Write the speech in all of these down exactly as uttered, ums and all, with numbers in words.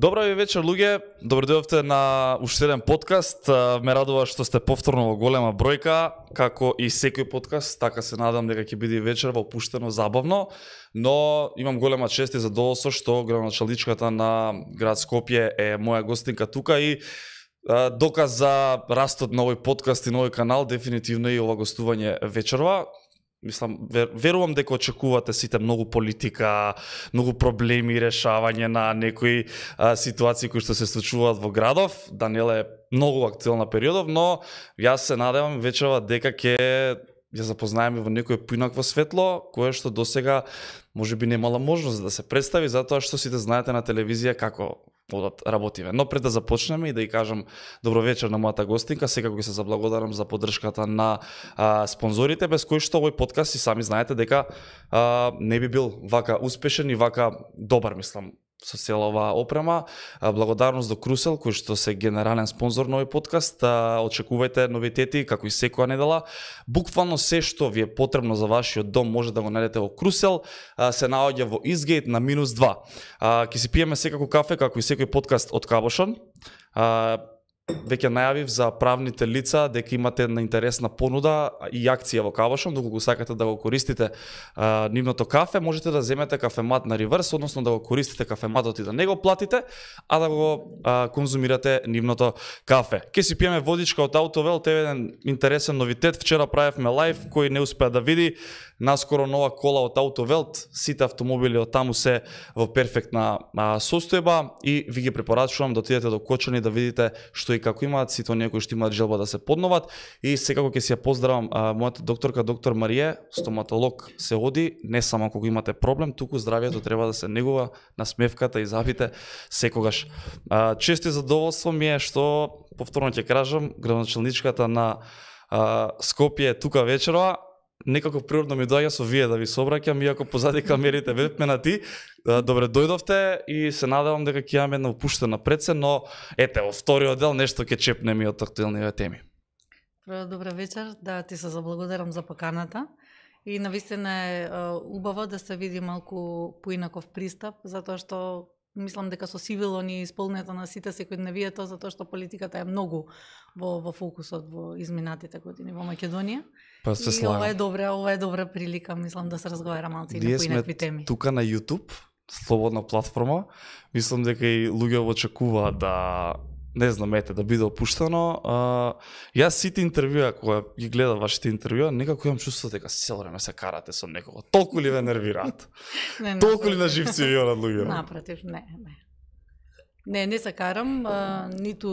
Добра ви вечер, луѓе. Добро дојдовте на уште еден подкаст. Ме радува што сте повторно во голема бројка, како и секој подкаст, така се надам дека ќе биде вечерва опуштено, забавно, но имам голема чест и задоволство што градоначалничката на град Скопје е моја гостинка тука и доказ за растот на овој подкаст и на овој канал дефинитивно и ова гостување вечерва. Мислам, вер, верувам дека очекувате сите многу политика, многу проблеми, решавање на некои а, ситуации кои што се случуваат во градов. Даниела е многу актуелна периодов, но јас се надевам вечерва дека ќе ја запознаеме во некој поинакво светло, кое што досега можеби немала можност да се представи, затоа што сите знаете на телевизија како одат работиве. Но пред да започнеме и да ја кажам добро вечер на мојата гостинка, секако ќе се заблагодарам за поддршката на а, спонзорите, без кои што овој подкаст и сами знаете дека а, не би бил вака успешен и вака добар, мислам, со цела оваа опрема. Благодарност до Крусел, кој што се генерален спонзор на овој подкаст. Очекувајте новитети, како и секоја недела. Буквално се што ви е потребно за вашиот дом може да го најдете во Крусел. Се наоѓа во Изгейт на минус два. Ќе си пиеме секако кафе, како и секој подкаст од Кабошон. Веќе најавив за правните лица дека имате една интересна понуда и акција во Кабошон, доколку сакате да го користите а, нивното кафе, можете да земете кафемат на реверс, односно да го користите кафематот и да не го платите, а да го а, конзумирате нивното кафе. Ке си пиеме водичка од Autovel, те еден интересен новитет. Вчера правевме лайв, кој не успеа да види. Наскоро нова кола од Autovel, сите автомобили од таму се во перфектна а, состојба и ви ги препорачувам да отидете до Кочани да видите што и како имаат сите оние кои што имаат желба да се подноват. И секако ќе си ја поздравам а, мојата докторка, доктор Марија, стоматолог се оди, не само кога имате проблем, туку здравието треба да се негува, насмевката и забите секогаш. А, чест и задоволство ми е што, повторно ќе кажам, градоначалничката на а, Скопје е тука вечерва. Некако природно ми доаѓа со вие да ви собраќам, иако позади камерите вепме на ти. Добре дојдовте и се надевам дека ќе имаме една опуштена пред се, но ете, во вториот дел нешто ќе чепнеме од актуелните теми. Добра вечер, да ти се заблагодарам за поканата. И навистина е убаво да се види малку поинаков пристап, затоа што мислам дека со сивило ни исполнета на сите секојдневието, затоа што политиката е многу во, во фокусот во изминатите години во Македонија. Па се и слагам. ова е добра, ова е добра прилика, мислам да се разговара малци и на поинакви теми. Ние сме тука на YouTube, слободна платформа. Мислам дека и луѓе очекуваат да не знам, ете, да биде опуштено. А, јас сите интервјуа, кога ги гледам вашите интервјуа, некако имам чувство дека цело време се карате со некого. Толку ли ве нервираат? не, Толку ли на живци ви онат луѓе? Напротив, не, не. Не, не се карам, а, ниту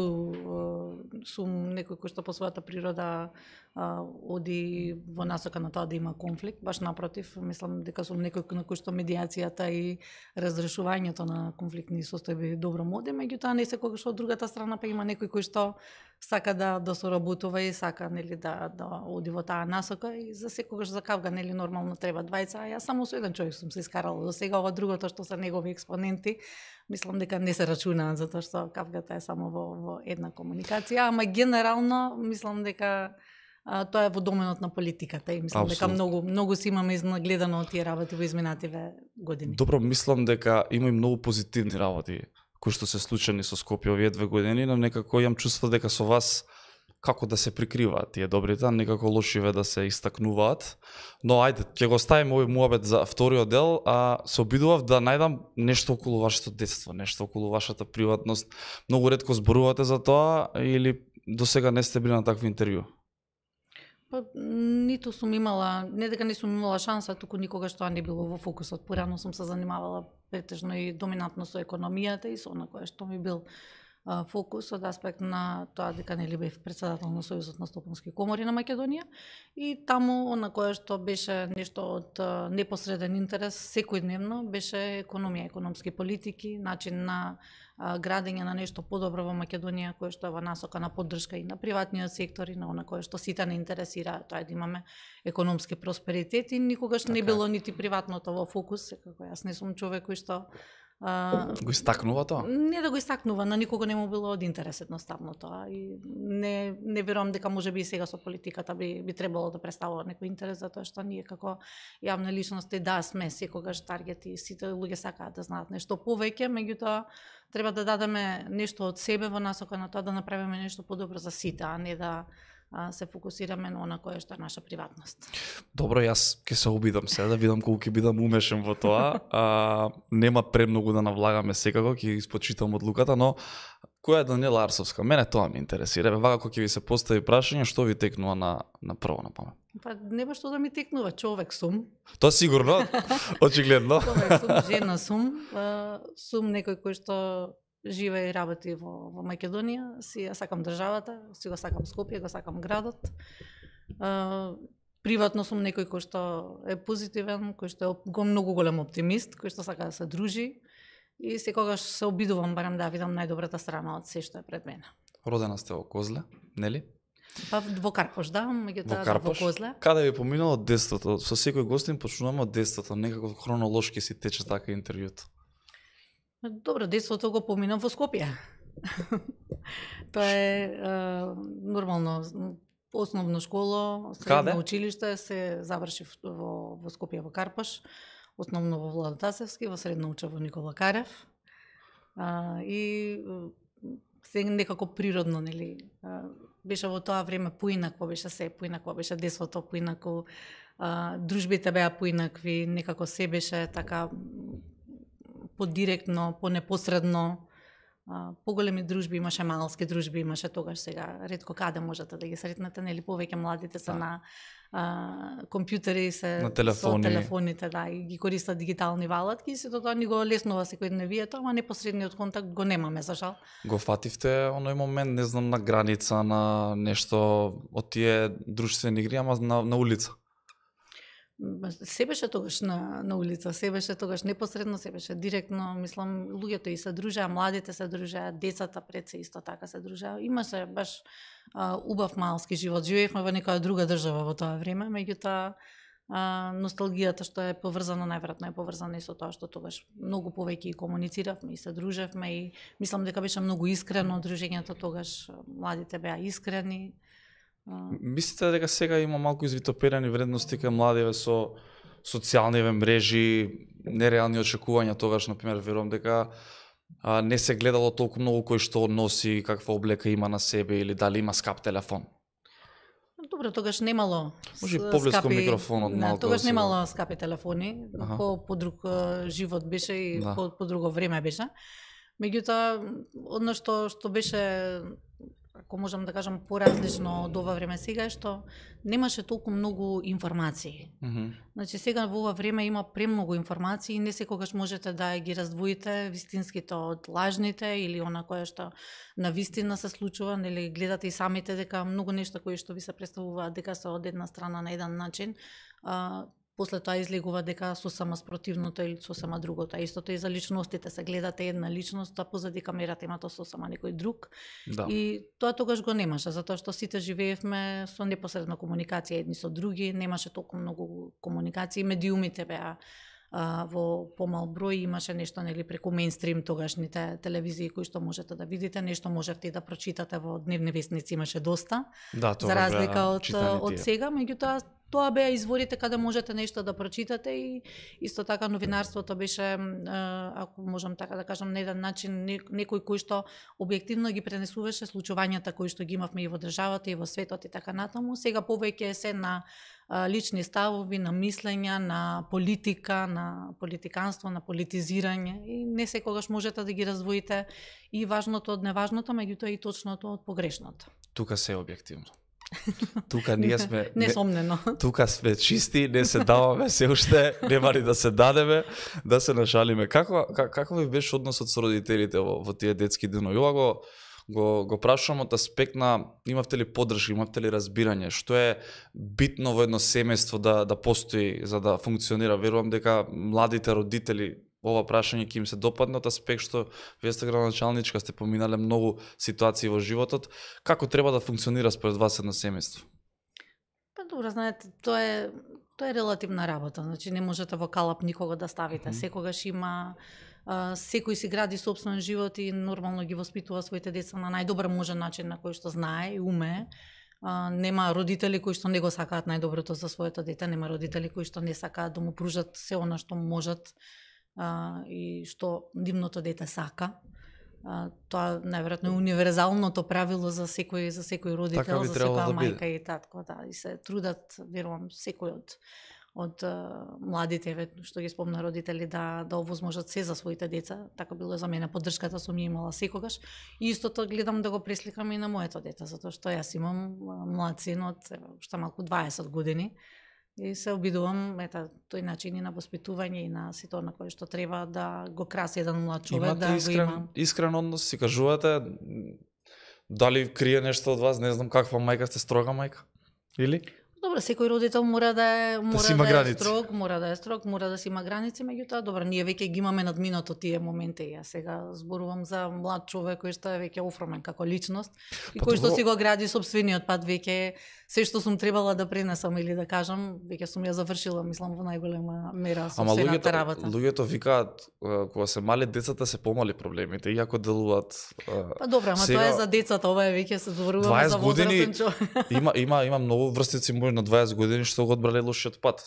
а, сум некој кој што по својата природа а, оди во насока на тоа да има конфликт, баш напротив, мислам дека сум некој на кој што медијацијата и разрешувањето на конфликтни состојби добро моде, меѓутоа не секогаш од другата страна па има некој кој што сака да да соработува и сака нели да да оди во таа насока и за секогаш за кавга нели нормално треба двајца, а јас само со еден човек сум се искарала до сега, ова другото што се негови експоненти, мислам дека не се рачунаат затоа што кавгата е само во во една комуникација, ама генерално мислам дека а, тоа е во доменот на политиката и мислам Абсолютно. дека многу многу си имаме изнагледано од тие работи во изминативе години. Добро, мислам дека има и многу позитивни работи кои што се случени со Скопје овие две години, но некако имам чувство дека со вас како да се прикриваат тие добрите, а некако лошиве да се истакнуваат. Но ајде, ќе го ставиме овој муабет за вториот дел, а се обидував да најдам нешто околу вашето детство, нешто околу вашата приватност. Многу ретко зборувате за тоа или досега не сте били на такви интервју? Па, ниту сум имала, не дека не сум имала шанса, туку никогаш тоа не било во фокусот. Порано сум се занимавала претежно и доминантно со економијата и со она кое што ми бил а, фокус од аспект на тоа дека нели бев председател на Сојузот на стопански комори на Македонија и таму она кое што беше нешто од а, непосреден интерес секојдневно беше економија, економски политики, начин на градење на нешто подобро во Македонија, кое што е во насока на поддршка и на приватниот сектор и на она кое што сите не интересира, тоа е да имаме економски просперитет и никогаш така не било нити приватното во фокус, како јас не сум човек кој што А, Го истакнува тоа? Не да го истакнува, на никого не му било од интерес едноставно тоа и не не верувам дека можеби и сега со политиката би би требало да представува некој интерес, затоа што ние како јавна личности да сме секогаш таргет и сите луѓе сакаат да знаат нешто повеќе, меѓутоа треба да дадеме нешто од себе во насока на тоа да направиме нешто подобро за сите, а не да а, се фокусираме на она кое што е наша приватност. Добро, јас ќе се обидам сега да видам колку ќе бидам умешен во тоа. А, нема премногу да навлагаме секако, ќе испочитам одлуката, но која е Даниела Арсовска? Мене тоа ме интересира. Вака кога ќе ви се постави прашање, што ви текнува на на прво на памет? Па нема што да ми текнува, човек сум. Тоа сигурно, очигледно. Човек сум, жена сум, а, сум некој кој што живее и работи во, во Македонија, си ја сакам државата, си го сакам Скопје, го сакам градот. А, приватно сум некој кој што е позитивен, кој што е го многу голем оптимист, кој што сака да се дружи и секогаш се обидувам барем да видам најдобрата страна од се што е пред мене. Родена сте во Козле, нели? Па во Карпош, да, меѓутоа да, во Козле. Каде ви поминало детството? Со секој гостин почнуваме од детството, некако хронолошки си тече така интервјуто. Добро, детството го поминам во Скопје. Тоа е, е нормално основно школа, средно училиште се завршив во, во Скопје во Карпош, основно во Владо Тасевски, во средно учев во Никола Карев. А, и се некако природно, нели, беше во тоа време поинакво, беше се поинакво, беше детството поинако, а, дружбите беа поинакви, некако се беше така подиректно, понепосредно, поголеми дружби имаше, малски дружби имаше тогаш, сега ретко каде можете да ги сретнете, нели повеќе младите се на а, компјутери, се на телефони. Со телефоните, да, и ги користат дигитални валатки и се тоа ни го леснува секојдневието, ама непосредниот контакт го немаме за жал. Го фативте оној момент, не знам, на граница, на нешто од тие друштвени игри, ама на, на улица? Се беше тогаш на, на улица, се беше тогаш непосредно, се беше директно, мислам, луѓето и се дружеа, младите се дружеа, децата пред се исто така се дружеа. Имаше баш а, убав малски живот. Живеевме во некоја друга држава во тоа време, меѓутоа а, носталгијата што е поврзана, најверојатно е поврзана и со тоа што тогаш многу повеќе и комунициравме и се дружевме и мислам дека беше многу искрено дружењето тогаш, младите беа искрени. Мислите дека сега има малку извитоперени вредности кај младиве со социјалниве мрежи, нереални очекувања тогаш, например, верувам дека а, не се гледало толку многу кој што носи, каква облека има на себе или дали има скап телефон? Добро, тогаш немало може поблиско микрофонот малку. малку. Тогаш немало скапи телефони, Аха. по по друг живот беше и да. по, по друго време беше. Меѓутоа, одно што што беше, ако можам да кажам, поразлично од ова време сега е што немаше толку многу информации. Mm -hmm. Значи сега во ова време има премногу информации и не секогаш можете да ги раздвоите вистинските од лажните или она кое што на вистина се случува, нели гледате и самите дека многу нешта кои што ви се представуваат дека се од една страна на еден начин, а, после тоа излегува дека сосема спротивното или сосема другото. А истото и за личностите, се гледате една личност, а позади камерата имате сосема некој друг. Да. И тоа тогаш го немаше, затоа што сите живеевме со непосредна комуникација едни со други, немаше толку многу комуникации, медиумите беа а, во помал број, имаше нешто нели преку мејнстрим тогашните телевизии кои што можете да видите, нешто можевте и да прочитате во дневни вестници, имаше доста. Да, тоа за разлика од читаните. од сега, меѓутоа тоа беа изворите каде можете нешто да прочитате и исто така новинарството беше, ако можам така да кажам, на еден начин некој кој што објективно ги пренесуваше случувањата кои што ги имавме и во државата и во светот и така натаму. Сега повеќе е се на лични ставови, на мислења, на политика, на политиканство, на политизирање и не секогаш можете да ги раздвоите и важното од неважното, меѓутоа и точното од погрешното. Тука се е објективно. Тука ние сме несомнено. Не, тука сме чисти, не се даваме се уште, нема ни да се дадеме, да се нашалиме. Како как, како ви беше односот со родителите во, во тие детски денови? Ова го го го прашувам од аспект на имавте ли поддршка, имавте ли разбирање, што е битно во едно семејство да да постои за да функционира. Верувам дека младите родители ова прашање ќе им се допадне од аспект што вие сте градоначалничка, сте поминале многу ситуации во животот. Како треба да функционира според вас едно семејство? Па добро, знаете, тоа е тоа е релативна работа. Значи не можете во калап никого да ставите. Mm -hmm. Секогаш има а, секој си гради собствен живот и нормално ги воспитува своите деца на најдобар можен начин на кој што знае и умее. А, нема родители кои што не го сакаат најдоброто за своето дете, нема родители кои што не сакаат да му пружат се она што можат а, и што нивното дете сака. А, тоа најверојатно е универзалното правило за секој за секој родител, за секоја да мајка и татко, да, и се трудат, верувам, секој од од а, младите што ги спомна родители да да овозможат се за своите деца. Така било за мене, поддршката сум ја имала секогаш. И истото гледам да го пресликам и на моето дете, затоа што јас имам млад син од уште малку дваесет години. И се обидувам, ета, тој начин и на воспитување и на сето на кое што треба да го краси еден млад човек. Имате да искрен, го има. искрен однос, си кажувате, дали крие нешто од вас, не знам каква мајка сте, строга мајка? Или? Добро, секој родител мора да е мора си да, има да е граници. строг, мора да е строг, мора да си има граници, меѓутоа добро, ние веќе ги имаме надминато тие моменти. Ја сега зборувам за млад човек кој што е веќе оформен како личност и Па кој што добро. си го гради собствениот пат, веќе се што сум требала да пренесам или да кажам, веќе сум ја завршила, мислам, во најголема мера Ама собствената луѓето, работа. луѓето викаат, а, кога се мали децата се помали проблемите, иако делуваат. а, Па добро, ама сега- тоа е за децата, ова е веќе се зборуваме дваесет за години- возрастен човек. Има има има многу врстици мои на дваесет години што го одбрале лошиот пат.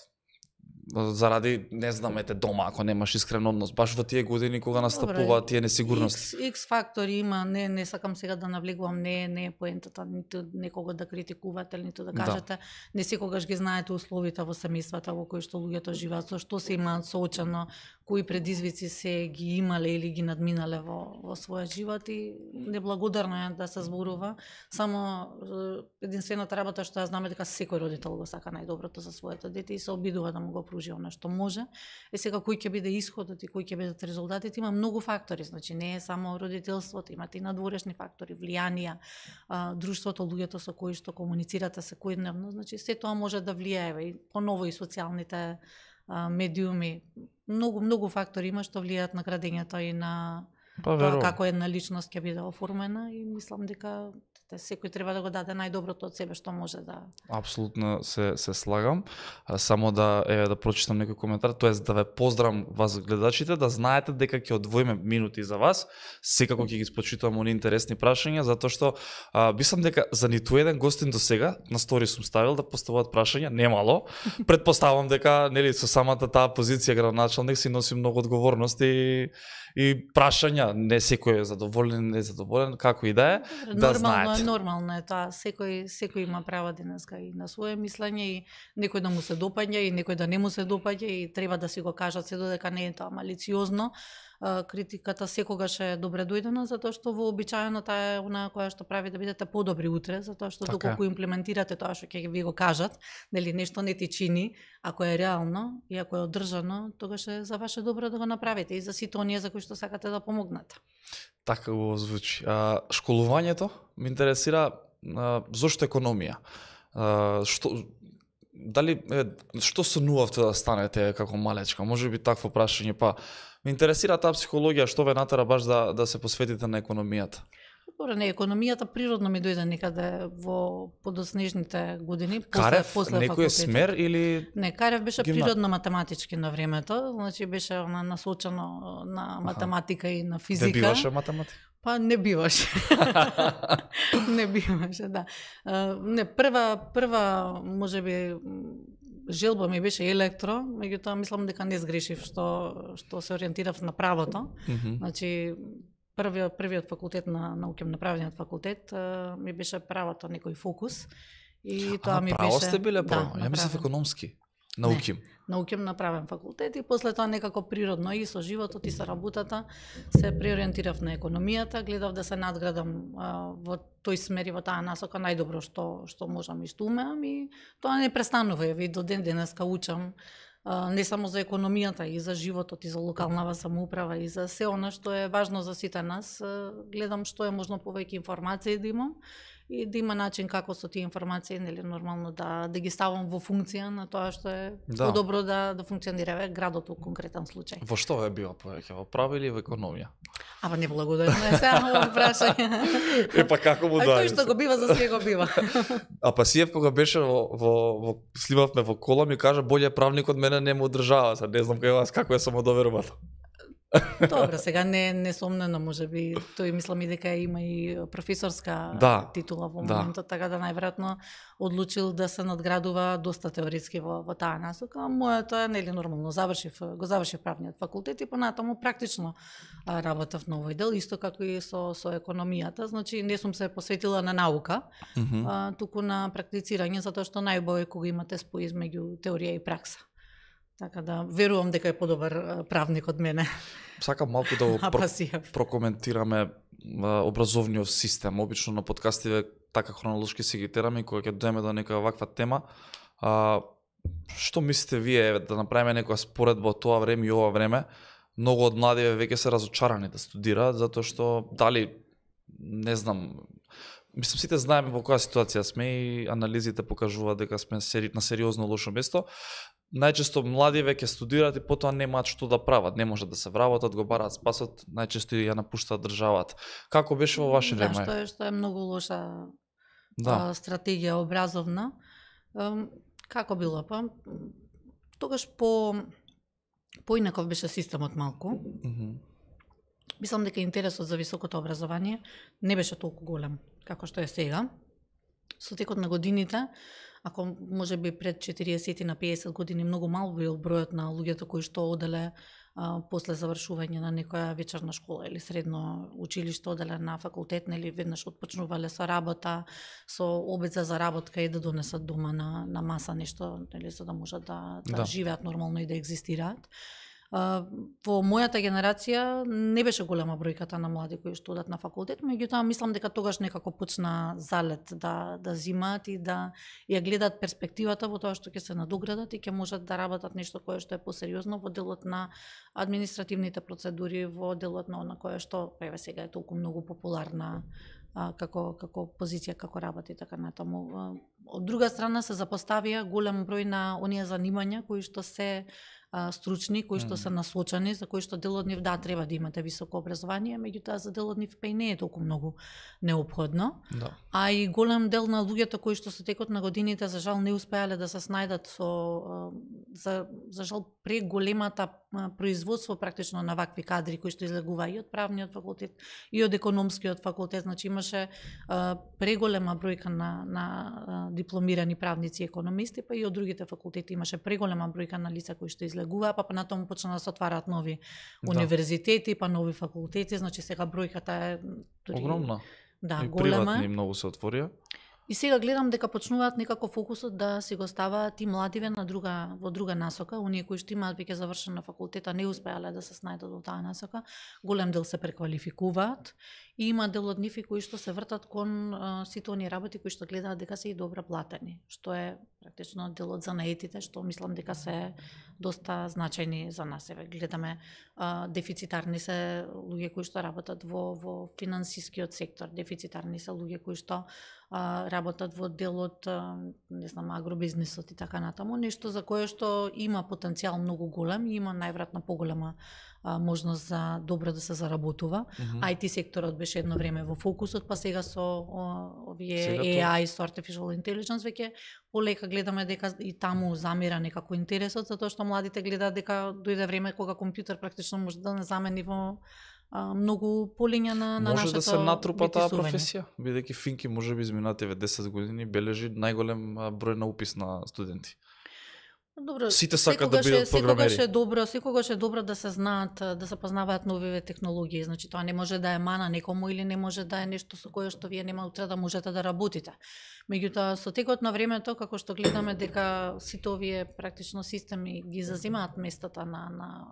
Заради, не знам, ете дома, ако немаш искрен однос, баш во тие години кога настапуваат тие несигурности. X, X фактори има, не не сакам сега да навлегувам, не не е поентата ниту некого да критикувате, ниту да Да. кажете, не секогаш ги знаете условите во семејствата во кои што луѓето живеат, со што се имаат соочено, кои предизвици се ги имале или ги надминале во во својот живот и неблагодарно е да се зборува. Само е, единствената работа што ја знаме дека секој родител го сака најдоброто за своето дете и се обидува да му го пружи она што може. Е сега кој ќе биде исходот и кои ќе бидат резултатите, има многу фактори, значи не е само родителството, имате и надворешни фактори, влијанија, а, друштвото, луѓето со кои што комуницирате секојдневно, значи се тоа може да влијае и поново и социјалните а, медиуми. Многу многу фактори има што влијаат на градењето и на Па тоа верувам. како една личност ќе биде оформена и мислам дека те, секој треба да го даде најдоброто од себе што може да. Апсолутно се се слагам. А, само да еве да прочитам некој коментар, тоест да ве поздравам вас гледачите, да знаете дека ќе одвоиме минути за вас. Секако ќе ги спочитувам оние интересни прашања, затоа што а, мислам дека за ниту еден гостин до сега на стори сум ставил да поставуваат прашања, немало. Предпоставувам дека нели со самата таа позиција градоначалник си носи многу одговорност и и прашања, не секој е задоволен, не е задоволен, како и да е, Добре, да нормално знаете. е, нормално е тоа. Секој секој има право денеска и на свое мислење и некој да му се допаѓа и некој да не му се допаѓа и треба да си го кажат се додека не е тоа малициозно. А, критиката секогаш е добре дојдена затоа што вообичаено таа е она која што прави да бидете подобри утре, затоа што Така е. доколку имплементирате тоа што ќе ви го кажат, нели нешто не ти чини, ако е реално и ако е одржано, тогаш е за ваше добро да го направите и за сите оние за кои што сакате да помогнете. Така го звучи. А, школувањето ме интересира, а, зошто економија? А, што дали е, што сонувавте да станете како малечка? Може би такво прашање, па ме интересира таа психологија, што ве натера баш да да се посветите на економијата. Добро, не, економијата природно ми дојде некаде во подоснежните години, Карев после некој факултетот. смер или Не, Карев беше Гимна- природно-математички на времето, значи беше она насочено на математика и на не физика. биваше математика? Па не биваше. Не биваше, да. А, Не, прва, прва, можеби, желба ми беше електро, меѓутоа мислам дека не сгрешив што што се ориентирав на правото. Мгм. Значи, првиот првиот факултет на науки, направениот факултет, а, ми беше правото некој фокус. И тоа А, ми право беше сте биле право. Да, Ја мислев направен. економски. Науки. Науки направен факултет и после тоа некако природно и со животот и со работата се преориентирав на економијата, гледав да се надградам а, во тој смер и во таа насока најдобро што што можам и што умеам и тоа не престанува, еве и до ден денеска учам а, не само за економијата, и за животот, и за локалнава самоуправа, и за се она што е важно за сите нас. А, гледам што е можно повеќе информации да имам и да има начин како со тие информации, нели, нормално да да ги ставам во функција на тоа што е Да. подобро да да функционира градот во конкретен случај. Во што ве бива повеќе, во право или во економија? Ама не благодарам, е сега ова прашање. Е па како му А тој што го бива, за све го бива. А Пасиев кога беше во во во сливавме во кола ми кажа боле правник од мене не му одржава, сега не знам кај вас како е самодовербата. Добро, сега не несомнено можеби тој мислам и дека има и професорска Да, титула во да. моментот, така да најверојатно одлучил да се надградува доста теоретски во, во таа насока. Моето е нели нормално, завршив, го завршив правниот факултет и понатаму практично а, работев на овој дел, исто како и со со економијата, значи не сум се посветила на наука, Mm -hmm. а, туку на практицирање, затоа што најубаво е кога имате спој измеѓу теорија и пракса. Така да верувам дека е подобар а, правник од мене. Сакам малку да го А, про па си е. прокоментираме а, образовниот систем. Обично на подкастиве така хронолошки си ги тераме и кога ќе дојдеме до нека ваква тема. А, што мислите вие да направиме некоја споредба од тоа време и ова време? Многу од младиве веќе се разочарани да студираат затоа што дали не знам. Мислам, сите знаеме во која ситуација сме и анализите покажуваат дека сме сери, на сериозно лошо место. Најчесто млади веќе студираат и потоа немаат што да прават, не можат да се вработат, го бараат спасот, најчесто ја напуштаат државата. Како беше во ваше време? Да, што е, што е многу лоша Да. а, стратегија образовна. Ам, како било па? Тогаш по поинаков беше системот малку. Mm -hmm. Мислам дека интересот за високото образование не беше толку голем како што е сега. Со текот на годините, ако можеби пред четириесет на песет години многу мал бил бројот на луѓето кои што оделе а, после завршување на некоја вечерна школа или средно училиште, оделе на факултет, нели веднаш отпочнувале со работа, со обид за заработка и да донесат дома на, на маса нешто, нели, за да можат да, да, Да. живеат нормално и да екзистираат. Uh, во мојата генерација не беше голема бројката на млади кои што одат на факултет, меѓутоа мислам дека тогаш некако почна залет да да зимаат и да ја гледаат перспективата во тоа што ќе се надоградат и ќе можат да работат нешто кое што е посериозно во делот на административните процедури, во делот на она кое што еве сега е толку многу популарна а, како како позиција, како работа и така натаму. А, од друга страна се запоставија голем број на оние занимања кои што се а, стручни, кои што се насочени, за кои што дел од нив да треба да имате високо образование, меѓутоа за дел од нив па и не е толку многу неопходно. Да. А и голем дел на луѓето кои што со текот на годините за жал не успеале да се снајдат со а, за за жал преголемата а, производство практично на вакви кадри кои што излегува и од правниот факултет и од економскиот факултет, значи имаше а, преголема бројка на на а, дипломирани правници и економисти, па и од другите факултети имаше преголема бројка на лица кои што излегуваа, па понатаму почна да се отвараат нови Да. универзитети, па нови факултети, значи сега бројката е дури, Огромна. Да, И голема. приватни многу се отворија. И сега гледам дека почнуваат некако фокусот да си го ставаат и младиве на друга во друга насока, оние кои што имаат веќе завршена факултета не успеале да се снајдат во таа насока, голем дел се преквалификуваат и има дел од нив и кои што се вртат кон а, сите оние работи кои што гледаат дека се и добро платени, што е практично дел од занаетите, што мислам дека се доста значајни за нас. Еве гледаме а, дефицитарни се луѓе кои што работат во во финансискиот сектор, дефицитарни се луѓе кои што а, работат во делот, а, не знам, агробизнисот и така натаму, нешто за кое што има потенцијал многу голем и има најверојатно поголема а, можност за добро да се заработува. Mm -hmm. ай ти секторот беше едно време во фокусот, па сега со о, овие Сега Е Ај, тоа- со Artificial Intelligence, веќе полека гледаме дека и таму замира некако интересот, затоа што младите гледаат дека дојде време кога компјутер практично може да не замени во а, многу полиња на, на Може нашето да се натрупа таа битисување. професија, бидејќи Финки можеби изминативе десет години бележи најголем а, број на упис на студенти. Добро, Сите сакаат да секогаш е- бидат програмери. Секогаш е добро, секогаш е добро да се знаат, да се познаваат новиве технологии. Значи тоа не може да е мана некому или не може да е нешто со кое што вие нема утре да можете да работите. Меѓутоа со текот на времето, како што гледаме дека сите овие практично системи ги зазимаат местата на на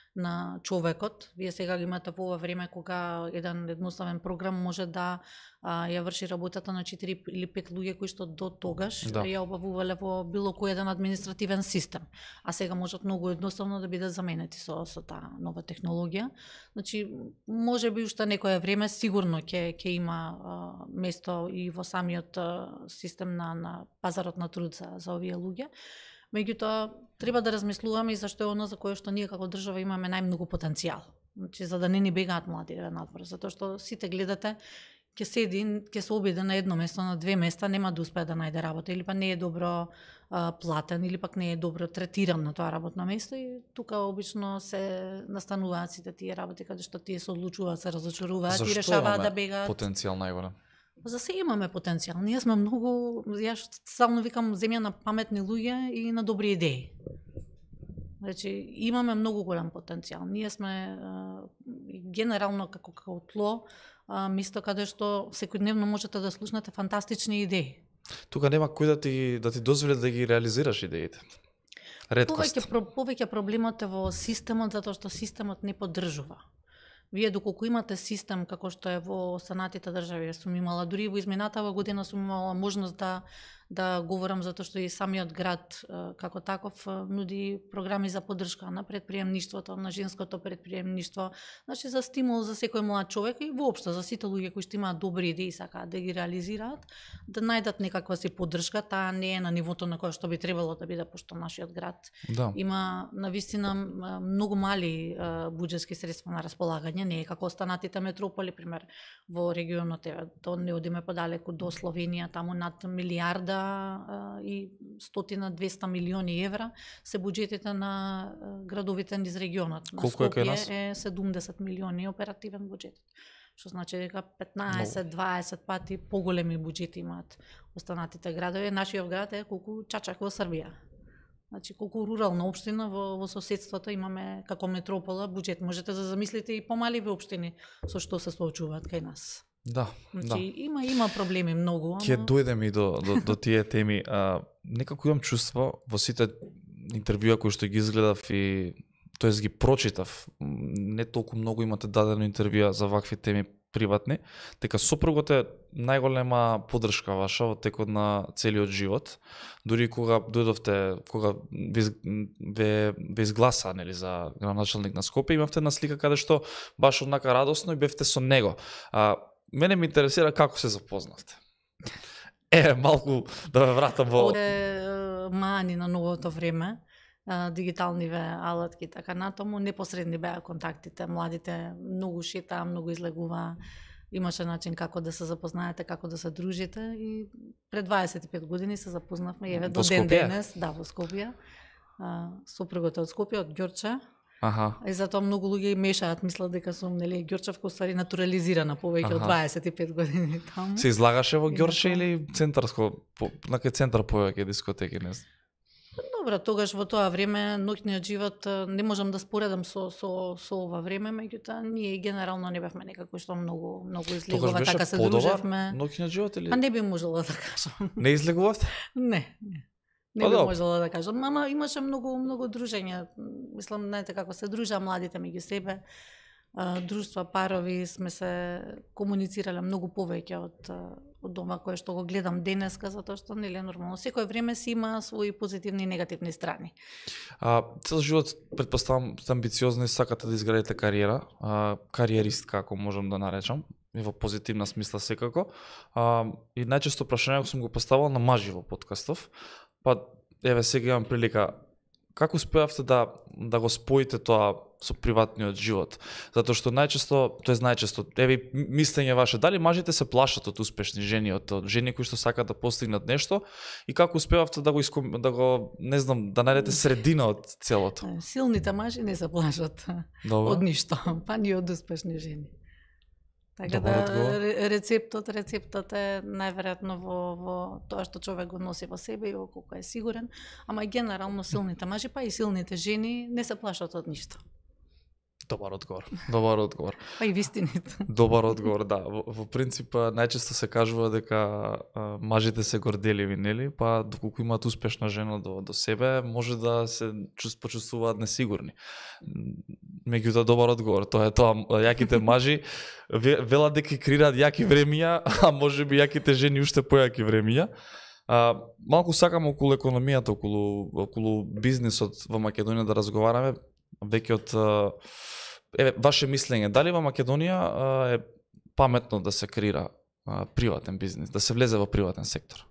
на човекот. Вие сега ги имате во ова време кога еден едноставен програм може да а, ја врши работата на четири или пет луѓе кои што до тогаш Да. ја обавувале во било кој еден административен систем. А сега можат многу едноставно да бидат заменети со со таа нова технологија. Значи можеби уште некое време сигурно ќе ќе има а, место и во самиот а, систем на на пазарот на труд за, за овие луѓе. Меѓутоа, треба да размислуваме и зашто е оно за кое што ние како држава имаме најмногу потенцијал. Значи, за да не ни бегаат млади надвор, затоа што сите гледате ќе седи, ќе се обиде на едно место, на две места, нема да успее да најде работа, или па не е добро а, платен, или пак не е добро третиран на тоа работно место, и тука обично се настануваат сите тие работи каде што тие се одлучуваат, се разочаруваат и решаваат да бегаат. Потенцијал најголем? За се имаме потенцијал. Ние сме многу, јас стално викам, земја на паметни луѓе и на добри идеи. Значи, имаме многу голем потенцијал. Ние сме а, генерално како, како тло, а, место каде што секојдневно можете да слушнете фантастични идеи. Тука нема кој да ти да ти дозволи да ги реализираш идеите. Реткост. Повеќе, повеќе проблемот е во системот, затоа што системот не поддржува. Вие доколку имате систем како што е во останатите држави, сум имала дури во изминатава година сум имала можност да да говорам затоа што и самиот град како таков нуди програми за поддршка на предприемништвото, на женското предприемништво, значи за стимул за секој млад човек и воопшто за сите луѓе кои што имаат добри идеи и сакаат да ги реализираат, да најдат некаква си поддршка. Таа не е на нивото на кое што би требало да биде, пошто нашиот град да. има навистина многу мали буџетски средства на располагање, не е како останатите метрополи, пример во регионот, тоа не одиме подалеку до Словенија, таму над милијарда и стотина двеста милиони евра се буџетите на градовите низ регионот. Колку е кај нас? Е седумдесет милиони оперативен буџет. Што значи дека петнаесет до дваесет пати поголеми буџети имаат останатите градови. Нашиот град е колку Чачак во Србија. Значи колку рурална општина во, во соседството имаме како метропола буџет. Можете да замислите и помаливи општини со што се соочуваат кај нас. Да, значи, да. има има проблеми многу, ама ќе дојдеме и до до до тие теми. А, некако имам чувство во сите интервјуа кои што ги изгледав и тоест ги прочитав, не толку многу имате дадено интервјуа за вакви теми приватни, дека сопругот е најголема поддршка ваша во текот на целиот живот. Дури кога дојдовте, кога ве, ве, ве изгласа, нели, за градоначалник на Скопје, имавте една слика каде што баш однака радосно и бевте со него. А, мене ме интересира како се запознавте. Е, малку да ме вратам во... Оде мани на новото време, дигиталниве алатки, така натаму, непосредни беа контактите, младите многу шетаа, многу излегуваа, имаше начин како да се запознаете, како да се дружите и пред дваесет и пет години се запознавме, еве до ден денес, да, во Скопје. Сопругот од Скопје, од Ѓорче. Аха. И затоа многу луѓе мешаат, мислат дека сум, нели, Ѓорчевка уствари натурализирана повеќе од дваесет и пет години таму. Се излагаше во Ѓорче или центарско, на кај центар повеќе дискотеки, не знам? Добро, тогаш во тоа време ноќниот живот не можам да споредам со со со ова време, меѓутоа ние генерално не бевме некако што многу многу излегува, така се дружевме. Ноќниот живот или? Па не би можела да кажам. Не излегувавте? Не, не. Не би можела да кажам, ама имаше многу многу дружења. Мислам, знаете како се дружа младите меѓу себе. Друштва, парови, сме се комуницирале многу повеќе од од ова кое што го гледам денеска, затоа што нели е нормално. Секој време си има своји позитивни и негативни страни. А, цел живот, предпоставам, сте амбициозни, сакате да изградите кариера, а, кариерист, како можам да наречам, и во позитивна смисла секако. А, и најчесто прашање сум го поставал на мажи во подкастов, па еве сега имам прилика. Како успеавте да да го споите тоа со приватниот живот? Затоа што најчесто, тоа е најчесто, еве мислење ваше, дали мажите се плашат од успешни жени, од, од жени кои што сакаат да постигнат нешто, и како успеавте да го иском, да го, не знам, да најдете средина од целото? Силните мажи не се плашат Добре. Од ништо, па ни од успешни жени. Така Добре, да одговор. рецептот, рецептот е најверојатно во, во тоа што човек го носи во себе и во колку е сигурен, ама генерално силните мажи, па и силните жени не се плашат од ништо. Добар одговор. Добар одговор. Па и вистините. Добар одговор, да. Во, во принцип најчесто се кажува дека а, мажите се горделиви, нели? Па доколку имаат успешна жена до до себе, може да се почувствуваат несигурни. Меѓутоа добар одговор, тоа е тоа. Јаките мажи велат дека креираат јаки времиња, а можеби јаките жени уште појаки времиња. А, малку сакам околу економијата, околу околу бизнисот во Македонија да разговараме, веќе од еве ваше мислење, дали во Македонија е паметно да се креира приватен бизнис, да се влезе во приватен сектор?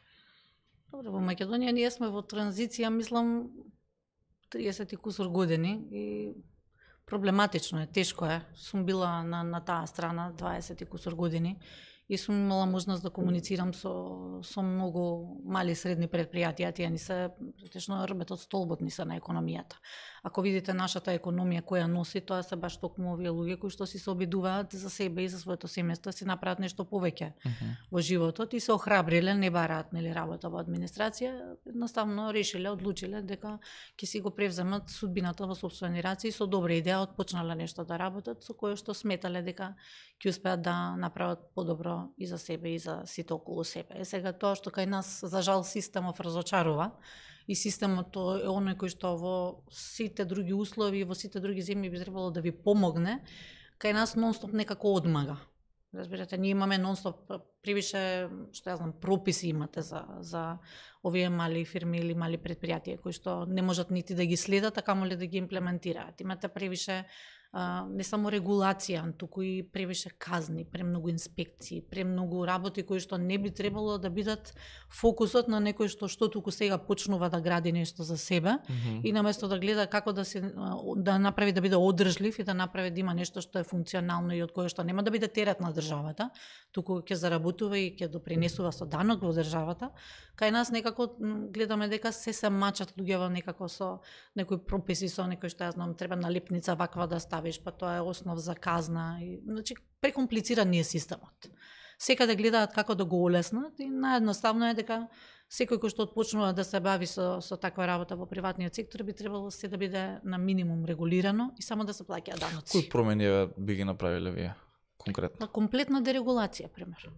Добро, во Македонија ние сме во транзиција, мислам, триесет и кусур години и Проблематично е, тешко е. Сум била на, на таа страна дваесет и кусур години и сум имала можност да комуницирам со, со многу мали и средни предпријатија. Тие ни се практично рбетот столбот ни се на економијата. Ако видите нашата економија која носи, тоа се баш токму овие луѓе кои што си се обидуваат за себе и за своето семејство, си направат нешто повеќе uh -huh. во животот и се охрабриле, не бараат нели работа во администрација, едноставно решиле, одлучиле дека ќе си го превземат судбината во сопствени раце и со добра идеја отпочнале нешто да работат со кое што сметале дека ќе успеат да направат подобро и за себе и за сите околу себе. Е сега тоа што кај нас за жал системов разочарува и системот е оној кој што во сите други услови, во сите други земји би требало да ви помогне, кај нас нонстоп некако одмага. Разбирате, ние имаме нонстоп превише, што ја знам, прописи имате за за овие мали фирми или мали предпријатија кои што не можат нити да ги следат, а камо ли да ги имплементираат. Имате превише Uh, не само регулација, туку и превише казни, премногу инспекции, премногу работи кои што не би требало да бидат фокусот на некој што што туку сега почнува да гради нешто за себе mm -hmm. и наместо да гледа како да се да направи да биде одржлив и да направи да има нешто што е функционално и од кое што нема да биде терет на државата, туку ќе заработува и ќе допринесува со данок во државата. Кај нас некако гледаме дека се се мачат луѓето некако со некои прописи, со некој што ја знам, треба налепница ваква да ставиш, па тоа е основ за казна. И, значи, прекомплициран ни е системот. Секаде гледаат како да го олеснат и наједноставно е дека секој кој што отпочнува да се бави со, со таква работа во приватниот сектор би требало се да биде на минимум регулирано и само да се плаќаат даноци. Кои промени би ги направиле вие конкретно? На комплетна дерегулација, пример.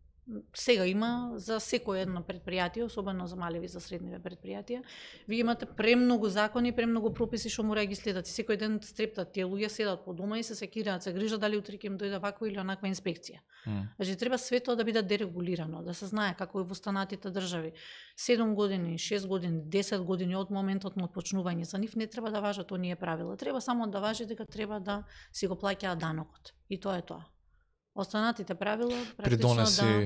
Сега има за секој едно предпријатие, особено за малеви и за средниви предпријатија, вие имате премногу закони, премногу прописи што мора да ги следат. И секој ден стрептат, тие луѓе седат по дома и се секираат, се грижат дали утре ќе им дојде ваква или онаква инспекција. Mm. Значи треба све тоа да биде дерегулирано, да се знае како и во останатите држави. седум години, шест години, десет години од моментот на отпочнување за нив не треба да важат оние правила. Треба само да важи дека треба да си го плаќаат данокот. И тоа е тоа. Останатите правила придонеси да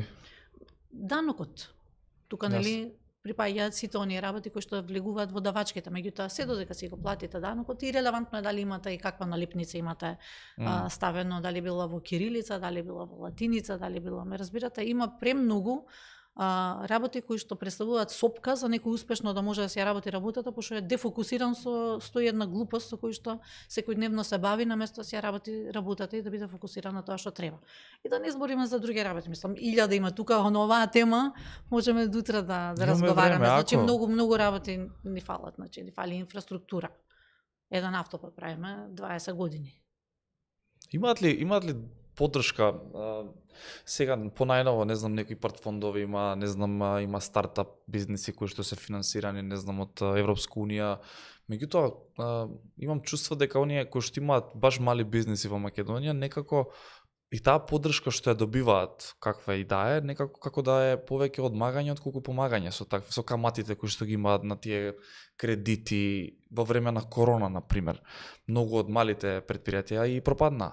данокот. Тука нели припаѓаат сите оние работи кои што влегуваат во давачките, меѓутоа се додека си го платите данокот и релевантно е дали имате и каква налепница имате mm. а, ставено, дали била во кирилица, дали била во латиница, дали била, ме разбирате, има премногу а, работи кои што представуваат сопка за некој успешно да може да се работи работата, пошто е дефокусиран со сто и една глупост со кој што секојдневно се бави наместо да се работи работата и да биде фокусиран на тоа што треба. И да не збориме за други работи, мислам, илјада има тука на оваа тема, можеме дотра да да разговараме. Време, значи ако... многу многу работи ни фалат, значи ни фали инфраструктура. Еден автопат правиме дваесет години. Имаат ли имаат ли поддршка а, сега понајново, не знам, некои портфондови има, не знам, има стартап бизниси кои што се финансирани, не знам, од Европска унија. Меѓутоа, имам чувство дека оние кои што имаат баш мали бизниси во Македонија, некако и таа поддршка што ја добиваат, каква и да е, некако како да е повеќе одмагање отколку помагање со так со каматите кои што ги имаат на тие кредити во време на корона, на пример. Многу од малите предпријатија и пропаднаа.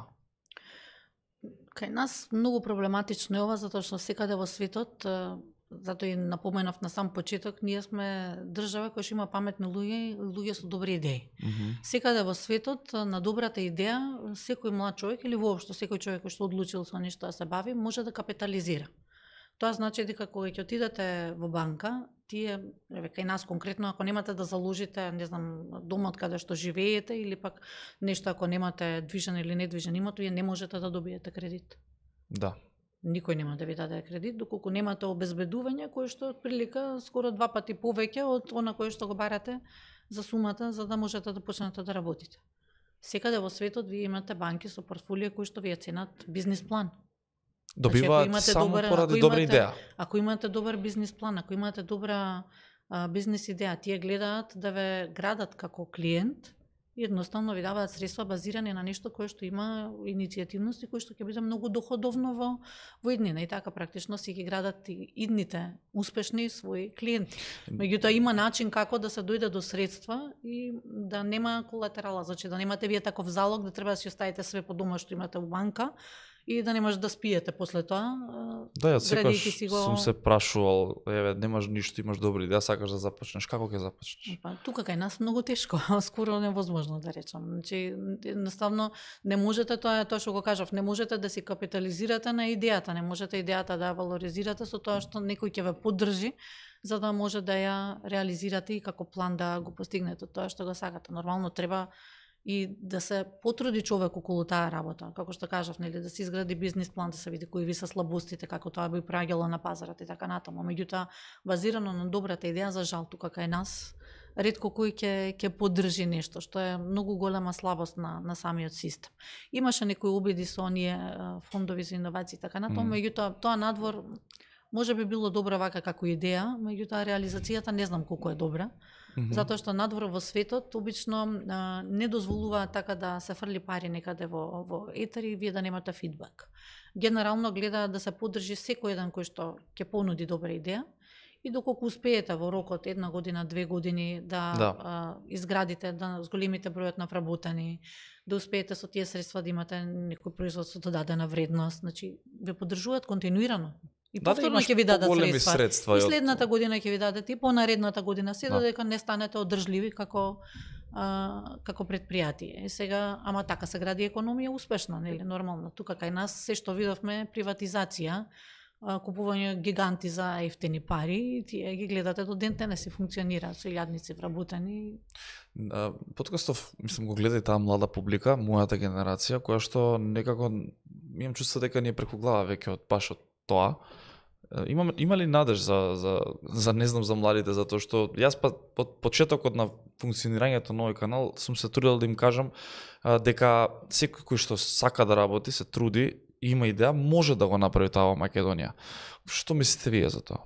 Кај нас многу проблематично е ова, затоа што секаде во светот, затоа и напоменав на сам почеток, ние сме држава која што има паметни луѓе, луѓе со добри идеи. Mm -hmm. Секаде во светот на добрата идеја секој млад човек или воопшто секој човек кој што одлучил со нешто да се бави, може да капитализира. Тоа значи дека кога ќе отидете во банка, тие, еве кај нас конкретно, ако немате да заложите, не знам, домот каде што живеете или пак нешто ако немате движен или недвижен имот, вие не можете да добиете кредит. Да. Никој нема да ви даде кредит доколку немате обезбедување кое што од прилика скоро два пати повеќе од она кое што го барате за сумата за да можете да почнете да работите. Секаде во светот вие имате банки со портфолио кои што ви ценат бизнис план. Добиваат значи, само добър, поради добра имате, идеја. Ако имате добар бизнис план, ако имате добра а, бизнес идеја, тие гледаат да ве градат како клиент и едноставно ви даваат средства базирани на нешто кое што има иницијативност и кое што ќе биде многу доходовно во, во иднина. И така практично си ги градат и идните успешни своји клиенти. Меѓутоа има начин како да се дојде до средства и да нема колатерала, значи да немате вие таков залог да треба да си оставите све по дома што имате во банка и да не можеш да спиете после тоа. Да, ја секогаш си го... сум се прашувал, еве, немаш ништо, имаш добри идеја, сакаш да започнеш, како ќе започнеш? Па, тука кај нас многу тешко, скоро невозможно да речам. Значи, едноставно не можете, тоа е тоа што го кажав, не можете да си капитализирате на идејата, не можете идејата да ја валоризирате со тоа што некој ќе ве поддржи, за да може да ја реализирате и како план да го постигнете тоа што го сакате. Нормално треба и да се потруди човек околу таа работа, како што кажав, нели, да се изгради бизнис план, да се види кои ви се слабостите, како тоа би праѓало на пазарот и така натаму. Меѓутоа, базирано на добрата идеја, за жал тука кај нас, ретко кој ќе ќе поддржи нешто, што е многу голема слабост на на самиот систем. Имаше некои обиди со оние фондови за иновации и така натаму, mm. меѓутоа тоа надвор може би било добра вака како идеја, меѓутоа реализацијата не знам колку е добра. Mm -hmm. Затоа што надвор во светот обично а, не дозволува така да се фрли пари некаде во, во етер и вие да немате фидбак. Генерално гледа да се поддржи секој еден кој што ќе понуди добра идеја и доколку успеете во рокот една година, две години да, да. А, изградите, да зголемите бројот на вработени, да успеете со тие средства да имате некој производ со додадена вредност, значи ве поддржуваат континуирано. И повторно ќе ви дадат средства. средства. И следната година ќе ви дадат и понаредната година, се додека не станете одржливи како а, како предпријатие. И сега, ама така се гради економија успешно, нели, нормално. Тука кај нас се што видовме приватизација, а, купување гиганти за ефтини пари, и тие ги гледате до ден денес и функционираат со илјадници вработени. Подкастов, мислам, го гледа и таа млада публика, мојата генерација, која што некако имам чувство дека ни е преку глава веќе од баш од тоа. Има, има ли надеж за, за, за не знам за младите, затоа што јас па, под почетокот на функционирањето на овој канал сум се трудел да им кажам а, дека секој кој што сака да работи, се труди и има идеја, може да го направи тоа во Македонија. Што мислите вие за тоа?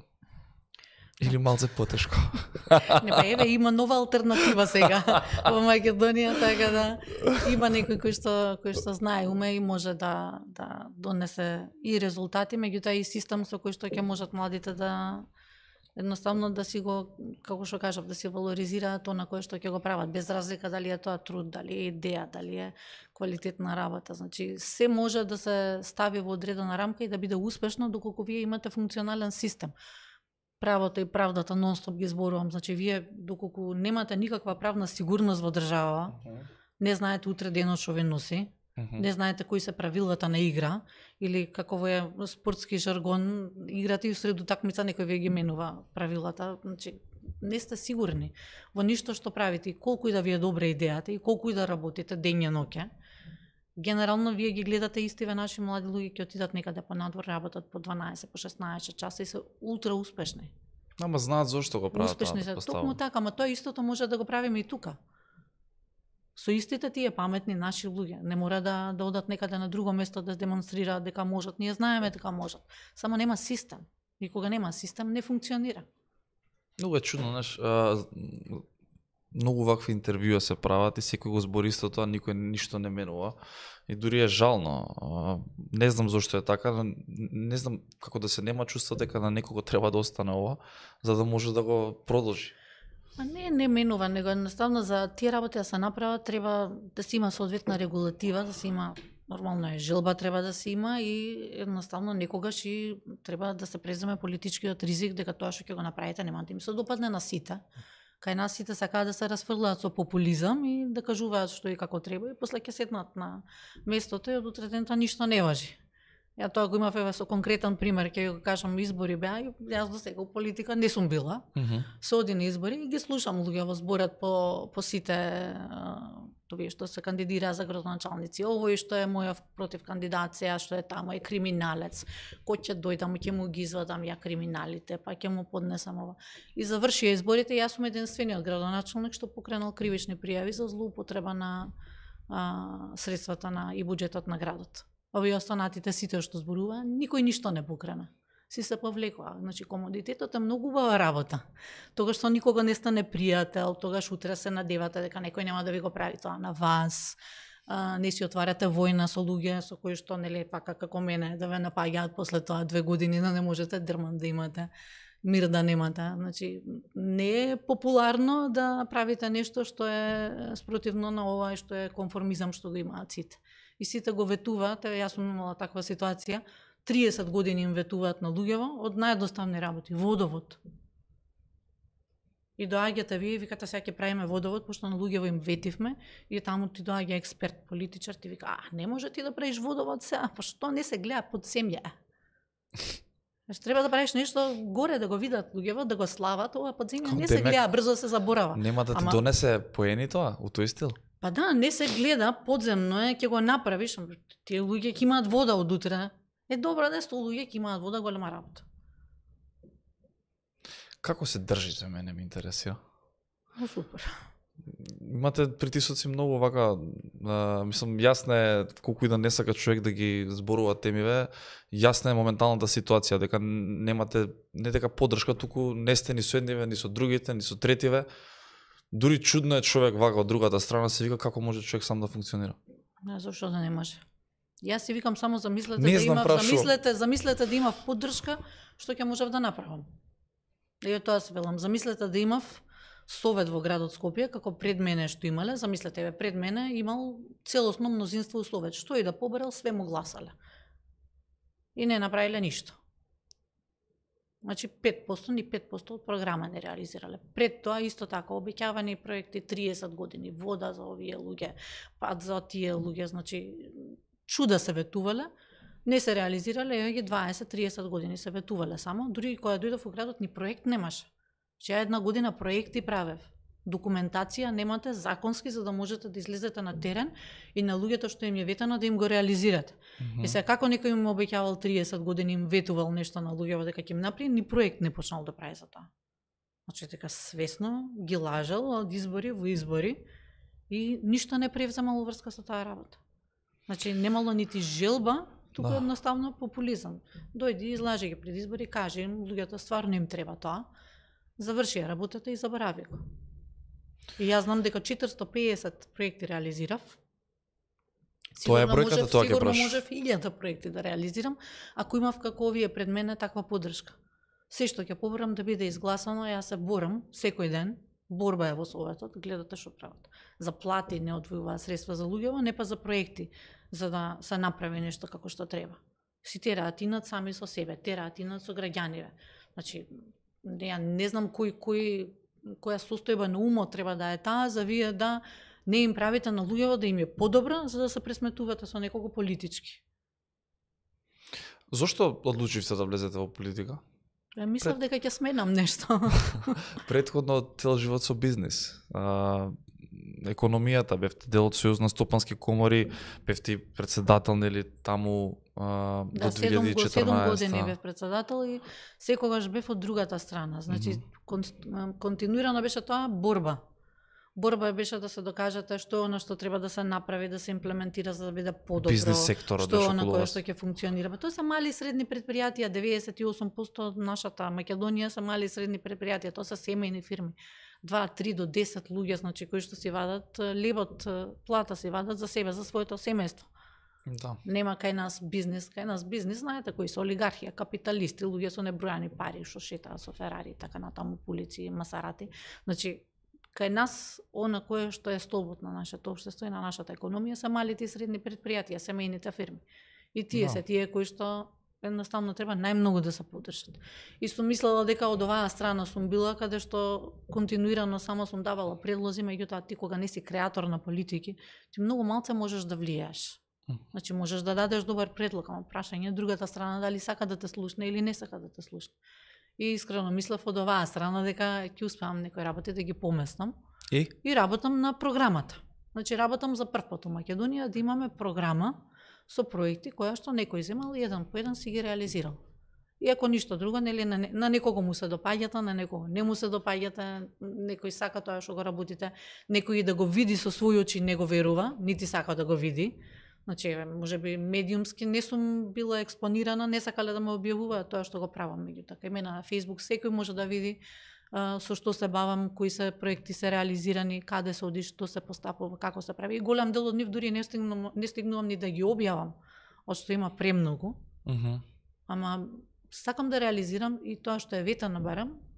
Или малце потешко? Не, па еве, има нова алтернатива сега во Македонија, така да има некој кој што кој што знае, уме и може да да донесе и резултати, меѓутоа и систем со кој што ќе можат младите да едноставно да си го, како што кажав, да си валоризираат тоа на кое што ќе го прават, без разлика дали е тоа труд, дали е идеја, дали е квалитетна работа. Значи, се може да се стави во одредена рамка и да биде успешно доколку вие имате функционален систем. Правото и правдата нон-стоп ги зборувам. Значи, вие доколку немате никаква правна сигурност во држава, uh-huh. не знаете утре денот што ве носи, uh-huh. не знаете кои се правилата на игра, или како е спортски жаргон, играте и сред утакмица некој ве ги менува правилата. Значи, не сте сигурни во ништо што правите, и колку и да ви е добра идејата, и колку и да работите дење ноќе. Генерално вие ги гледате истиве наши млади луѓе ќе отидат некаде по надвор, работат по дванаесет, по шеснаесет часа и се ултра успешни. Ама знаат зошто го прават. Успешни се, токму така, ама тоа истото може да го правиме и тука. Со истите тие паметни наши луѓе, не мора да да одат некаде на друго место да демонстрираат дека можат. Ние знаеме дека можат. Само нема систем. И кога нема систем не функционира. Многу е чудно, знаеш, многу вакви интервјуа се прават и секој го збори исто тоа, никој ништо не менува. И дури е жално. Не знам зошто е така, но не знам како да се нема чувство дека на некого треба да остане ова, за да може да го продолжи. А не, не менува, него едноставно за тие работи да се направат треба да се има соодветна регулатива, да се има, нормално е, желба треба да се има и едноставно некогаш и треба да се преземе политичкиот ризик дека тоа што ќе го направите нема да им се допадне на сите. Кај нас сите сакаат да се расфрлаат со популизам и да кажуваат што и како треба и после ќе седнат на местото и од утре дента ништо не важи. Ја тоа го имав еве со конкретен пример, ќе го кажам, избори беа, јас до сега у политика не сум била. Mm-hmm. Се оди на избори и ги слушам луѓе во зборат по по сите тоа што се кандидира за градоначалници. Овој што е мојов против кандидат, сега што е таму е криминалец. Кој ќе дојдам, ќе му ги извадам ја криминалите, па ќе му поднесам ова. И завршија изборите, јас сум единствениот градоначалник што покренал кривични пријави за злоупотреба на а, средствата на и буџетот на градот. Овие останатите сите што зборува, никој ништо не покрена. Си се повлекува. Значи, комодитетот е многу убава работа. Тогаш со никога не стане пријател, тогаш утре се надевате дека некој нема да ви го прави тоа на вас. А, не си отварате војна со луѓе со кои што, нели, пака како мене, да ве напаѓаат после тоа две години, да не можете дрман да имате, мир да немате. Значи, не е популарно да правите нешто што е спротивно на ова и што е конформизам што го имаат сите. и сите го ветуваат, еве јас сум имала таква ситуација, триесет години им ветуваат на луѓево од наједноставни работи, водовод. И доаѓате вие и викате сега ќе правиме водовод, пошто на луѓево им ветивме, и таму ти доаѓа експерт, политичар, ти вика, а, не може ти да правиш водовод сега, пошто не се гледа под земја. Значи треба да правиш нешто горе да го видат луѓево, да го слават, ова под земја не се гледа, брзо се заборава. Нема да ти Ама... донесе поени тоа, у тој стил? Па да, не се гледа, подземно е, ќе го направиш, тие луѓе ќе имаат вода од утре. Е добро да сто луѓе ќе имаат вода, голема работа. Како се држите, мене ме интересира. Ну, супер. Имате притисоци многу вака, а, мислам, јасна е колку и да не сака човек да ги зборува темиве, јасна е моменталната ситуација, дека немате, не дека поддршка, туку не сте ни со едниве, ни со другите, ни со третиве. Дури чудно е човек вака од другата страна, се вика како може човек сам да функционира. Не, зашто да не може. Јас си викам само замислете не да знам, имав, замислете, замислете да имав поддршка, што ќе можев да направам. И тоа се велам, замислете да имав совет во градот Скопје, како пред мене што имале, замислете, бе, пред мене имал целосно мнозинство у совет, што и да поберал, све му гласале. И не направиле ништо. Значи пет проценти ни пет проценти од програма не реализирале. Пред тоа исто така обеќавани проекти триесет години, вода за овие луѓе, пат за тие луѓе, значи чуда се ветувале, не се реализирале, ја дваесет триесет години се ветувале само, дури кога дојдов во градот ни проект немаше. Че ја една година проекти правев. Документација немате законски за да можете да излезете на терен и на луѓето што им е ветено да им го реализирате. Mm-hmm. И сега како некој им обеќавал триесет години, им ветувал нешто на луѓето дека ќе им направи, ни проект не почнал да прави за тоа. Значи дека свесно ги лажал од избори во избори и ништо не превземал врска со таа работа. Значи немало нити желба, туку да. Едноставно популизам. Дојди, излажи ги пред избори, кажи им, луѓето стварно им треба тоа, заврши ја работата и заборави го. И јас знам дека четиристо песет проекти реализирав. Тоа е бројката, тоа ќе праш. Сигурно можев илјада проекти да реализирам, ако имав како овие пред мене таква поддршка. Се што ќе поборам да биде изгласано, јас се борам секој ден. Борба е во советот, гледате што прават. За плати не одвојуваат средства за луѓево, не па за проекти, за да се направи нешто како што треба. Си тераат инат сами со себе, тераат инат со граѓаниве. Значи, ја не знам кој, кој, која состојба на умот треба да е таа, за вие да не им правите на луѓево да им е подобра, за да се пресметувате со некого политички. Зошто одлучивте да влезете во политика? Мислев Пред... дека ќе сменам нешто. Претходно цел живот со бизнис. А, економијата, бевте дел од Сојуз на стопански комори, бевте председател нели таму а, да, до две илјади и четрнаесета. седум години бев председател и секогаш бев од другата страна. Значи mm-hmm. континуирано беше тоа борба. Борба беше да се докажете што она што треба да се направи, да се имплементира за да биде подобро. Бизнес секторот што она кое што ќе функционира. Тоа се мали и средни предпријатија, деветдесет и осум проценти од нашата Македонија се мали и средни предпријатија, тоа се семејни фирми. два, три до десет луѓе, значи кои што си вадат лебот, плата си вадат за себе, за своето семејство. Да. Нема кај нас бизнес, кај нас бизнес, знаете кои се олигархија, капиталисти, луѓе со небројани пари што шетаат со Ферари, така натаму полиција, Масарати. Значи кај нас, она кое што е столбот на нашето општество и на нашата економија се малите и средни предпријатија, семејните фирми. И тие да. Се тие кои што едноставно треба најмногу да се поддржат. И сум мислела дека од оваа страна сум била каде што континуирано само сум давала предлози, меѓутоа ти кога не си креатор на политики, ти многу малце можеш да влијаеш. Значи можеш да дадеш добар предлог, ама прашање другата страна дали сака да те слушне или не сака да те слушне. И искрено мислев од оваа страна дека ќе успеам некои работи да ги поместам. И? И работам на програмата. Значи работам за прв пат у Македонија да имаме програма со проекти која што некој земал и еден по еден си ги реализирал. И ако ништо друго, нели на, не, на некого му се допаѓате, на некого не му се допаѓате, некој сака тоа што го работите, некој да го види со своји очи не го верува, нити сака да го види. Значи, можеби медиумски не сум била експонирана, не сакале да ме објавуваат тоа што го правам, меѓутоа кај мене на Facebook секој може да види а, со што се бавам, кои се проекти се реализирани, каде се оди, што се постапува, како се прави. И голем дел од нив дури не стигнувам, не стигнувам ни да ги објавам, од што има премногу. Uh-huh. Ама сакам да реализирам и тоа што е ветено барам,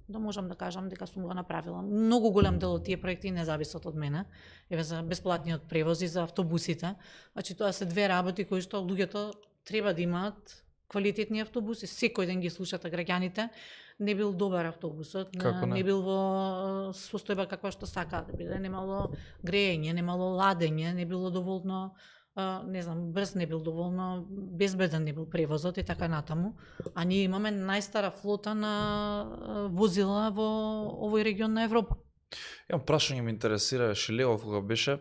да можам да кажам дека сум го направила. Многу голем дел од тие проекти не зависат од мене. Еве за бесплатниот превоз и за автобусите. Значи тоа се две работи кои што луѓето треба да имаат квалитетни автобуси. Секој ден ги слушате граѓаните. Не бил добар автобусот, не? не бил во состојба каква што сакаат да биде, немало грејење, немало ладење, не било доволно, не знам, брз не бил доволно, безбеден не бил превозот и така натаму. А ние имаме најстара флота на возила во овој регион на Европа. Имам прашање, ме интересира, Шилево кога беше,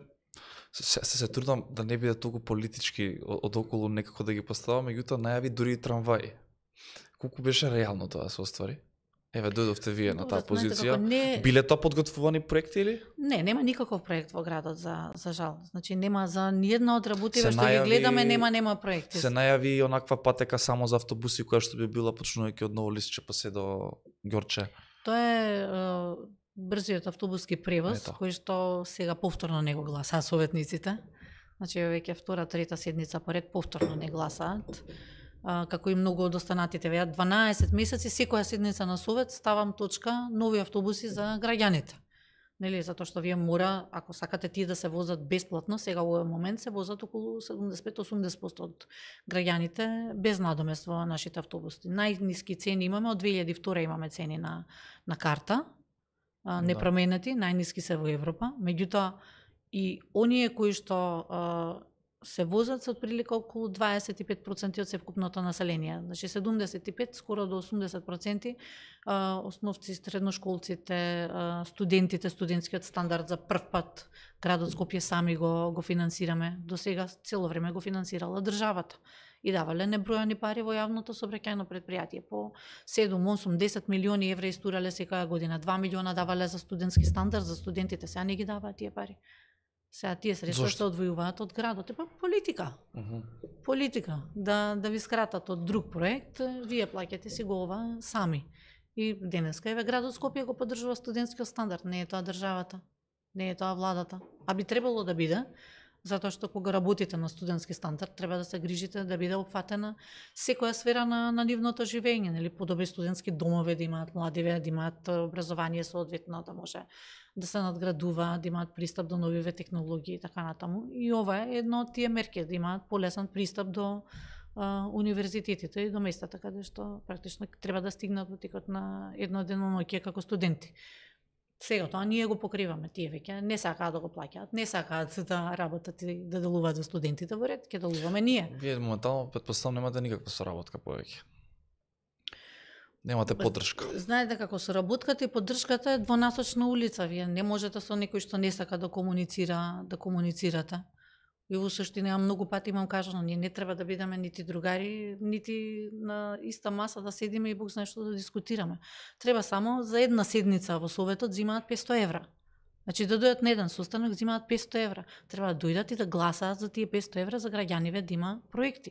се, се, се трудам да не биде толку политички од околу некако да ги поставам, меѓутоа најави дури и трамваи. Колку беше реално тоа да се оствари? Еве, дојдовте вие на таа позиција. Не... Биле тоа подготвувани проекти или? Не, нема никаков проект во градот за за жал. Значи нема за ниедна од работиве што ги гледаме, нема нема проекти. Се најави онаква патека само за автобуси која што би била почнувајќи од Ново Лисче па се до Ѓорче. Тоа е, е брзиот автобуски превоз Ето. кој што сега повторно не го гласаа советниците. Значи веќе втора, трета седница поред повторно не гласаат. Uh, како и многу од останатите, веќе дванаесет месеци секоја седница на совет ставам точка нови автобуси за граѓаните. Нели, затоа што вие мора, ако сакате тие да се возат бесплатно, сега во овој момент се возат околу седумдесет и пет до осумдесет проценти од граѓаните без надомест во нашите автобуси. Најниски цени имаме, од две илјади и втора имаме цени на на карта, uh, непроменети, најниски се во Европа, меѓутоа и оние кои што uh, се возат се отприлика околу дваесет и пет проценти од севкупното население. Значи седумдесет и пет скоро до осумдесет проценти основци, средношколците, студентите, студентскиот стандард за прв пат градот Скопје сами го го финансираме. До сега цело време го финансирала државата и давале небројани пари во јавното сообраќајно предпријатие. По седум, осум, десет милиони евра истурале секоја година, два милиона давале за студентски стандард за студентите, сега не ги даваат тие пари. Сега тие средства се одвојуваат од градот. Епа политика. Uh -huh. Политика. Да, да ви скратат од друг проект, вие плаќате си го ова сами. И денеска еве градот Скопје го поддржува студентскиот стандард. Не е тоа државата. Не е тоа владата. А би требало да биде, затоа што кога работите на студентски стандард, треба да се грижите да биде опфатена секоја сфера на, на нивното живење. Нели, подобри студентски домови да имаат младиве, да имаат образование соодветно, да може да се надградува, да имаат пристап до новиве технологии и така натаму. И ова е едно од тие мерки, да имаат полесен пристап до а, универзитетите и до местата каде што практично треба да стигнат во текот на едно деноноќе како студенти. Сега тоа ние го покриваме, тие веќе не сакаат да го плаќаат, не сакаат да работат и да делуваат за студентите во ред, ќе делуваме ние. Вие моментално претпоставам немате никаква соработка повеќе. Немате поддршка. Знаете како соработката и поддршката е двонасочна улица. Вие не можете со некој што не сака да комуницира, да комуницирате. И во суштина многу пати имам кажано, ние не треба да бидеме нити другари, нити на иста маса да седиме и Бог знае што да дискутираме. Треба само за една седница во советот земаат петсто евра. Значи да дојдат на еден состанок земаат петсто евра. Треба да дојдат и да гласаат за тие петсто евра за граѓаниве да има проекти.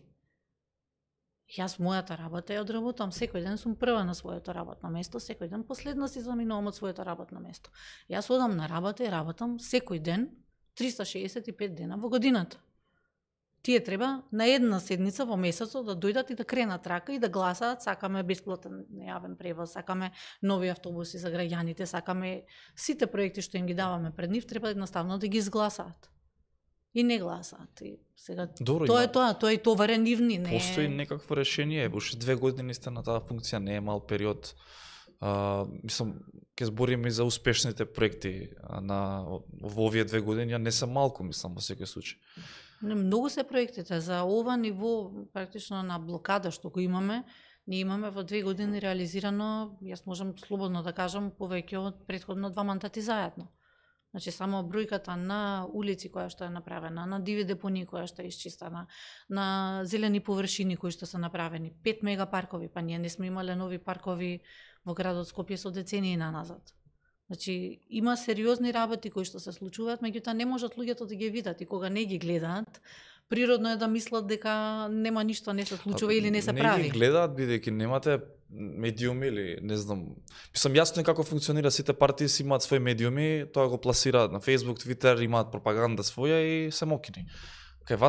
Јас мојата работа ја одработам секој ден, сум прва на своето работно место, секој ден последна си заминувам од своето работно место. Јас одам на работа и работам секој ден триста шеесет и пет дена во годината. Тие треба на една седница во месецот да дојдат и да кренат рака и да гласаат, сакаме бесплатен јавен превоз, сакаме нови автобуси за граѓаните, сакаме сите проекти што им ги даваме пред нив, треба едноставно да ги изгласаат. И не гласаат. И сега Добро, тоа има... е тоа, тоа е товарен нивни, не. Постои некакво решение, уште две години сте на таа функција, не е мал период. А, мислам, ќе збориме и за успешните проекти на во овие две години, а не се малку, мислам, во секој случај. Не, многу се проектите за ова ниво, практично на блокада што го имаме, ние имаме во две години реализирано, јас можам слободно да кажам, повеќе од претходно два мандати заедно. Значи само бројката на улици која што е направена, на диви депонии која што е исчистена, на зелени површини кои што се направени, пет мегапаркови, па ние не сме имале нови паркови во градот Скопје со децении наназад. Значи има сериозни работи кои што се случуваат, меѓутоа не можат луѓето да ги видат и кога не ги гледаат, природно е да мислат дека нема ништо, не се случува или не се не прави. Не ги гледаат бидејќи немате медиуми или не знам. Мислам јасно е како функционира, сите партии си имаат своји медиуми, тоа го пласираат на Facebook, Twitter, имаат пропаганда своја и се мокини. Кај вас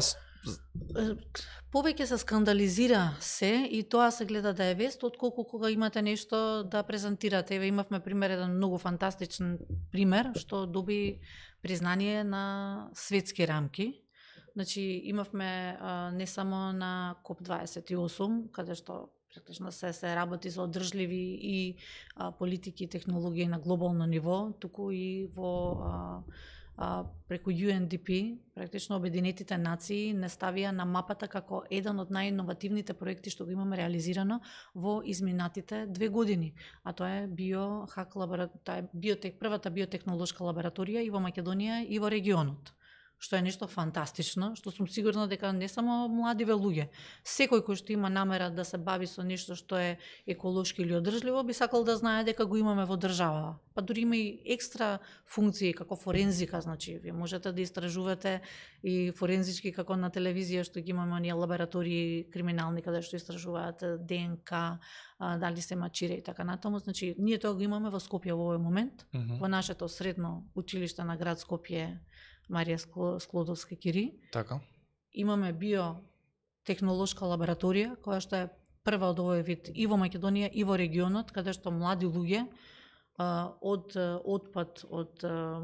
Повеќе се скандализира се и тоа се гледа да е вест, отколку кога имате нешто да презентирате. Еве имавме пример, еден многу фантастичен пример, што доби признание на светски рамки. Значи имавме а, не само на коп дваесет и осум, каде што практично се се работи за одржливи и а, политики и технологии на глобално ниво, туку и во а, а, преку Ю Ен Ди Пи, практично Обединетите нации не ставија на мапата како еден од најиновативните проекти што го имаме реализирано во изминатите две години. А тоа е биохак лабораторија, биотек, првата биотехнолошка лабораторија и во Македонија и во регионот, што е нешто фантастично, што сум сигурна дека не само младиве луѓе, секој кој што има намера да се бави со нешто што е еколошки или одржливо, би сакал да знае дека го имаме во држава. Па дури има и екстра функции како форензика, значи вие можете да истражувате и форензички како на телевизија што ги имаме оние лаборатории криминални каде што истражуваат Д Н К, дали се мачире и така натаму. Значи ние тоа го имаме во Скопје во овој момент, mm -hmm. во нашето средно училиште на град Скопје Марија Склодовска Кири. Така. Имаме биотехнолошка лабораторија, која што е прва од овој вид и во Македонија и во регионот, каде што млади луѓе а, од отпад, од,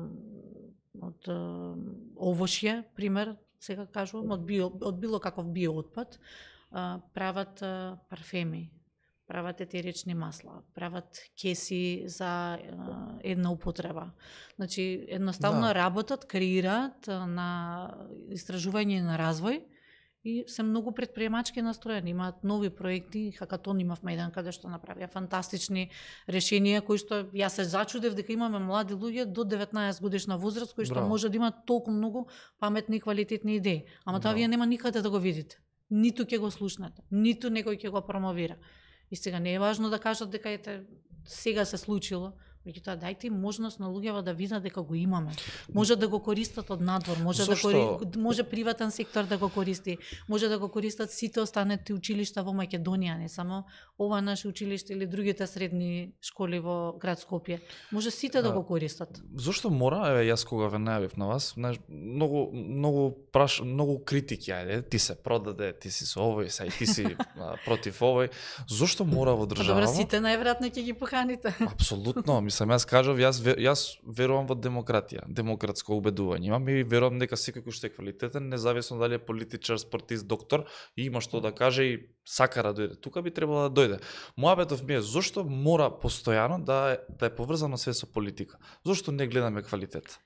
од овошје, пример, сега кажувам, од, био, од било каков биоотпад, а, прават а, парфеми, прават етерични масла, прават кеси за а, една употреба. Значи, едноставно да. работат, креираат на истражување и на развој и се многу предприемачки настроени. Имаат нови проекти, хакатон имавме еден каде што направија фантастични решенија, кои што јас се зачудев дека имаме млади луѓе до деветнаесет годишна возраст, кои што Браво. може да имаат толку многу паметни и квалитетни идеи. Ама тоа вие нема никаде да го видите. Ниту ќе го слушнете, ниту некој ќе го промовира. И сега не е важно да кажат дека ете сега се случило, меѓутоа дајте им можност на луѓето да видат дека го имаме. Може да го користат од надвор, може Зошто? да кори... може приватен сектор да го користи, може да го користат сите останати училишта во Македонија, не само ова наше училиште или другите средни школи во град Скопје. Може сите да го користат. Зошто мора, еве јас кога ве најавив на вас, многу многу праш, многу критики, ајде, ти се продаде, ти си со овој, сај ти си против овој. Зошто мора во држава? Добро, сите најверојатно ќе ги поканите. Апсолутно, мислам, јас кажав, јас јас верувам во демократија, демократско убедување. Имам и верувам дека секој кој што е квалитетен, независно дали е политичар, спортист, доктор, и има што да каже и сака да дојде. Тука би требало да дојде. Мојабетов ми е зошто мора постојано да е, да е поврзано све со политика. Зошто не гледаме квалитет?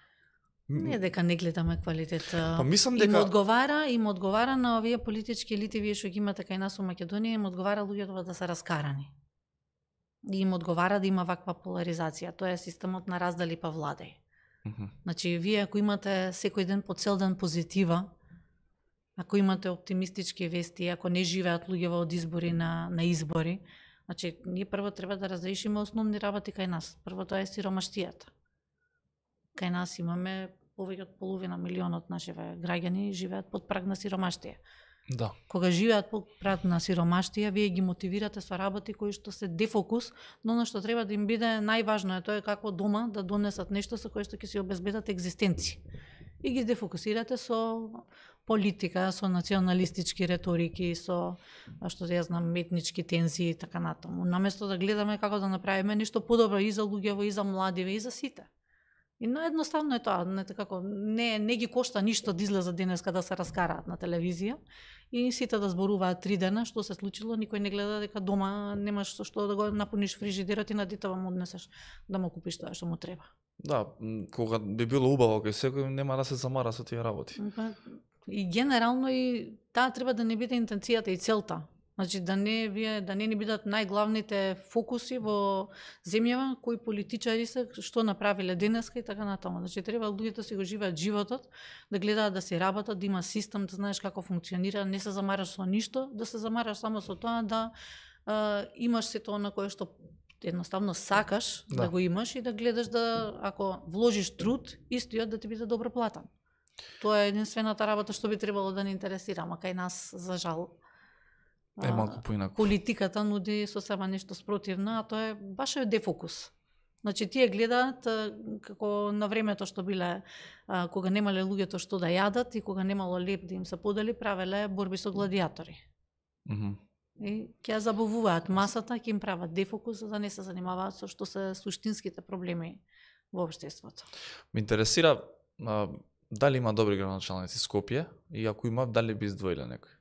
Не дека не гледаме квалитет. Па мислам дека им одговара, им одговара на овие политички елити вие што ги имате кај нас во Македонија, им одговара луѓето да се раскарани. И им одговара да има ваква поларизација. Тоа е системот на раздели па владај. Mm -hmm. Значи, вие ако имате секој ден по цел ден позитива, ако имате оптимистички вести, ако не живеат луѓето од избори на, на избори, значи, ние прво треба да разрешиме основни работи кај нас. Прво тоа е сиромаштијата. Кај нас имаме повеќе од половина милион од нашите граѓани живеат под праг на сиромаштија. Да. Кога живеат под праг на сиромаштија, вие ги мотивирате со работи кои што се дефокус, но она што треба да им биде најважно е тоа е како дома да донесат нешто со кое што ќе се обезбедат egzistenција. И ги дефокусирате со политика, со националистички реторики, со што ја знам етнички тензии и така натаму. Наместо да гледаме како да направиме нешто подобро и за луѓево, и за младиве, и за сите. И наједноставно е тоа, не како не не ги кошта ништо да излезат денеска да се раскараат на телевизија и сите да зборуваат три дена што се случило, никој не гледа дека дома немаш со што да го напуниш фрижидерот и на детето му однесеш да му купиш тоа што му треба. Да, кога би било убаво кај секој нема да се замара со тие работи. И генерално и таа треба да не биде интенцијата и целта. Значи да не вие да не ни бидат најглавните фокуси во земјава кои политичари се што направиле денеска и така натаму. Значи треба луѓето да си го живеат животот, да гледаат да си работат, да има систем, да знаеш како функционира, не се замараш со ништо, да се замараш само со тоа да а, имаш сето она кое што едноставно сакаш да. да го имаш и да гледаш да ако вложиш труд, истиот да ти биде добро платен. Тоа е единствената работа што би требало да ни интересира, ама кај нас за жал е малку поинаку. Политиката нуди сосема нешто спротивно, а тоа е баш е дефокус. Значи тие гледаат како на времето што биле, кога немале луѓето што да јадат и кога немало леп да им се подели, правеле борби со гладиатори. Mm -hmm. И ќе ја забавуваат масата, ќе им прават дефокус за да не се занимаваат со што се суштинските проблеми во општеството. Ме интересира а, дали има добри градоначалници Скопје и ако има, дали би издвоиле некој?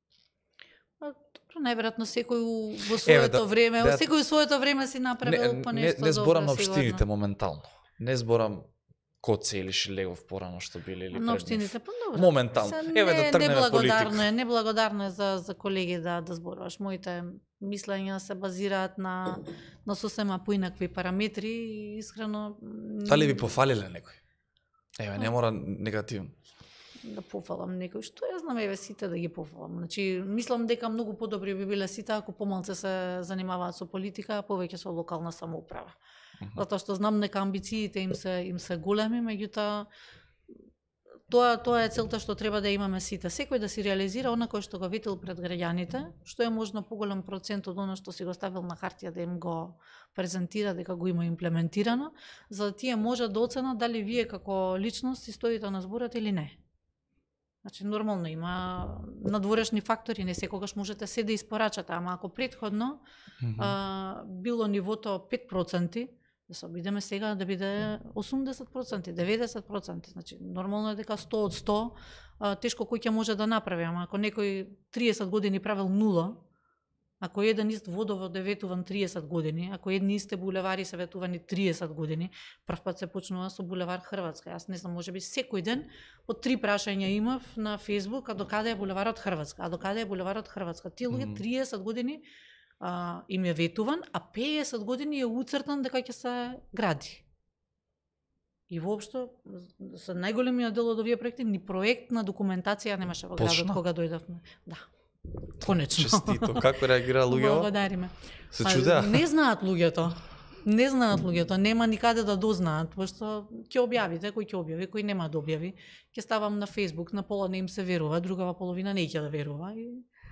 Најверојатно секој во своето да, време, да, секој во своето време си направил по нешто. Не, не зборам на добро, општините сигурно. моментално. Не зборам Коце или Шилегов порано што биле или на општините па добро. Моментално. Са, Еве да тргнеме неблагодарно е, неблагодарно е за за колеги да да зборуваш. Моите мислења се базираат на на сосема поинакви параметри и искрено дали би пофалиле некој? Еве не мора негативно. Да пофалам некој, што ја знам, еве сите да ги пофалам. Значи, мислам дека многу подобри би биле сите ако помалце се занимаваат со политика, а повеќе со локална самоуправа. Uh -huh. Затоа што знам дека амбициите им се им се големи, меѓутоа тоа тоа е целта што треба да имаме сите. Секој да си реализира она кој што го ветил пред граѓаните, што е можно поголем процент од она што си го ставил на хартија да им го презентира дека го има имплементирано, за да тие можат да оценат дали вие како личност си стоите на зборот или не. Значи, нормално има надворешни фактори, не секогаш можете се да испорачате, ама ако предходно mm -hmm. а, било нивото пет проценти, да се обидеме сега да биде осумдесет проценти, деветдесет проценти. Значи, нормално е дека сто од сто, а, тешко кој ќе може да направи, ама ако некој триесет години правил нула, ако еден ист водовод е ветуван триесет години, ако едни исти булевари се ветувани триесет години, прв пат се почнува со булевар Хрватска. Јас не знам, можеби секој ден по три прашања имав на Facebook, а докаде е булеварот Хрватска, а докаде е булеварот Хрватска. Тие луѓе триесет години а, им е ветуван, а петдесет години е уцртан дека ќе се гради. И воопшто, со најголемиот дел од овие проекти, ни проектна документација немаше во градот кога дојдовме. Да. Конечно. Честито. Како реагира луѓето? Благодариме. Се чудеа. Не знаат луѓето. Не знаат луѓето, нема никаде да дознаат, пошто ќе објавите, кој ќе објави, кој нема да објави. Ќе ставам на Facebook, на пола не им се верува, другава половина не ќе да верува и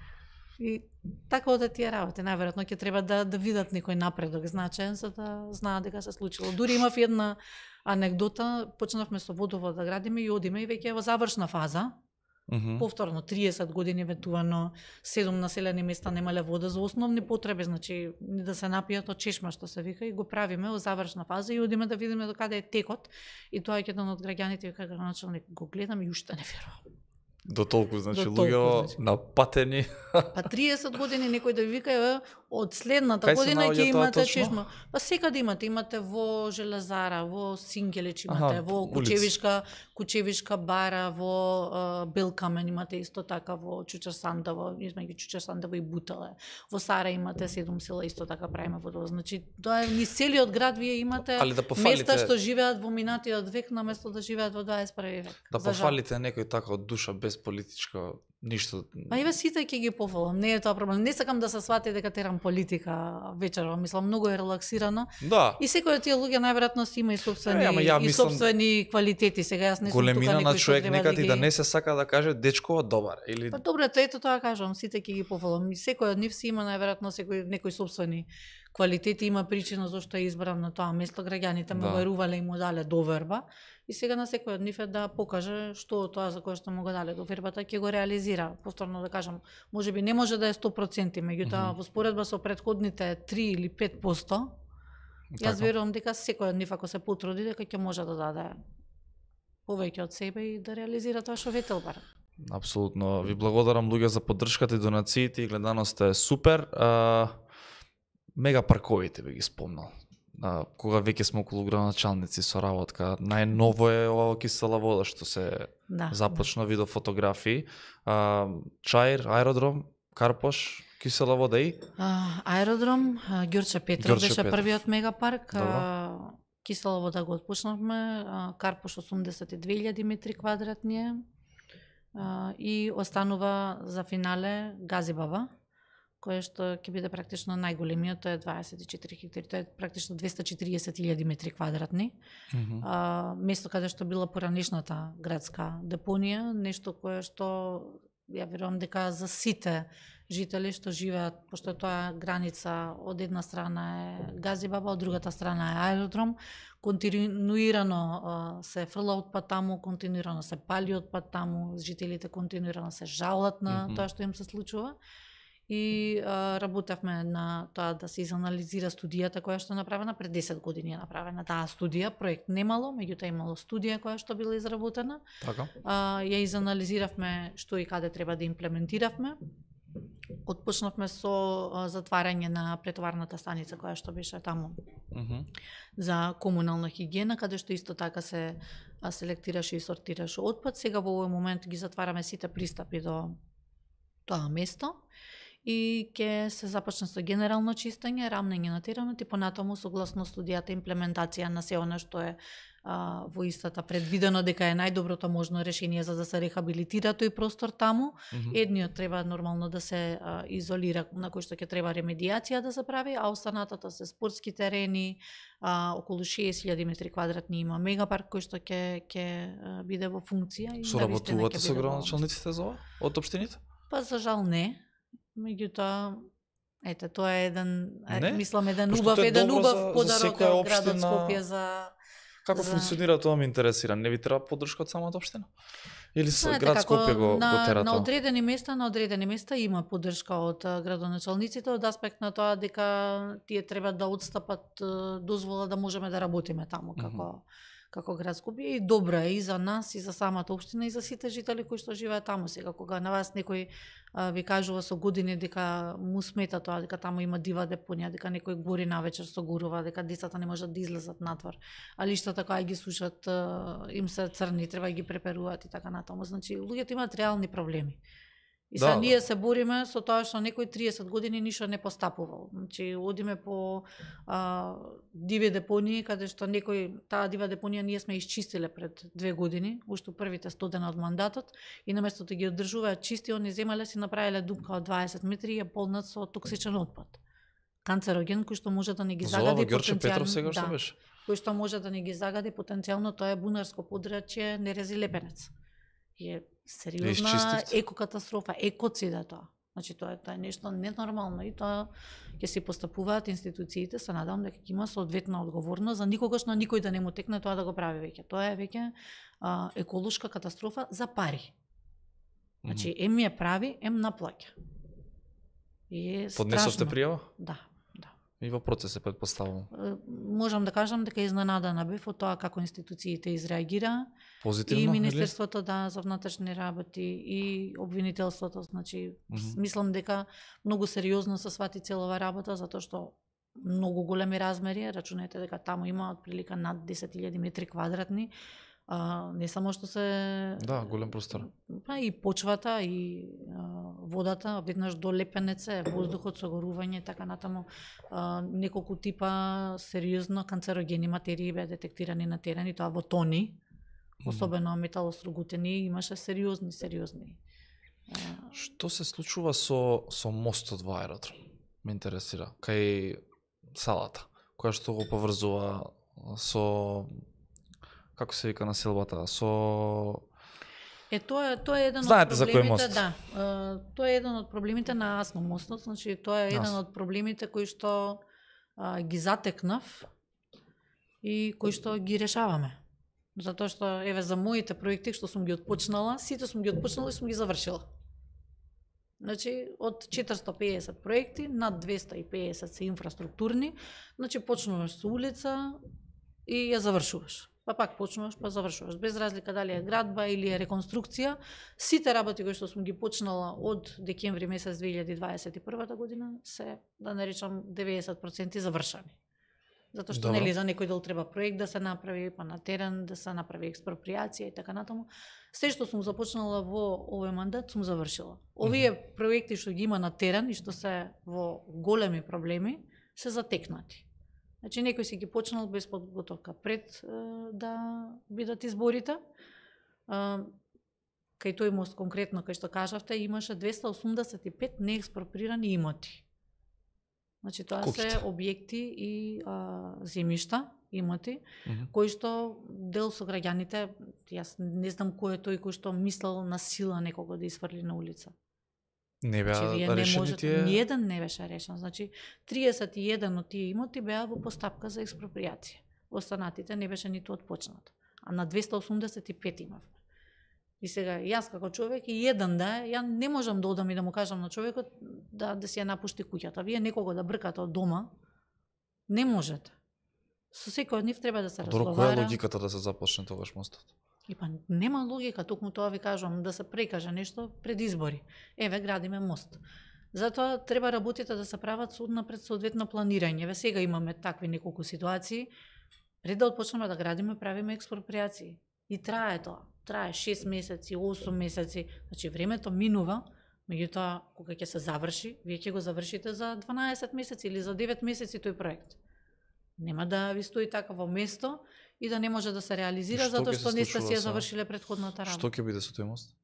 и така одат тие работи. Најверојатно ќе треба да да видат некој напредок значаен за да знаат дека се случило. Дури имав една анегдота, почнавме со водовод да градиме и одиме и веќе е во завршна фаза. Uh -huh. Повторно триесет години ветувано, седум населени места немале вода за основни потреби, значи да се напијат од чешма што се вика и го правиме во завршна фаза и одиме да видиме докаде е текот и тоа ќе еден од граѓаните вика граначалник го гледам и уште не верувам. До толку, значи До толку, луѓе значи. напатени. Па триесет години некој да ви вика е, од следната Кај година ќе имате точно? чешма. Па секаде имате, имате во Железара, во Сингелич имате, Аха, во Кучевишка, Кучевишка бара, во uh, Белкамен имате исто така, во Чучерсандово, измеѓу Чучерсандово и Бутале. Во Сара имате седум села исто така правиме водовоз. Значи тоа е низ целиот град вие имате да места што живеат во минатиот век на место да живеат во дваесет први век. Да пофалите некој така од душа без политичка ништо. Па еве сите ќе ги пофалам, не е тоа проблем. Не сакам да се свати дека терам политика вечерва, мислам многу е релаксирано. Да. И секој од тие луѓе најверојатно си има и собствени е, ја, и мислам, собствени квалитети. Сега јас не сум тука големина на некој што човек треба некад да и ги... да не се сака да каже дечко добар или Па добре, тоа ето тоа кажам, сите ќе ги пофалам. И секој од нив си има најверојатно секој некои собствени квалитети, има причина зашто е избран на тоа место, граѓаните му Да. верувале и му дале доверба. И сега на секој од нив е да покаже што тоа за кое што му го дале довербата ќе го реализира. Повторно да кажам, можеби не може да е сто проценти, меѓутоа mm -hmm. во споредба со претходните три или пет проценти, јас верувам дека секој од нив ако се потруди дека ќе може да даде повеќе од себе и да реализира тоа што ветел бар. Апсолутно. Ви благодарам луѓе за поддршката и донациите и гледаноста е супер. А, мега парковите би ги спомнал. А, кога веќе сме околу градоначалници со работка, најново е ова кисела вода што се Да. започна, видов фотографии. А, Чаир, аеродром, Карпош, кисела вода и А, аеродром, а, Ѓорче Петров Ѓорче беше Петров. првиот мегапарк. Добро. А, кисела вода го отпочнавме, а, Карпош осумдесет и две илјади метри квадратни е. А, и останува за финале Газибаба, кое што ќе биде практично најголемиот, тоа е дваесет и четири хектари, тоа е практично двесте и четириесет илјади метри квадратни. mm -hmm. А, место каде што била поранешната градска депонија, нешто кое што ја верувам дека за сите жители што живеат, пошто тоа граница од една страна е Газибаба, од другата страна е аеродром, континуирано а, се фрла отпад таму, континуирано се пали отпад таму, жителите континуирано се жалат на mm -hmm. тоа што им се случува. И а, работевме на тоа да се изанализира студијата која што е направена пред десет години е направена таа студија, проект немало, меѓутоа имало студија која што била изработена. Така. А, ја изанализиравме што и каде треба да имплементиравме. Отпочнавме со а, затварање на претоварната станица која што беше таму Mm -hmm. за комунална хигиена, каде што исто така се а, селектираше и сортираше отпад. Сега во овој момент ги затвараме сите пристапи до тоа место и ќе се започне со генерално чистење, рамнење на теренот и понатаму согласно студијата имплементација на се она што е а, во истата предвидено дека е најдоброто можно решение за да се рехабилитира тој простор таму. Mm -hmm. Едниот треба нормално да се а, изолира, на кој што ќе треба ремедијација да се прави, а останатото се спортски терени, а, околу шеесет илјади метри квадратни има мегапарк кој што ќе ќе биде во функција. Соработувате со градоначалниците за ова од општините? Па за жал не. Меѓутоа, ете, тоа е еден, не? мислам, еден Пошто убав, еден добро убав за, подарок за од градот општина... Скопје за... Како за... функционира тоа ме интересира? Не ви треба поддршка од самата општина? Или со Знаете, град како Скопје го, на, го тера на тоа? одредени места, на одредени места има поддршка од градоначалниците од аспект на тоа дека тие треба да отстапат дозвола да можеме да работиме таму како mm -hmm. како град Скопје и добро е и за нас и за самата општина и за сите жители кои што живеат таму. Сега кога на вас некој а, ви кажува со години дека му смета тоа, дека таму има дива депонија, дека некој гори навечер со горува, дека децата не можат да излезат надвор, а лиштата кога ги сушат им се црни, треба да ги преперуваат и така натаму. Значи луѓето имаат реални проблеми. И сега да, ние да. се бориме со тоа што некој триесет години ништо не постапувал. Значи одиме по а, диви депонии, каде што некој, таа дива депонија ние сме исчистиле пред две години, уште првите сто дена од мандатот, и наместо да ги одржуваат чисти, они земале си направиле дупка од дваесет метри и ја полнат со токсичен отпад. Канцероген кој што може да не ги загади потенцијално. Петров сега што да, беше? Кој што може да не ги загади потенцијално, тоа е бунарско подрачје Нерези Лепенец. И е сериозна екокатастрофа, екоцид е тоа. Значи тоа е, тоа е нешто ненормално и тоа ќе се постапуваат институциите, се надам дека ќе има соодветна одговорност за никогаш на никој да не му текне тоа да го прави веќе. Тоа е веќе а, еколошка катастрофа за пари. Значи mm -hmm. ем ја прави, ем наплаќа. И е страшно. Поднесовте пријава? Да. И во процес се предпоставувам. Можам да кажам дека изненадана бев од тоа како институциите изреагира. Позитивно? И Министерството да, за внатрешни работи и обвинителството, значи mm -hmm. мислам дека многу сериозно се свати целова работа затоа што многу големи размери, рачунете дека таму има отприлика над десет илјади метри квадратни. А, не само што се да, голем простор. Па и почвата и а, водата, веднаш до Лепенеце, воздухот, согорување, така натаму а, неколку типа сериозно канцерогени материи беа детектирани на терен и тоа во тони, особено металостругутени, имаше сериозни, сериозни. А... Што се случува со со мостот во аеродром? Ме интересира. Кај салата, која што го поврзува со како се вика населбата, со... Е, тоа, тоа е еден Знаете од за кој проблемите, мост? да. Uh, тоа е еден од проблемите на Асно мостот, значи тоа е еден Асно. од проблемите кои што uh, ги затекнав и кои што ги решаваме. Затоа што, еве, за моите проекти што сум ги отпочнала, сите сум ги отпочнала и сум ги завршила. Значи, од четиристо и педесет проекти, над двесте и педесет се инфраструктурни, значи почнуваш со улица и ја завршуваш. Па пак почнуваш, па завршуваш. Без разлика дали е градба или е реконструкција, сите работи кои што сум ги почнала од декември месец две илјади дваесет и прва година се, да не речам, деветдесет проценти завршани. Затоа што нели за некој дел треба проект да се направи, па на терен да се направи експроприација и така натаму. Се што сум започнала во овој мандат сум завршила. Овие mm -hmm. проекти што ги има на терен и што се во големи проблеми се затекнати. Значи некој си ги почнал без подготовка пред е, да бидат изборите. Е, кај тој мост конкретно, кај што кажавте, имаше двесте осумдесет и пет неекспроприрани имоти. Значи тоа Куките. се објекти и а, земјишта, имоти, mm -hmm. кои што дел со граѓаните, јас не знам кој е тој кој што мислел на сила некого да изфрли на улица. Не Значи, беа вие не решени можете, тие... ниеден не беше решен. Значи, триесет и еден од тие имоти беа во постапка за експроприација. Останатите не беше ниту отпочнато. А на двеста осумдесет и пет имавме. И сега, јас како човек, и еден да е, ја не можам да одам и да му кажам на човекот да, да си ја напушти куќата. Вие некого да бркате од дома, не можете. Со секој од нив треба да се Добро, разговара. која е логиката да се започне тогаш мостот? И па нема логика, токму тоа ви кажувам, да се прекаже нешто пред избори. Еве, градиме мост. Затоа треба работите да се прават пред соодветно планирање. Ве сега имаме такви неколку ситуации. Пред да отпочнеме да градиме, правиме експроприации. И трае тоа. Трае шест месеци, осум месеци. Значи, времето минува, меѓутоа, кога ќе се заврши, вие ќе го завршите за дванаесет месеци или за девет месеци тој проект. Нема да ви стои така во место и да не може да се реализира, затоа што не сте си ја завршиле претходната работа. Што ќе биде со тој мост?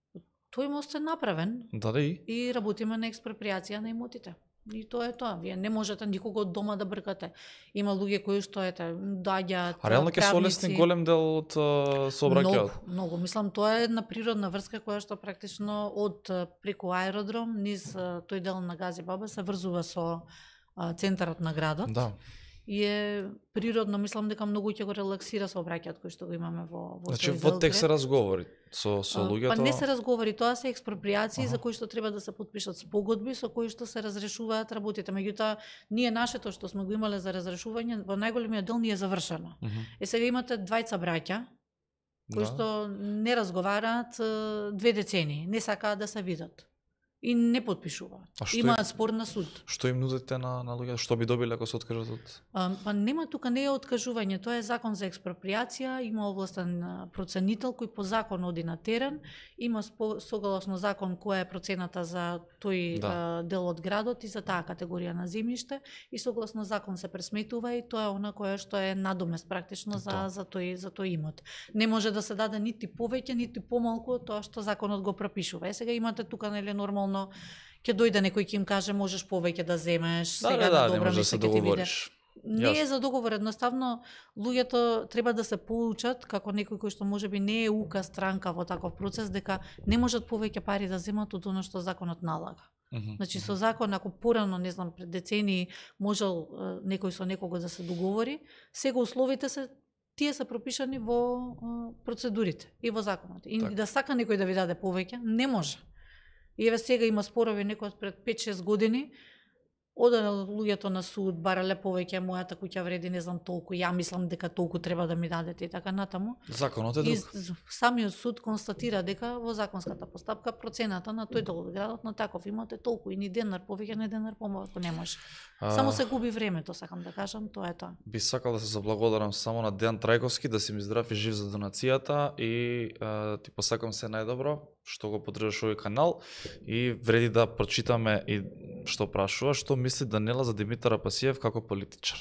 Тој мост е направен. Да, да и? И работиме на експроприација на имотите. И тоа е тоа. Вие не можете никого од дома да бркате. Има луѓе кои што ете доаѓаат. А реално ќе се олесни голем дел од сообраќајот. Многу, многу. Мислам, тоа е една природна врска која што практично од преку аеродром низ тој дел на Гази Баба се врзува со центарот на градот. Да. И е природно, мислам дека многу ќе го релаксира сообраќајот кој што го имаме во во Значи тој во Велград. тек се разговори со со луѓето. Па не се разговори, тоа се експроприации Аха. за кои што треба да се потпишат спогодби со кои што се разрешуваат работите. Меѓутоа, ние нашето што сме го имале за разрешување, во најголемиот дел ни е завршено. Uh -huh. Е сега имате двајца браќа кои Да. што не разговараат е, две децении, не сакаат да се видат и не потпишуваат. Имаат спор на суд. Што им нудите на на луѓето? Што би добиле ако се откажат од? А, па нема, тука не е откажување, тоа е закон за експроприација, има овластен а, проценител кој по закон оди на терен, има спо, согласно закон која е процената за тој Да. а, дел од градот и за таа категорија на земјиште и согласно закон се пресметува и тоа е она која што е надомест практично за Да. за тој за тој имот. Не може да се даде нити повеќе нити помалку од тоа што законот го пропишува. Е сега имате тука нели нормално ќе дојде некој ќе им каже можеш повеќе да земеш, Да, сега да, да, на не добра може да мисла се ќе ти биде. договориш. Не Јасно. е за договор, едноставно луѓето треба да се поучат како некој кој што можеби не е ука странка во таков процес дека не можат повеќе пари да земат од оно што законот налага. Uh -huh. Значи со закон ако порано, не знам, пред децении можел е, некој со некого да се договори, сега условите се тие се пропишани во е, процедурите и во законот. И Так. да сака некој да ви даде повеќе, не може. И еве сега има спорови некој пред пет-шест години, одаде луѓето на суд, барале повеќе, мојата куќа вреди не знам толку, ја мислам дека толку треба да ми дадете и така натаму. Законот е И друг. з- самиот суд констатира дека во законската постапка процената на тој дел од градот на таков имот е толку и ни денар повеќе, ни денар помалку не може. А, Само се губи времето, сакам да кажам, тоа е тоа. Би сакал да се заблагодарам само на Дејан Трајковски, да си ми здрав и жив за донацијата и а, ти посакам се најдобро, што го поддржаш овој канал и вреди да прочитаме и што прашува, што мисли Даниела за Димитар Апасиев како политичар.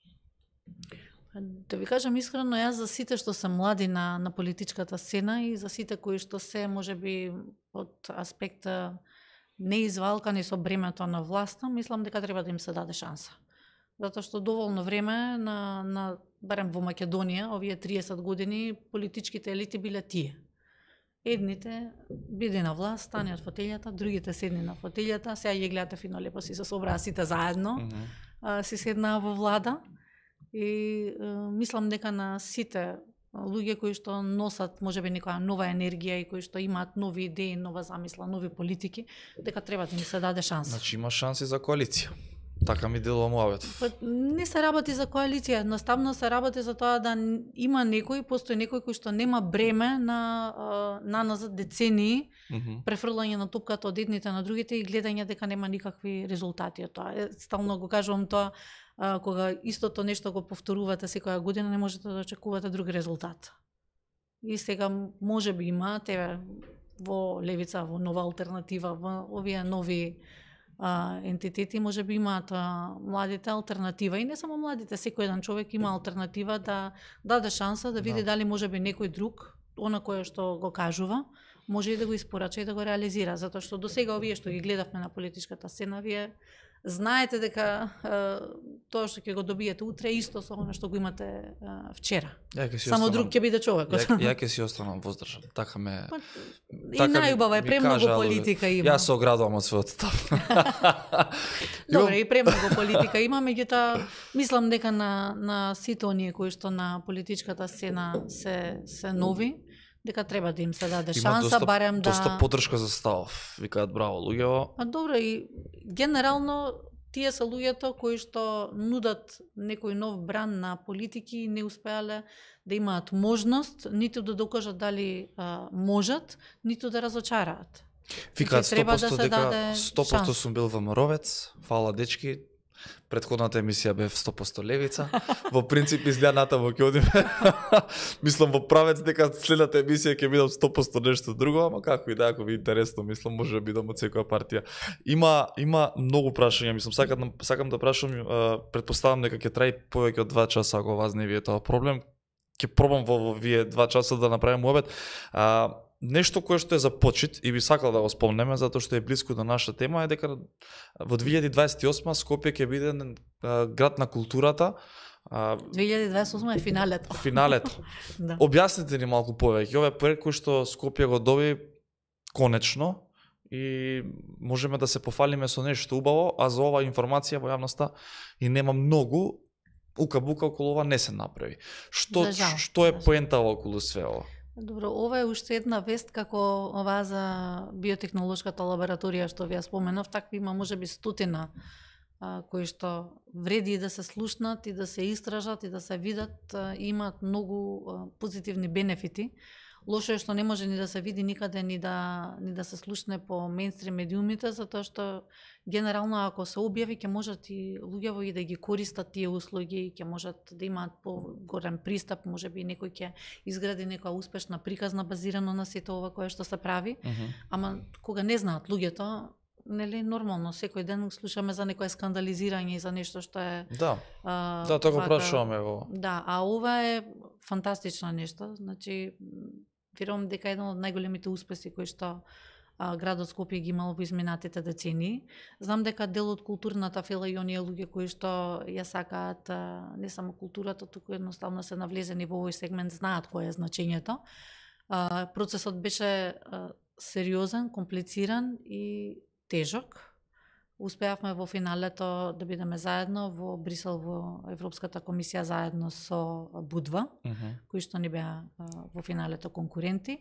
Да ви кажам искрено, јас за сите што се млади на, на политичката сцена и за сите кои што се, можеби, од аспекта неизвалкани со бремето на власта, мислам дека треба да им се даде шанса. Затоа што доволно време на, на барем во Македонија, овие триесет години, политичките елити биле тие. Едните биде на власт, стане од фотелјата, другите седни на фотелјата, сега ја гледате фино лепо си се собраа сите заедно, Mm -hmm. а, си седнаа во влада. И е, мислам дека на сите луѓе кои што носат можеби некоја нова енергија и кои што имаат нови идеи, нова замисла, нови политики, дека треба да им се даде шанса. Значи има шанси за коалиција. Така ми делува муавет. Па, не се работи за коалиција, едноставно се работи за тоа да н- има некој, постои некој кој што нема бреме на а, на назад децении Mm -hmm. префрлање на топката од едните на другите и гледање дека нема никакви резултати од тоа. Е, стално го кажувам тоа, а, кога истото нешто го повторувате секоја година, не можете да очекувате друг резултат. И сега може би има тебе во левица, во нова алтернатива, во овие нови а, ентитети, може би имаат а, младите алтернатива и не само младите, секој еден човек има алтернатива да даде шанса да види Да. дали може би некој друг, она кое што го кажува, може и да го испорача и да го реализира, затоа што до сега овие што ги гледавме на политичката сцена, вие знаете дека е, тоа што ќе го добиете утре е исто со она што го имате е, вчера. Само друг ќе биде човекот. Ја, ја ќе си останам воздржан. Така ме Па, така и најубава е, премногу кажа, политика има. Јас се оградувам од својот став. Добре, и премногу политика има, меѓутоа мислам дека на на сите оние кои што на политичката сцена се се нови, дека треба да им се даде шанса, доста, барем да... доста поддршка за ставов. Викаат браво луѓево. А добро, и генерално тие се луѓето кои што нудат некој нов бран на политики и не успеале да имаат можност ниту да докажат дали а, можат, ниту да разочараат. Викаат сто проценто да се дека даде сто проценто шанс. сум бил ВМРО-вец. Фала дечки. Предходната емисија бев сто проценто левица. Во принцип изгледа натаму ќе одиме. Мислам во правец дека следната емисија ќе бидам сто проценто нешто друго, ама како и да, ако ви интересно, мислам може да бидам од секоја партија. Има има многу прашања, мислам сакам сакам да прашам, претпоставам дека ќе траи повеќе од два часа ако вас не ви е тоа проблем. Ќе пробам во, во вие два часа да направим обед. А, Нешто кое што е за почит и би сакал да го спомнеме затоа што е блиску до наша тема е дека во две илјади дваесет и осма Скопје ќе биде а, град на културата. А, две илјади дваесет и осма е финалето. Финалето. Да. Објасните ни малку повеќе. Ова е проект кој што Скопје го доби конечно и можеме да се пофалиме со нешто убаво, а за ова информација во јавноста и нема многу. Ука-бука околу ова не се направи. Што Да, жал. што е Да, жал. поентава околу све ова? Добро, ова е уште една вест како ова за биотехнолошката лабораторија што ви ја споменав, такви има можеби стотина а, кои што вреди да се слушнат и да се истражат и да се видат, а, и имаат многу а, позитивни бенефити. Лошо е што не може ни да се види никаде, ни да, ни да се слушне по мејнстрим медиумите, затоа што генерално ако се објави ќе можат и луѓево и да ги користат тие услуги, ќе можат да имаат поголем пристап, можеби некој ќе изгради некоја успешна приказна базирано на сето ова кое што се прави. Uh -huh. Ама кога не знаат луѓето, нели нормално секој ден слушаме за некое скандализирање и за нешто што е Да. а, Да, тоа го вака- прашуваме во. Да, а ова е фантастично нешто, значи верувам дека е еден од најголемите успеси кои што а, градот Скопје ги имал во изминатите децении. Знам дека дел од културната фела и оние луѓе кои што ја сакаат а, не само културата, туку едноставно се навлезени во овој сегмент, знаат кој е значењето. А, процесот беше а, сериозен, комплициран и тежок. Успеавме во финалето да бидеме заедно во Брисел, во Европската комисија, заедно со Будва, Uh -huh. кои што ни беа а, во финалето конкуренти.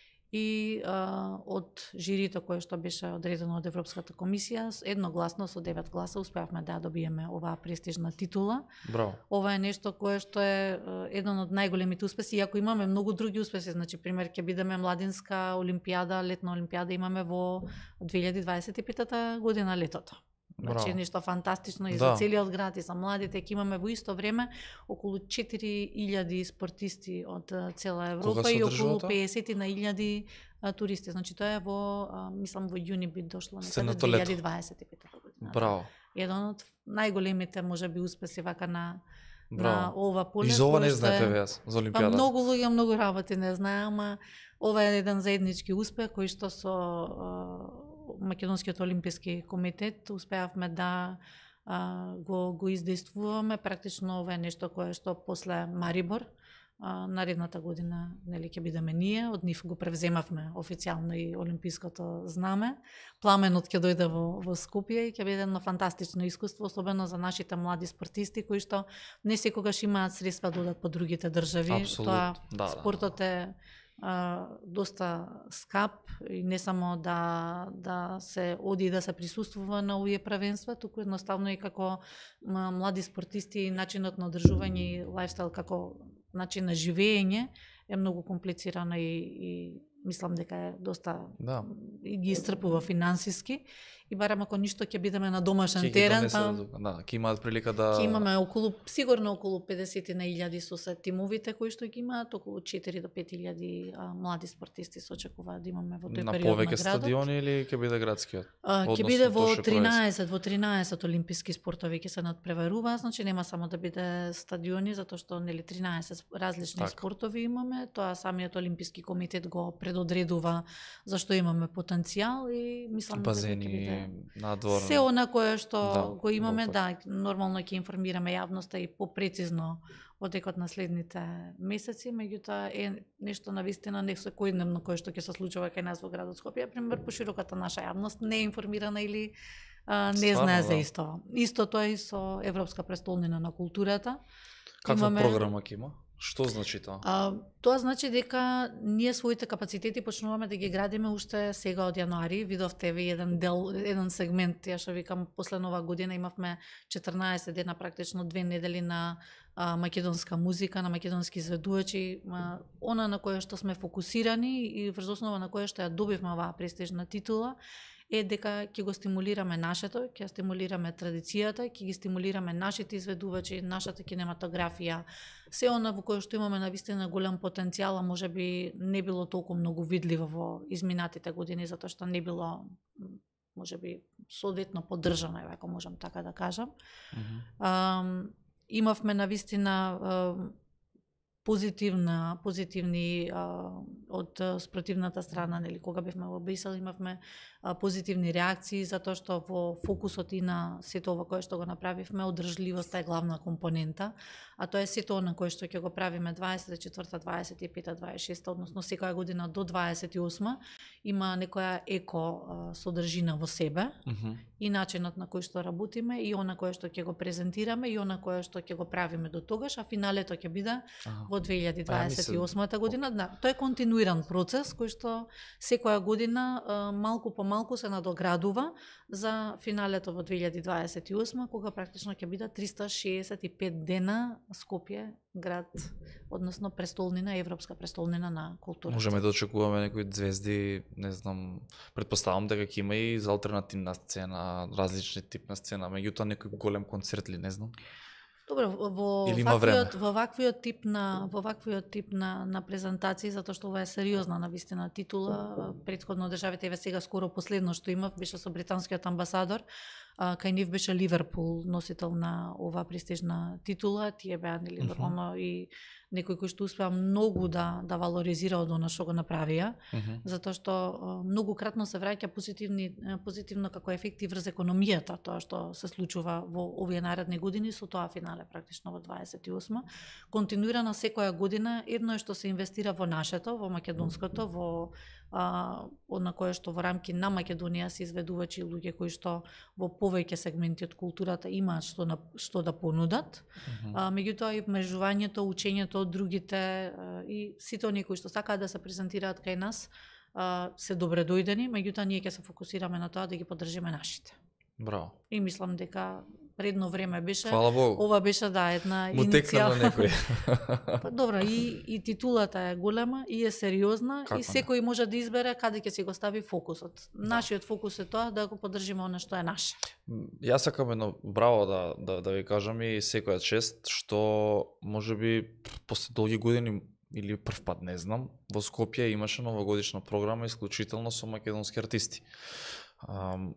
И а, од жирито кое што беше одредено од Европската комисија, с- едногласно со девет гласа успеавме да ја добиеме оваа престижна титула. Браво. Ова е нешто кое што е е, еден од најголемите успеси, иако имаме многу други успеси, значи пример ќе бидеме младинска олимпијада, летна олимпијада имаме во две илјади дваесет и пета година летото. Значи Браво. нешто фантастично и Да. за целиот град и за младите, ќе имаме во исто време околу четири илјади спортисти од а, цела Европа се и одржува околу тоа? педесет на илјади а, туристи. Значи тоа е во а, мислам во јуни би дошло некаде Следното лето. две илјади дваесет и пета година. Браво. Еден од најголемите можеби успеси вака на на Браво. ова поле. И за ова кое не што знаете е- веќе за Па олимпијада. многу луѓе многу работи не знае, ама ова е еден заеднички успех кој што со а, Македонскиот олимписки комитет успеавме да а, го го издействуваме. Практично ова е нешто кое што после Марибор а, наредната година нели ќе бидеме ние, од нив го превземавме официјално и олимпиското знаме. Пламенот ќе дојде во во Скопје и ќе биде едно фантастично искуство, особено за нашите млади спортисти кои што не секогаш имаат средства да одат по другите држави. Апсолутно. Тоа Да, да. спортот е а, доста скап и не само да да се оди и да се присуствува на овие првенства, туку едноставно и како м, млади спортисти начинот на одржување и лајфстайл како начин на живење е многу комплицирано и, и мислам дека е доста Да. и ги iscrпува финансиски и барем ако ништо ќе бидеме на домашен Ќе ги терен, донесе па до тука. Да, ќе имаат прилика да ќе имаме околу сигурно околу педесет на илјади со се тимовите кои што ги имаат, околу четири до пет илјади а, млади спортисти се очекува да имаме во тој на период на повеќе градот. стадиони или ќе биде градскиот? А, ќе односно биде тоа во што тринаесет, во тринаесет олимписки спортови ќе се надпреварува, значи нема само да биде стадиони, затоа што нели тринаесет различни Така. спортови имаме, тоа самиот олимписки комитет го предодредува зашто имаме потенцијал и мислам базени, дека ќе биде надвор. се она кое што да, го имаме, во да, нормално ќе информираме јавноста и попрецизно во текот на следните месеци, меѓутоа е нешто навистина не секојдневно кое што ќе се случува кај нас во градот Скопје, пример пошироката наша јавност не е информирана или а, не Стварно, знае за да. исто. Истото е и со Европска престолнина на културата. Каква Имаме- програма ќе има? Што значи тоа? А, тоа значи дека ние своите капацитети почнуваме да ги градиме уште сега од јануари. Видовте ви еден дел, еден сегмент, ја што викам, после нова година имавме четрнаесет дена, практично две недели на а, македонска музика, на македонски изведувачи, а, она на кое што сме фокусирани и врз основа на кое што ја добивме оваа престижна титула е дека ќе го стимулираме нашето, ќе стимулираме традицијата, ќе ги стимулираме нашите изведувачи, нашата кинематографија, се она во кое што имаме навистина голем потенцијал, а можеби не било толку многу видливо во изминатите години, затоа што не било можеби соодветно поддржано, ако можам така да кажам. Мгм. А, имавме навистина а, позитивна, позитивни а, од а, спротивната страна, нели, кога бевме во Брисел, имавме а, позитивни реакции, затоа што во фокусот и на сето ова кое што го направивме, одржливоста е главна компонента, а тоа е сето она кое што ќе го правиме дваесет и четврта, дваесет и пета, дваесет и шеста, односно секоја година до дваесет и осма, има некоја еко а, содржина во себе, Мгм. и начинот на кој што работиме, и она кое што ќе го презентираме, и она кое што ќе го правиме до тогаш, а финалето ќе биде Аха. во две илјади дваесет и осма мислам- година. Да, тоа е континуиран процес кој што секоја година а, малку по малку се надоградува за финалето во две илјади дваесет и осма, кога практично ќе биде триста шеесет и пет дена Скопје град, односно престолнина, европска престолнина на културата. Можеме да очекуваме некои звезди, не знам, предпоставам дека ќе има и за алтернативна сцена, различни тип на сцена, меѓутоа некој голем концерт ли, не знам. Добро, во Или има ваквиот, време? во ваквиот тип на во ваквиот тип на на презентации, затоа што ова е сериозна навистина титула. Претходно државите, еве сега скоро последно што имав беше со британскиот амбасадор. А, кај нив беше Ливерпул носител на оваа престижна титула. Тие беа нели Мгм. нормално и некои кои што успеа многу да да валоризира од она што го направија, Мгм. затоа што а, многукратно се враќа позитивни позитивно како ефекти врз економијата, тоа што се случува во овие наредни години со тоа финале практично во дваесет и осма. Континуирано секоја година едно е што се инвестира во нашето, во македонското, во а, на кое што во рамки на Македонија се изведувачи луѓе кои што во повеќе сегменти од културата имаат што на, што да понудат. Мгм. А, меѓутоа и мрежувањето, учењето од другите а, и сите оние кои што сакаат да се презентираат кај нас а, се добре дојдени, меѓутоа ние ќе се фокусираме на тоа да ги поддржиме нашите. Браво. И мислам дека предно време беше, Фала Богу. ова беше да една Му текна на иницијал. некој. Па добро, и, и титулата е голема, и е сериозна, Како и не? секој може да избере каде ќе си го стави фокусот. Нашиот фокус е тоа да го поддржиме она што е наше. Јас сакам едно браво да, да, да ви кажам и секоја чест, што можеби после долги години или прв пат, не знам, во Скопје имаше новогодишна програма исклучително со македонски артисти. Ам,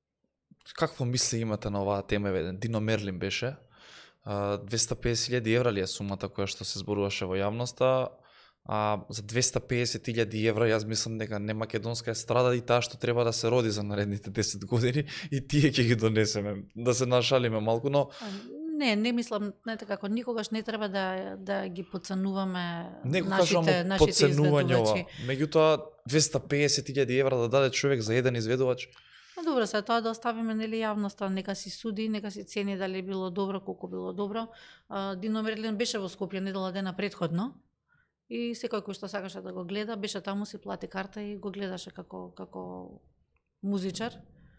какво мисли имате на оваа тема? Еден Дино Мерлин беше. А, двесте и песет илјади евра ли е сумата која што се зборуваше во јавноста? А за двесте и песет илјади евра јас мислам дека не македонска естрада и таа што треба да се роди за наредните десет години и тие ќе ги донесеме. Да се нашалиме малку, но А, Не, не мислам, не така, како никогаш не треба да да ги подценуваме не го нашите кажам нашите подценување ова. изведувачи. Меѓутоа двесте и песет илјади евра да даде човек за еден изведувач. А добро, се тоа да оставиме нели јавноста, нека си суди, нека си цени дали било добро, колку било добро. А, Дино Мерлин беше во Скопје недела дена претходно и секој кој што сакаше да го гледа, беше таму, си плати карта и го гледаше како како музичар.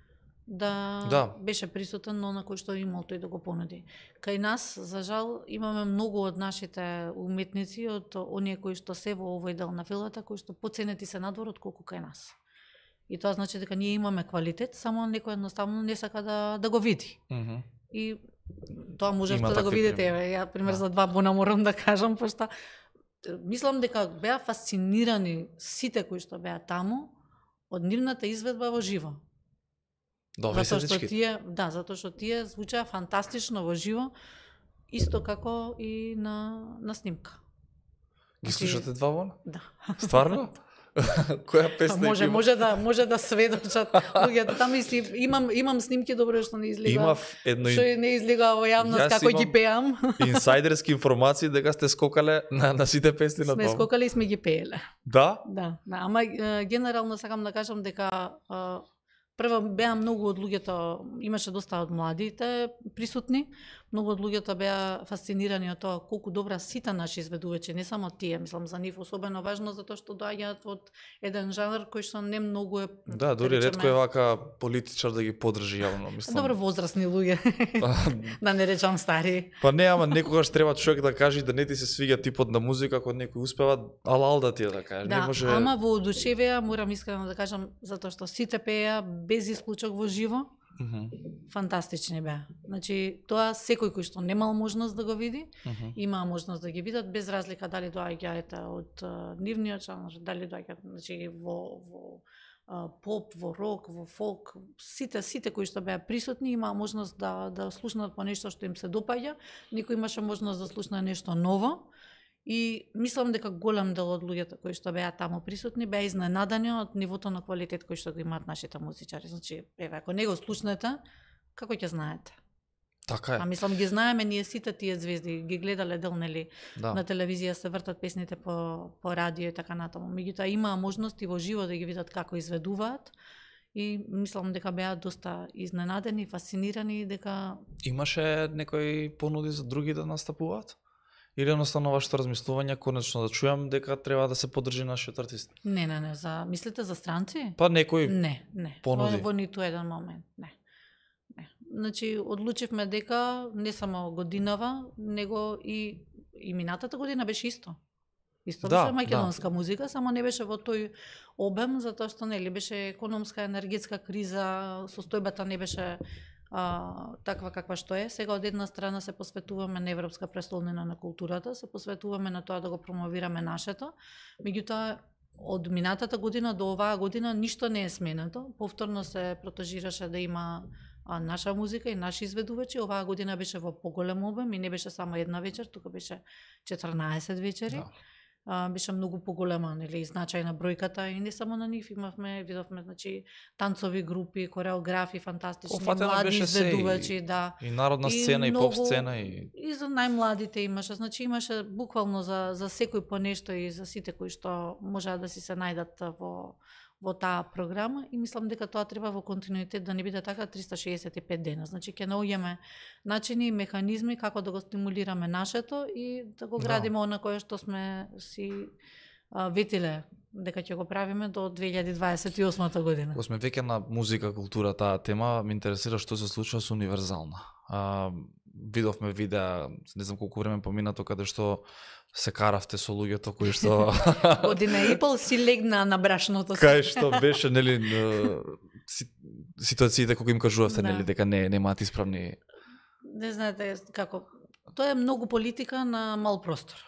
Да, Да. беше присутен на кој што имал тој да го понуди. Кај нас, за жал, имаме многу од нашите уметници, од оние кои што се во овој дел на филата, кои што поценети се надвор од колку кај нас. И тоа значи дека ние имаме квалитет, само некој едноставно не сака да да го види. Мгм. И тоа можете Има да го такви видите, примери. еве, ја пример Да. за два бона морам да кажам, пошто е, мислам дека беа фасцинирани сите кои што беа таму од нивната изведба во живо. Добре се Затоа што дечки. тие, да, затоа што тие звучаа фантастично во живо, исто како и на на снимка. Ги Значи, слушате два вона? Да. Стварно? Која песна може има? може да може да сведочат луѓето таму и си, имам имам снимки добро што не излега. Имав едно што не излега во јавност Јас како имам ги пеам. инсайдерски информации дека сте скокале на, на сите песни на Сме тоа. скокале и сме ги пееле. Да? Да, да, ама е, генерално сакам да кажам дека е, прво беа многу од луѓето, имаше доста од младите присутни, многу од луѓето беа фасцинирани од тоа колку добра сите наши изведувачи, не само тие, мислам за нив особено важно затоа што доаѓаат од еден жанр кој што не многу е. Да, дури речеме, ретко е вака политичар да ги подржи јавно, мислам. Добро возрастни луѓе. Да не речам стари. Па не, ама некогаш треба човек да каже да не ти се свиѓа типот на музика кога некој успева алал да ти ја да каже. Да, не може... ама во одушевија морам искрено да кажам затоа што сите пееа без исклучок во живо. Uh -huh. Фантастични беа. Значи, тоа секој кој што немал можност да го види, Uh -huh. има можност да ги видат без разлика дали доаѓаат од uh, нивниот жанр, дали доаѓаат значи во во uh, поп, во рок, во фолк, сите сите кои што беа присутни имаа можност да да слушнат по нешто што им се допаѓа, некој имаше можност да слушне нешто ново. И мислам дека голем дел од луѓето кои што беа таму присутни беа изненадани од нивото на квалитет кој што го имаат нашите музичари. Значи, еве, ако не го слушнете, како ќе знаете? Така е. А мислам ги знаеме ние сите тие звезди, ги гледале дел нели Да. на телевизија се вртат песните по по радио и така натаму. Меѓутоа имаа можности во живо да ги видат како изведуваат и мислам дека беа доста изненадени, фасцинирани дека Имаше некои понуди за други да настапуваат? Или едноставно вашето размислување конечно да чујам дека треба да се поддржи нашиот артист? не, не, не, за мислите за странци? Па некој Не, не. понуди. Во, во ниту еден момент, не. Не. Значи, одлучивме дека не само годинава, него и и минатата година беше исто. Исто Да, беше македонска музика, само не беше во тој обем, затоа што нели беше економска, енергетска криза, состојбата не беше а, таква каква што е. Сега од една страна се посветуваме на Европска престолнина на културата, се посветуваме на тоа да го промовираме нашето. Меѓутоа, од минатата година до оваа година ништо не е сменето. Повторно се протежираше да има а, наша музика и наши изведувачи. Оваа година беше во поголем обем и не беше само една вечер, тука беше четрнаесет вечери. Да. А, беше многу поголема, нели, значајна бројката и не само на нив имавме, видовме, значи, танцови групи, кореографи фантастични, Офатено млади беше се изведувачи, и- да. И народна И сцена, и, многу- поп сцена, и... И за најмладите имаше, значи имаше буквално за за секој по нешто и за сите кои што можеа да си се најдат во во таа програма и мислам дека тоа треба во континуитет да не биде така триста шеесет и пет дена. Значи ќе наоѓаме начини и механизми како да го стимулираме нашето и да го Да. градиме она кое што сме си а, ветиле дека ќе го правиме до две илјади дваесет и осма година. Кога сме веќе на музика, култура, таа тема, ме интересира што се случува со Универзална. А, видовме видеа, не знам колку време поминато, каде што се каравте со луѓето кои што... Година и пол си легна на брашното си. Кај што беше, нели, н- си- ситуациите кога им кажувавте, Да. нели, дека не немаат исправни... Не знаете како. Тоа е многу политика на мал простор.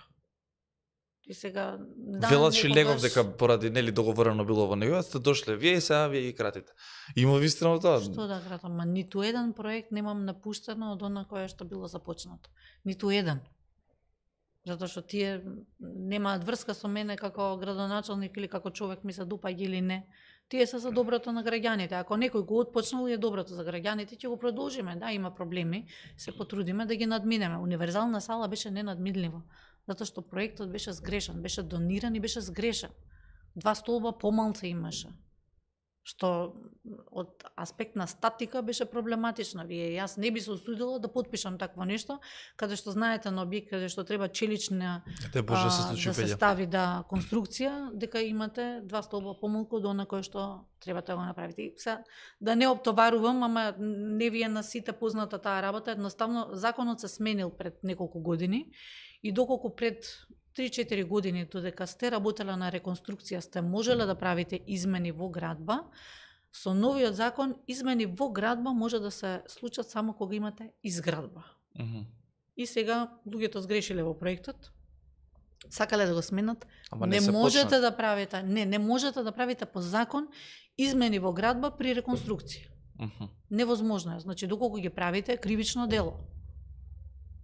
И сега да Велат Шилегов некогаш- дека поради, нели, договорено било во него, сте дошле вие и сега вие ги кратите. Има вистина тоа? Што да кратам, ма ниту еден проект немам напуштено од она кое што било започнато. Ниту еден. Затоа што тие немаат врска со мене како градоначалник или како човек ми се допаѓа или не. Тие се за доброто на граѓаните. Ако некој го отпочнал и е доброто за граѓаните, ќе го продолжиме. Да, има проблеми, се потрудиме да ги надминеме. Универзална сала беше ненадмидлива, затоа што проектот беше сгрешен, беше дониран и беше сгрешен. Два столба помалце имаше, што од аспект на статика беше проблематична. Вие јас не би се осудила да потпишам такво нешто, каде што знаете на објект каде што треба челична Те Боже се а, случи да се пеѓа. стави да конструкција, дека имате два столба помалку од она кое што треба да го направите. И сега, да не оптоварувам, ама не ви е на сите позната таа работа, едноставно законот се сменил пред неколку години и доколку пред три-четири години додека сте работеле на реконструкција, сте можеле да правите измени во градба, со новиот закон измени во градба може да се случат само кога имате изградба. Мгм. И сега луѓето сгрешиле во проектот, сакале да го сменат, Ама не, не, се можете почна. да правите, не, не можете да правите по закон измени во градба при реконструкција. Мгм. Невозможно е. Значи, доколку ги правите, е кривично дело.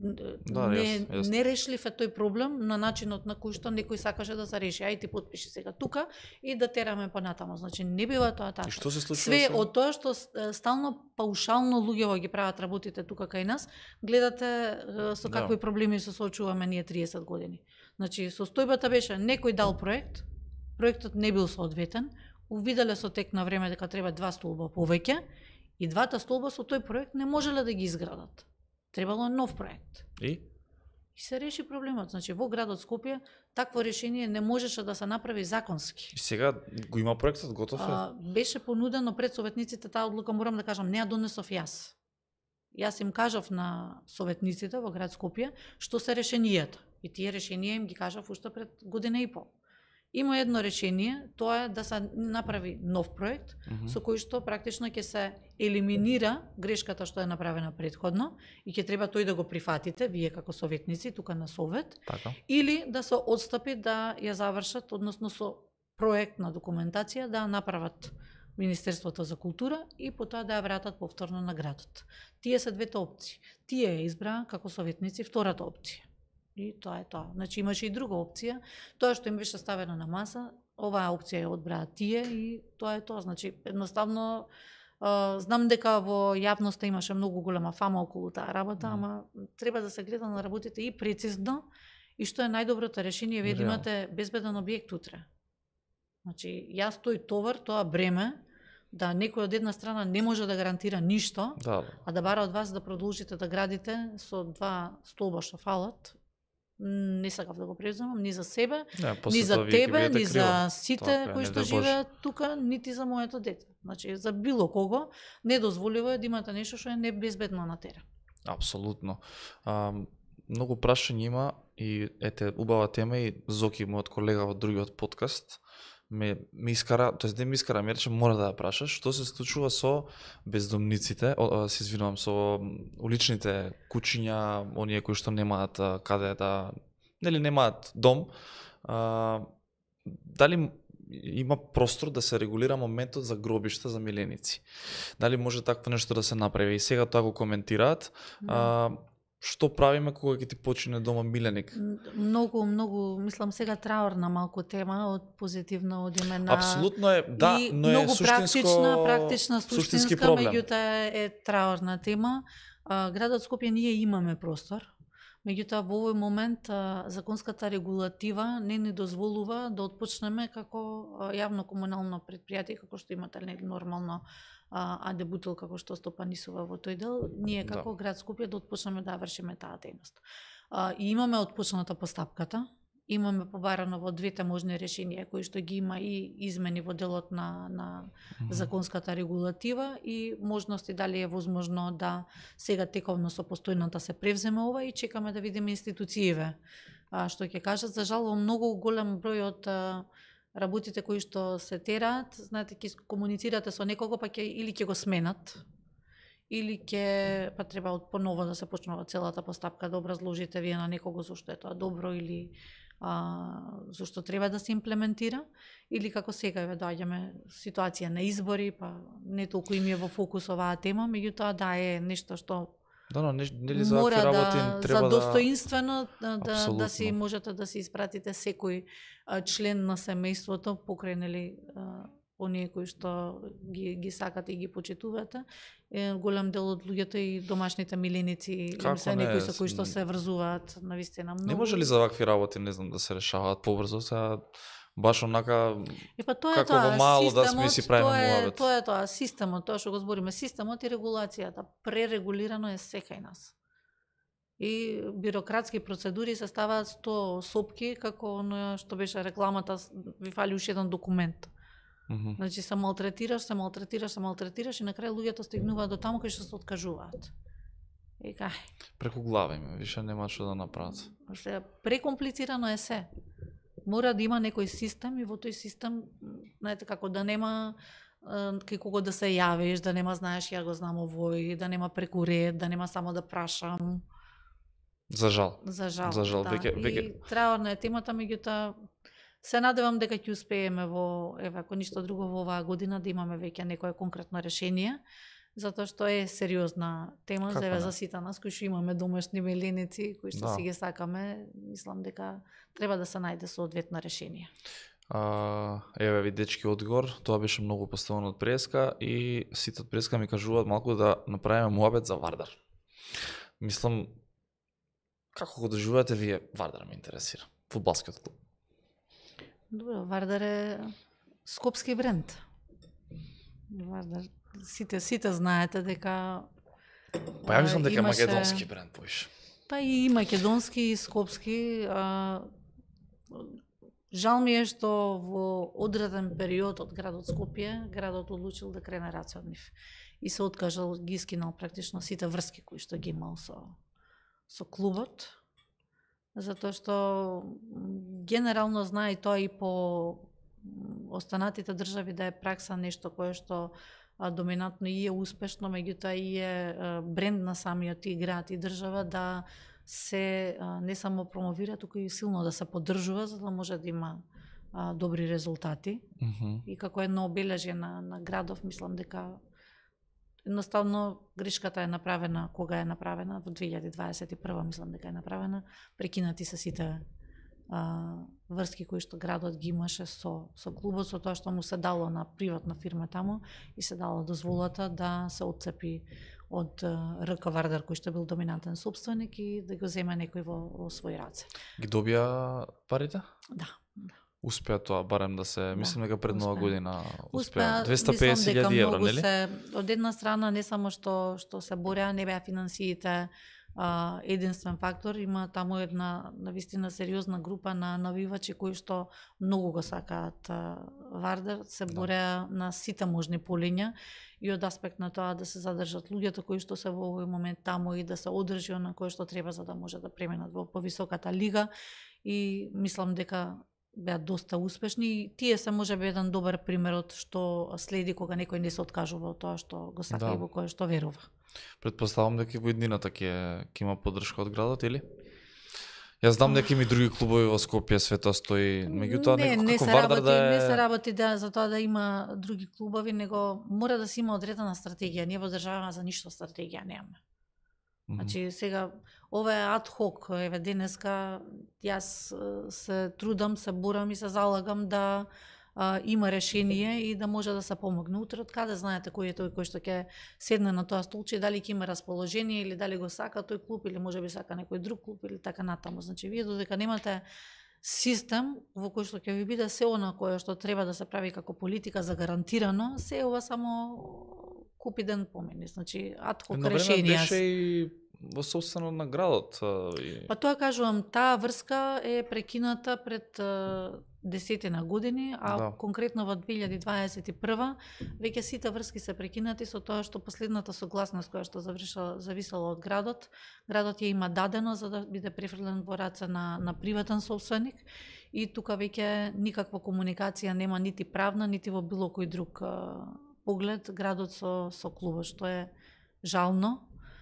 Да, не, јас, јас. не решлив е тој проблем на начинот на кој што некој сакаше да се реши. Ај ти потпиши сега тука и да тераме понатаму. Значи не бива тоа така. И што се случува Све сега? од тоа што стално паушално луѓето ги прават работите тука кај нас, гледате со какви Да. проблеми се соочуваме ние триесет години. Значи состојбата беше некој дал проект, проектот не бил соодветен, увиделе со тек на време дека треба два столба повеќе и двата столба со тој проект не можеле да ги изградат. Требало нов проект. И? И се реши проблемот. Значи во градот Скопје такво решение не можеше да се направи законски. И сега го има проектот готов е? А, беше понудено пред советниците таа одлука, морам да кажам, не ја донесов јас. Јас им кажав на советниците во град Скопје што се решенијата. И тие решенија им ги кажав уште пред година и пол. Има едно решение, тоа е да се направи нов проект, Mm -hmm. со кој што практично ќе се елиминира грешката што е направена претходно и ќе треба тој да го прифатите, вие како советници, тука на совет, Така. или да се одстапи да ја завршат, односно со проектна документација да ја направат Министерството за култура и потоа да ја вратат повторно на градот. Тие се двете опции. Тие ја избраа како советници втората опција. И тоа е тоа. Значи имаше и друга опција, тоа што им беше ставено на маса, оваа опција ја одбраа тие и тоа е тоа. Значи едноставно а, знам дека во јавноста имаше многу голема фама околу таа работа, Mm. ама треба да се гледа на работите и прецизно и што е најдоброто решение, вие да Реално. имате безбеден објект утре. Значи јас тој товар, тоа бреме да некој од една страна не може да гарантира ништо, Да. а да бара од вас да продолжите да градите со два столба што фалат, не сакав да го преземам ни за себе, Не, после ни за тоа вие ќе тебе, бидете ни криво. за сите Така е, кои не што дај Боже. живеат тука, нити за моето дете. Значи за било кого недозволиво е да имате нешто што е небезбедно на терен. Апсолутно. А, многу прашања има и ете убава тема и Зоки, мојот колега во другиот подкаст, ме ме искара, тоест не ме искара, ме рече мора да ја прашаш што се случува со бездомниците, о, се извинувам, со уличните куќиња, оние кои што немаат а, каде да, нели немаат дом. А, дали има простор да се регулира моментот за гробишта за миленици? Дали може такво нешто да се направи? И сега тоа го коментираат. А, што правиме кога ќе ти почине дома миленик? Многу, многу, мислам сега траурна малку тема, од позитивно одиме на... Апсолутно е, да, и но е многу суштинско, практична, практична, суштински суштинска, проблем. меѓутоа е траурна тема. А, градот Скопје ние имаме простор, меѓутоа во овој момент а, законската регулатива не ни дозволува да отпочнеме како а, јавно комунално предпријатие, како што имате нели нормално а, АД Бутил, како што стопанисува во тој дел, ние како Да. град Скопје да отпочнеме да вршиме таа дејност. А, и имаме отпочната постапката, имаме побарано во двете можни решенија кои што ги има и измени во делот на, на законската регулатива и можности дали е возможно да сега тековно со постојната се превземе ова и чекаме да видиме институциите а, што ќе кажат. За жал во многу голем број од а, работите кои што се тераат, знаете, ќе комуницирате со некого па ќе или ќе го сменат или ќе па треба од поново да се почнува целата постапка да образложите вие на некого зошто е тоа добро или а, зашто треба да се имплементира, или како сега ве доаѓаме ситуација на избори, па не толку им е во фокус оваа тема, меѓутоа да е нешто што Да, но не, нели за мора вакви да, работи треба за да... достоинствено да, да, Апсолутно. да си можете да си испратите секој а, член на семејството, покрај нели а, оние кои што ги, ги сакате и ги почитувате. Е, голем дел од луѓето и домашните миленици им се не, некои со кои што с- се врзуваат навистина многу. Не може ли за вакви работи, не знам, да се решаваат побрзо, сега баш онака Е па тоа е како тоа, во мало да сме системот, си правиме тоа е, муавет. тоа е тоа, системот, тоа што го збориме, системот и регулацијата, пререгулирано е секај нас. И бирократски процедури се ставаат сто сопки, како оно што беше рекламата, ви фали уште еден документ. Мгм. Значи се малтретираш, се малтретираш, се малтретираш и на крај луѓето стигнуваат до таму кај што се откажуваат. И кај, преку глава им, више нема што да направат. Се прекомплицирано е се. Мора да има некој систем и во тој систем, знаете како да нема е, кај кого да се јавиш, да нема знаеш ја го знам овој, да нема преку ред, да нема само да прашам. За жал. За жал. За жал, да. веќе- веќе- И траурна е темата, меѓутоа се надевам дека ќе успееме во, еве, ако ништо друго во оваа година да имаме веќе некое конкретно решение затоа што е сериозна тема Како за не? за сите нас кои што имаме домашни миленици, кои што Да. си ги сакаме, мислам дека треба да се најде соодветно решение. А, еве ви дечки одговор, тоа беше многу поставено од Преска и сите од Преска ми кажуваат малку да направиме муабет за Вардар. Мислам, како го доживувате вие Вардар ме интересира, фудбалскиот клуб. Добро, Вардар е скопски бренд. Вардар, сите сите знаете дека Па ја мислам дека имаше... е македонски бренд поише. Па и македонски и скопски. А, жал ми е што во одреден период од градот Скопје, градот одлучил да крене раце од нив. И се откажал, ги скинал практично сите врски кои што ги имал со, со клубот. Затоа што генерално знае тоа и по останатите држави да е пракса нешто кое што а, доминантно и е успешно, меѓутоа и е а, бренд на самиот и град и држава да се а, не само промовира, туку и силно да се поддржува за да може да има а, добри резултати. Mm -hmm. И како едно обележје на, на градов, мислам дека едноставно грешката е направена кога е направена во две илјади дваесет и прва, мислам дека е направена, прекинати се сите а, врски кои што градот ги имаше со со клубот, со тоа што му се дало на приватна фирма таму и се дало дозволата да се отцепи од РК Вардар кој што бил доминантен собственик и да го земе некој во, во свој раце. Ги добија парите? Да, да. Успеа тоа барем да се, да, мислам дека пред нова година успеа. двесте и песет илјади евра, нели? Се, од една страна не само што што се бореа, не беа финансиите а, единствен фактор, има таму една навистина сериозна група на навивачи кои што многу го сакаат а, Вардар, се бореа да. на сите можни полиња и од аспект на тоа да се задржат луѓето кои што се во овој момент таму и да се одржи на кој што треба за да може да преминат во повисоката лига и мислам дека беа доста успешни и тие се можеби еден добар пример од што следи кога некој не се откажува од тоа што го сака да. и во кое што верува. Предпоставам дека во иднината ќе ќе има поддршка од градот или? Јас знам дека има и други клубови во Скопје, све тоа стои, меѓутоа не, некако не како се Вардар работи, да е... не се работи да за тоа да има други клубови, него мора да се има одредена стратегија. Ние во држава за ништо стратегија немаме. Mm -hmm. Значи сега ова е ад хок, еве денеска јас се трудам, се борам и се залагам да а, има решение и да може да се помогне. Утре од каде знаете кој е тој кој што ќе седне на тоа столче, дали ќе има расположение или дали го сака тој клуб или можеби сака некој друг клуб или така натаму. Значи вие додека немате систем во кој што ќе ви биде се она кое што треба да се прави како политика за гарантирано, се ова само купи ден помени. Значи ад хок решенија. Беше и во собствено на градот. И... Па тоа кажувам, таа врска е прекината пред десетина години, а да. конкретно во две илјади дваесет и прва веќе сите врски се прекинати со тоа што последната согласност која што завршила зависела од градот, градот ја има дадено за да биде префрлен во раце на на приватен собственик и тука веќе никаква комуникација нема нити правна нити во било кој друг а, поглед градот со со клубот, што е жално.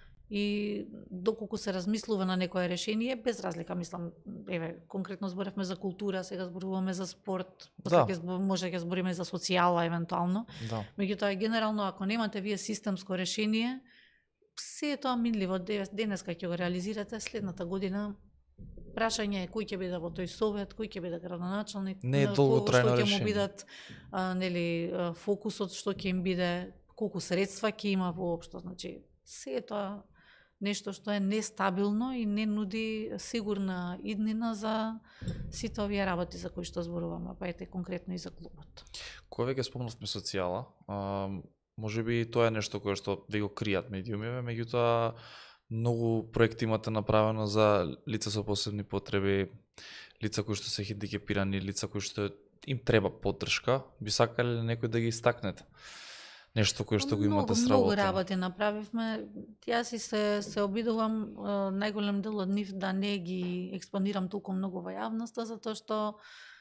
И доколку се размислува на некое решение, без разлика, мислам, еве, конкретно зборевме за култура, сега зборуваме за спорт, после да. збор, може ќе збориме за социјала евентуално. Да. Меѓутоа генерално ако немате вие системско решение, се е тоа минливо, денеска ќе го реализирате, следната година прашање е кој ќе биде во тој совет, кој ќе биде градоначалник, не е долготрајно решение. Што ќе му бидат а, нели фокусот, што ќе им биде, колку средства ќе има воопшто, значи се е тоа нешто што е нестабилно и не нуди сигурна иднина за сите овие работи за кои што зборуваме, па ете конкретно и за клубот. Кога веќе спомнавме социјала, а, можеби тоа е нешто кое што ви го кријат медиумиве, меѓутоа многу проекти имате направено за лица со посебни потреби, лица кои што се хендикепирани, лица кои што им треба поддршка. Би сакале некој да ги истакнете? Нешто кое што го имате сработено. Многу работи направивме. Јас и се се обидувам најголем дел од нив да не ги експонирам толку многу во јавноста, затоа што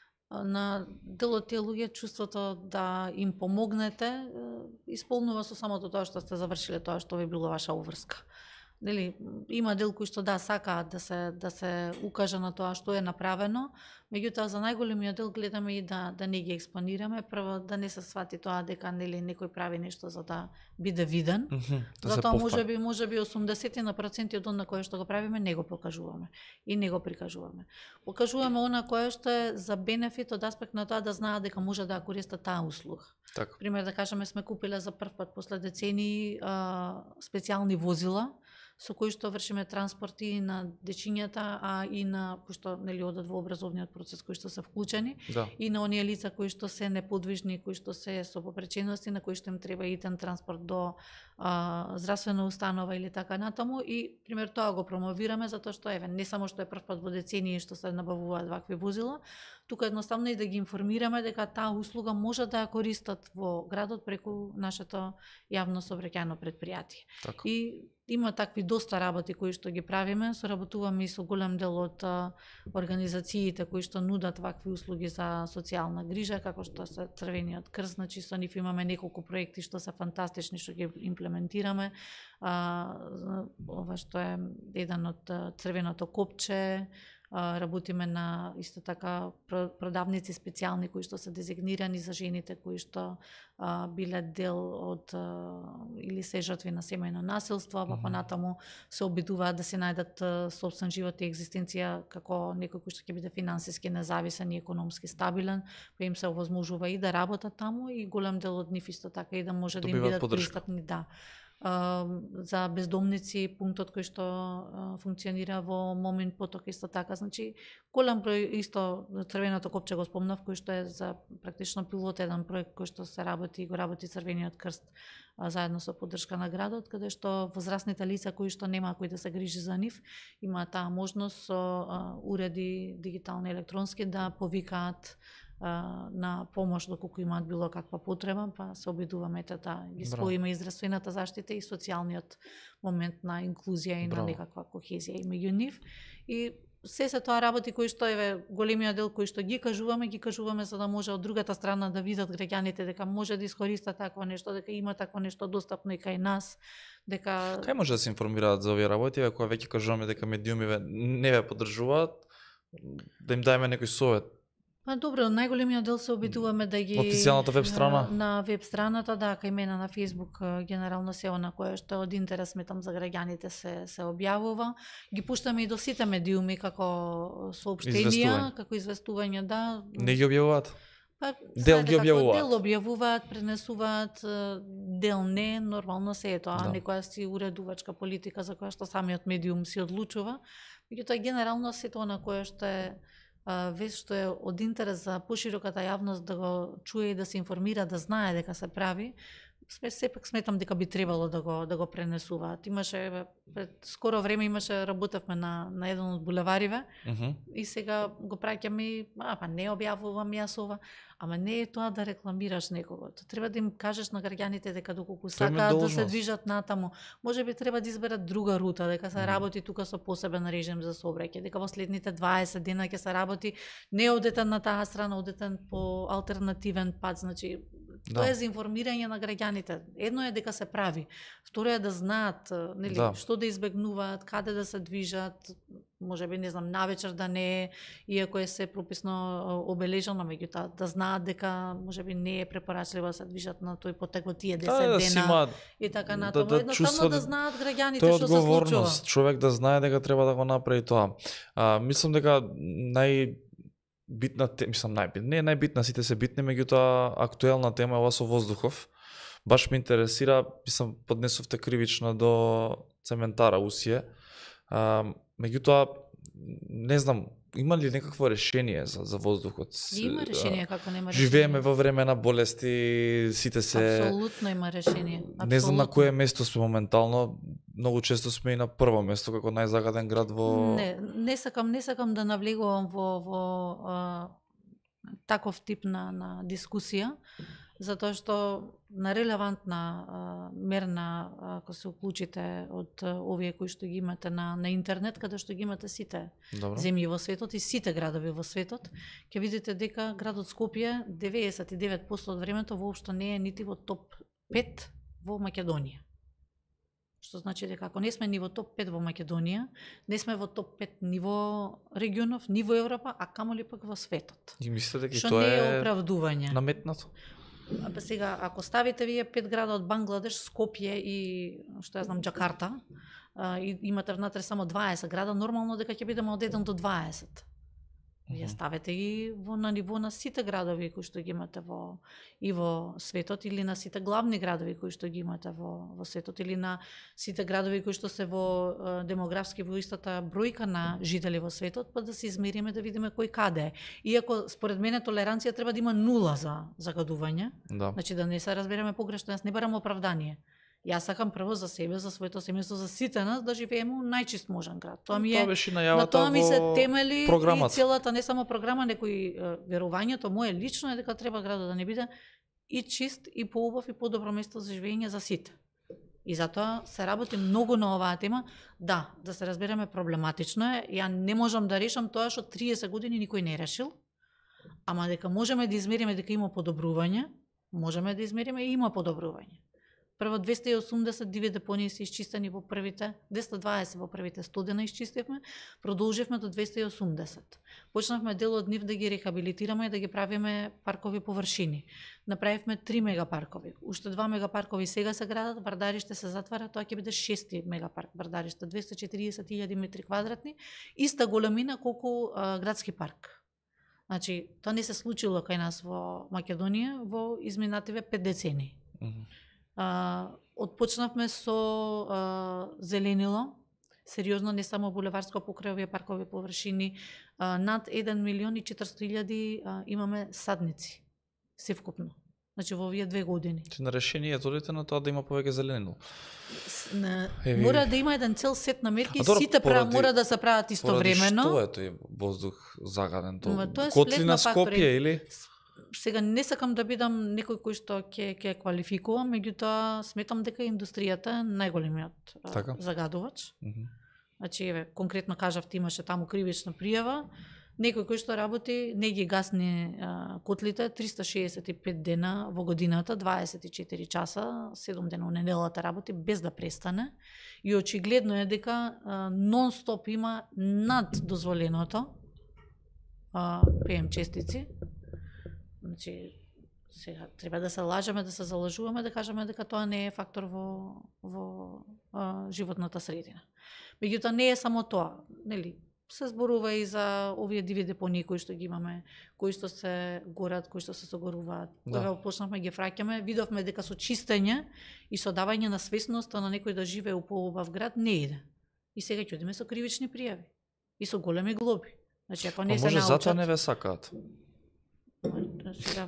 на дел од тие луѓе чувството да им помогнете исполнува со самото тоа што сте завршиле тоа што ви било ваша уврска. нели има дел кои што да сакаат да се да се укаже на тоа што е направено, меѓутоа за најголемиот дел гледаме и да да не ги експонираме, прво да не се свати тоа дека нели некој прави нешто за да биде виден. Mm -hmm, да Затоа можеби можеби осумдесет на проценти од она кое што го правиме не го покажуваме и не го прикажуваме. Покажуваме она кое што е за бенефит од аспект на тоа да знаат дека може да користат таа услуга. Така. Пример да кажеме сме купиле за прв пат после децении а, специјални возила со кои што вршиме транспорти на дечињата, а и на кои што нели одат во образовниот процес, кои што се вклучени, да. и на оние лица кои што се неподвижни, кои што се со попречености, на кои што им треба итен транспорт до а, здравствена установа или така натаму. И пример тоа го промовираме затоа што еве не само што е прв пат во децении што се набавуваат вакви возила, тука едноставно и да ги информираме дека таа услуга може да ја користат во градот преку нашето јавно сообраќајно предпријатие. Так. И има такви доста работи кои што ги правиме, соработуваме и со голем дел од а, организациите кои што нудат вакви услуги за социјална грижа, како што се Црвениот крст, значи со нив имаме неколку проекти што се фантастични што ги имплементираме. А, ова што е еден од Црвеното копче, работиме на исто така продавници специјални кои што се дезигнирани за жените кои што а, биле дел од а, или се жртви на семејно насилство, а па понатаму се обидуваат да се најдат собствен живот и екзистенција како некој кој што ќе биде финансиски независен и економски стабилен, па им се овозможува и да работат таму и голем дел од нив исто така и да може да им бидат пристапни, да. За бездомници, пунктот кој што функционира во Момин поток исто така, значи голем број исто Црвеното копче го спомнав кој што е за практично пилот еден проект кој што се работи и го работи Црвениот крст заедно со поддршка на градот, каде што возрастните лица кои што нема кој да се грижи за нив, има таа можност со уреди дигитални електронски да повикаат на помош доколку имаат било каква потреба, па се обидуваме да ги споиме и здравствената заштита и социјалниот момент на инклузија и Браво. На некаква кохезија меѓу нив. И се се тоа работи кои што еве големиот дел кои што ги кажуваме, ги кажуваме за да може од другата страна да видат граѓаните дека може да искористат такво нешто, дека има такво нешто достапно и кај нас, дека Кај може да се информираат за овие работи, ако веќе кажуваме дека медиумиве не ве поддржуваат, да им даеме некој совет? Па добро, најголемиот дел се обидуваме да ги официјалната веб страна на, на веб страната, да, кај мене на Facebook генерално се она кое што од интерес сметам за граѓаните се се објавува. Ги пуштаме и до сите медиуми како соопштенија, како известување, да. Не ги објавуваат? Па, дел ги објавуваат. Дел објавуваат, пренесуваат, дел не, нормално се е тоа, да. Некоја си уредувачка политика за која што самиот медиум си одлучува. Меѓутоа генерално се тоа на кое што е вест што е од интерес за пошироката јавност да го чуе и да се информира, да знае дека се прави, сепак сметам дека би требало да го да го пренесуваат. Имаше пред скоро време имаше работевме на на еден од булевариве uh -huh. и сега го праќаме, а па не објавувам јас ова, ама не е тоа да рекламираш некого. Треба да им кажеш на граѓаните дека доколку сакаат да се движат натаму, можеби треба да изберат друга рута, дека се работи тука со посебен режим за сообраќај, дека во следните дваесет дена ќе се работи не одете на таа страна, одете по алтернативен пат, значи да. Тоа е за информирање на граѓаните. Едно е дека се прави, второ е да знаат, нели, да. Што да избегнуваат, каде да се движат, можеби не знам, навечер да не е, иако е се прописно обележано, меѓутоа да знаат дека можеби не е препорачливо да се движат на тој потек во тие десет да, дена да и така натаму. Да, да, едноставно да знаат граѓаните што се случува. Човек да знае дека треба да го направи тоа. А, мислам дека нај битна тема, мислам најбитна, не е најбитна, сите се битни, меѓутоа актуелна тема е ова со воздухов. Баш ме интересира, мислам поднесовте кривично до цементара Усие. А, меѓутоа не знам, има ли некакво решение за за воздухот? Има решение, како нема решение. Живееме во време на болести, сите се Апсолутно има решение. Апсолутно. Не знам на кое место сме моментално, многу често сме и на прво место како најзагаден град во Не, не сакам, не сакам да навлегувам во во а, таков тип на на дискусија, затоа што на релевантна а, мерна, ако се уклучите од а, овие кои што ги имате на на интернет, каде што ги имате сите Добро. Земји во светот и сите градови во светот, ќе видите дека градот Скопје деветдесет и девет проценти од времето воопшто не е нити во топ пет во Македонија. Што значи дека ако не сме ниво топ пет во Македонија, не сме во топ пет ниво регионов, ниво Европа, а камоли пак во светот. И мислите дека Што тоа не е е оправдување. наметнато? Па сега, ако ставите вие пет града од Бангладеш, Скопје и што ја знам Џакарта, а, и имате внатре само дваесет града, нормално дека ќе бидеме од еден до дваесет. Вие ставете ги во на ниво на сите градови кои што ги имате во и во светот, или на сите главни градови кои што ги имате во во светот, или на сите градови кои што се во е, демографски во истата бројка на жители во светот, па да се измериме да видиме кој каде е. Иако според мене толеранција треба да има нула за загадување. Да. Значи да не се разбереме погрешно, јас не барам оправдание. Јас сакам прво за себе, за своето семејство, за сите нас да живееме во најчист можен град. Тоа ми е Тоа беше најавата на тоа ми се во темели програмата. и целата не само програма, некои верувањето мое лично е дека треба градот да не биде и чист и поубав и подобро место за живење за сите. И затоа се работи многу на оваа тема. Да, да се разбереме, проблематично е. Ја не можам да решам тоа што триесет години никој не решил. Ама дека можеме да измериме дека има подобрување, можеме да измериме и има подобрување. Прво двесте и осумдесет диви депонии се исчистени во првите, двесте и дваесет во првите сто дена исчистивме, продолживме до двесте и осумдесет. Почнавме дел од нив да ги рехабилитираме и да ги правиме паркови површини. Направивме три мегапаркови. Уште два мегапаркови сега се градат, Вардарище се затвара, тоа ќе биде шести мегапарк Вардарище, двесте и четириесет илјади метри квадратни, иста големина колку а, градски парк. Значи, тоа не се случило кај нас во Македонија во изминативе пет децении. Мгм. Uh, отпочнавме со uh, зеленило, сериозно, не само булеварско покрај овие паркови површини, uh, над еден милион и четиристотини илјади uh, имаме садници, севкупно. Значи во овие две години. Ти на решението одите на тоа да има повеќе зеленило. С- на- Еви. Мора да има еден цел сет на мерки, А добро, сите пра, поради- мора да се прават истовремено. Поради што е тој воздух загаден? Ма, Тоа тоа е котли сплет на на фактори. Скопје или? Сега не сакам да бидам некој кој што ќе ќе квалификувам, меѓутоа сметам дека индустријата е најголемиот а, Така. загадувач. Мгм. Значи, еве, конкретно кажавте, имаше таму кривична пријава, некој кој што работи, не ги гасни а, котлите триста шеесет и пет дена во годината, дваесет и четири часа, седум дена во неделата работи без да престане. И очигледно е дека а, нон-стоп има над дозволеното а, пи ем честици. Значи, сега треба да се лажеме, да се залажуваме, да кажеме дека тоа не е фактор во во а, животната средина. Меѓутоа не е само тоа, нели? Се зборува и за овие диви депонии кои што ги имаме, кои што се горат, кои што се согоруваат. Да. Кога почнавме ги фраќаме, видовме дека со чистење и со давање на свесноста на некој да живее у поубав град не иде. И сега ќе одиме со кривични пријави и со големи глоби. Значи ако не А се може затоа научат, не ве сакаат. сега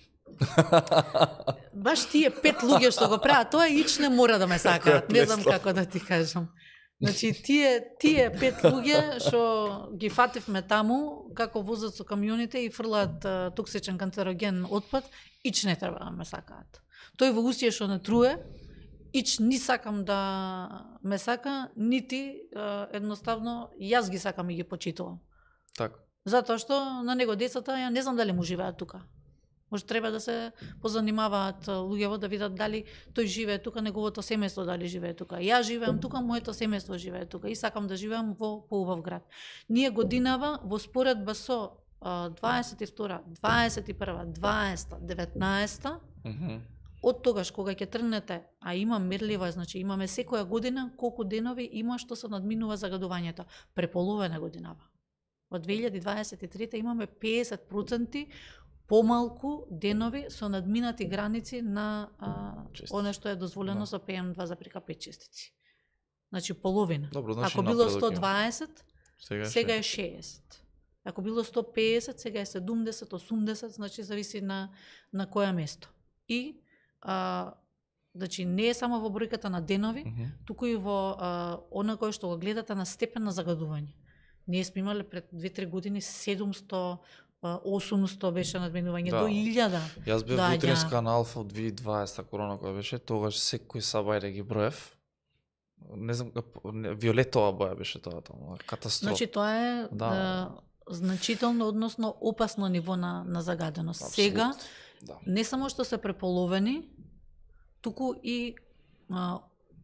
баш тие пет луѓе што го прават, тоа ич не мора да ме сакаат. Не знам како да ти кажам. Значи тие тие пет луѓе што ги фативме таму како возат со камионите и фрлаат а, токсичен канцероген отпад, ич не треба да ме сакаат. Тој во устие што не труе, ич ни сакам да ме сака, нити а, едноставно јас ги сакам и ги почитувам. Така. Затоа што на него децата, ја не знам дали му живеат тука. Може треба да се позанимаваат луѓево да видат дали тој живее тука, неговото семејство дали живее тука. Ја живеам тука, моето семејство живее тука и сакам да живеам во поубав град. Ние годинава во споредба со а, дваесет и втора, дваесет и прва, дваесета, деветнаесета, Мгм. од тогаш кога ќе тргнете, а има мерлива, значи имаме секоја година колку денови има што се надминува загадувањето. Преполовена годинава. Во две илјади дваесет и трета имаме педесет проценти помалку денови со надминати граници на а, Честици. оно што е дозволено Да. со пи ем два запирка пет честици. Значи половина. Добро, значи Ако било напредок сто има. дваесет, Сега, сега е е шеесет. Ако било сто педесет, сега е седумдесет, осумдесет, значи зависи на на кое место. И а, значи не е само во бројката на денови, Мгм. туку и во а, она кое што го гледате на степен на загадување. Ние сме имале пред две-три години седумсто, а, осумсто беше надминување Да. до илјада. Јас бев Да, во ја. утринска на Алфа од две илјади и дваесета корона која беше, тогаш секој сабајре ги броев. Не знам, кап- не, виолетова боја беше тоа таму, катастрофа. Значи тоа е Да. а, значително, односно опасно ниво на, на загаденост. Сега, Апсолутно. Да. не само што се преполовени, туку и а,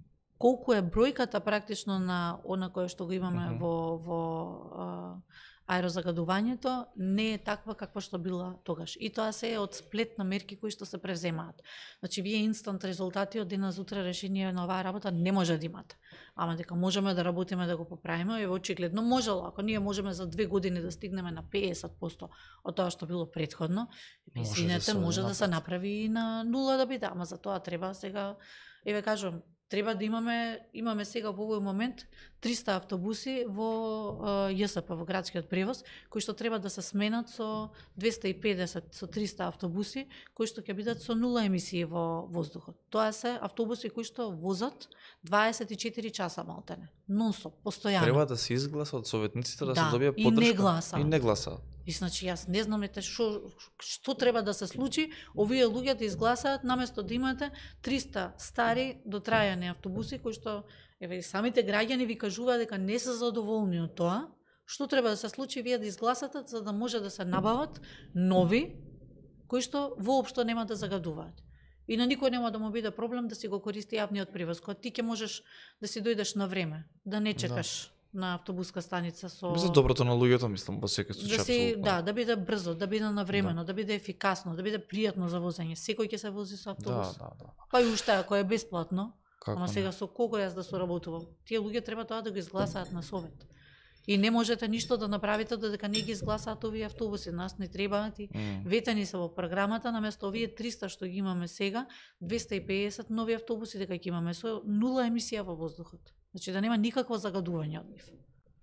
колку е бројката практично на она кое што го имаме mm -hmm. во во а, аерозагадувањето, не е таква каква што била тогаш. И тоа се е од сплет на мерки кои што се превземаат. Значи, вие инстант резултати од денес утре решение на оваа работа не може да имате. Ама дека можеме да работиме да го поправиме, е очигледно можело. Ако ние можеме за две години да стигнеме на педесет проценти од тоа што било претходно, извинете, може, да, може да се направи и на нула да биде, ама за тоа треба сега, еве кажувам, треба да имаме, имаме сега во овој момент триста автобуси во Ја С П, во градскиот превоз, кои што треба да се сменат со двесте и педесет, со триста автобуси, кои што ќе бидат со нула емисии во воздухот. Тоа се автобуси кои што возат дваесет и четири часа малтене, нон-стоп, постојано. Треба да се изгласа од советниците да, да се добие и поддршка. не гласа. И не гласа. И значи јас не знам ете што што треба да се случи, овие луѓе да изгласаат наместо да имате триста стари дотрајани автобуси кои што еве самите граѓани ви кажуваат дека не се задоволни од тоа. Што треба да се случи вие да изгласате за да може да се набават нови кои што воопшто нема да загадуваат. И на никој нема да му биде проблем да си го користи јавниот превоз, кога ти ќе можеш да си дојдеш на време, да не чекаш. Да. На автобуска станица со за доброто на луѓето, мислам, во секој случај. Да си, да, да биде брзо, да биде навремено, да. да биде ефикасно, да биде пријатно за возење. Секој ќе се вози со автобус. Да, да, да. Па и уште ако е бесплатно, Како ама сега со кого јас да соработувам? Тие луѓе треба тоа да го изгласаат на совет. И не можете ништо да направите додека не ги изгласаат овие автобуси. Нас не требаат и mm. ветени се во програмата, наместо овие триста што ги имаме сега, двесте и педесет нови автобуси дека ќе имаме со нула емисија во воздухот. Значи да нема никакво загадување од нив.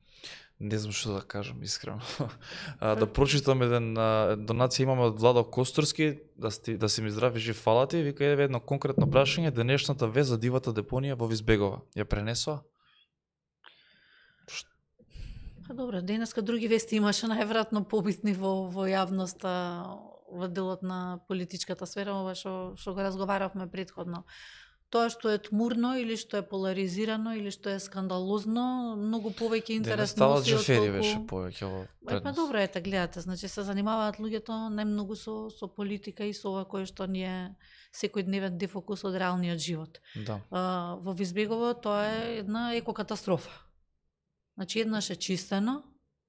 Не знам што да кажам, искрено. а, да прочитам еден а, донација имаме од Владо Косторски, да, сти, да си ми здрави жив фала ти, вика еве едно конкретно прашање, денешната вест за дивата депонија во Визбегова. Ја пренесоа? Па добро, денеска други вести имаше најверојатно побитни во, во јавноста, во делот на политичката сфера, ова што што го разговаравме претходно. Тоа што е тмурно или што е поларизирано или што е скандалозно, многу повеќе интерес носи од толку... беше повеќе во предност. Па добро ете, гледате, значи се занимаваат луѓето најмногу со со политика и со ова кое што ни е секојдневен дефокус од реалниот живот. Да. А, во Визбегово тоа е една екокатастрофа. Значи еднаш е чистено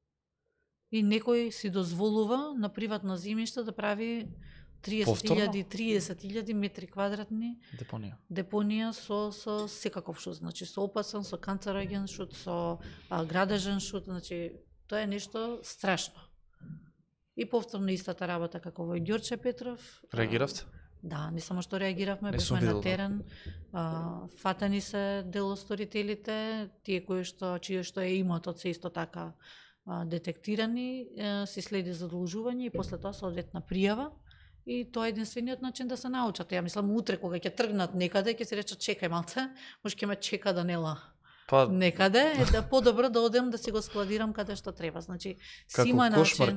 и некој си дозволува на приватно земјиште да прави триесет илјади триесет илјади метри квадратни депонија. Депонија со со секаков шут, значи со опасен, со канцероген шут, со а, градежен шут, значи тоа е нешто страшно. И повторно истата работа како во Ѓорче Петров. Реагиравте? Да, не само што реагиравме, бевме на терен, а, фатани се делосторителите, тие кои што чие што е имотот се исто така а, детектирани, а, се следи задолжување и после тоа соодветна пријава. И тоа е единствениот начин да се научат. Ја мислам утре кога ќе тргнат некаде, ќе се речат чекај малце, може ќе ме чека Данела. Па некаде е да подобро да одем да си го складирам каде што треба. Значи си има начин.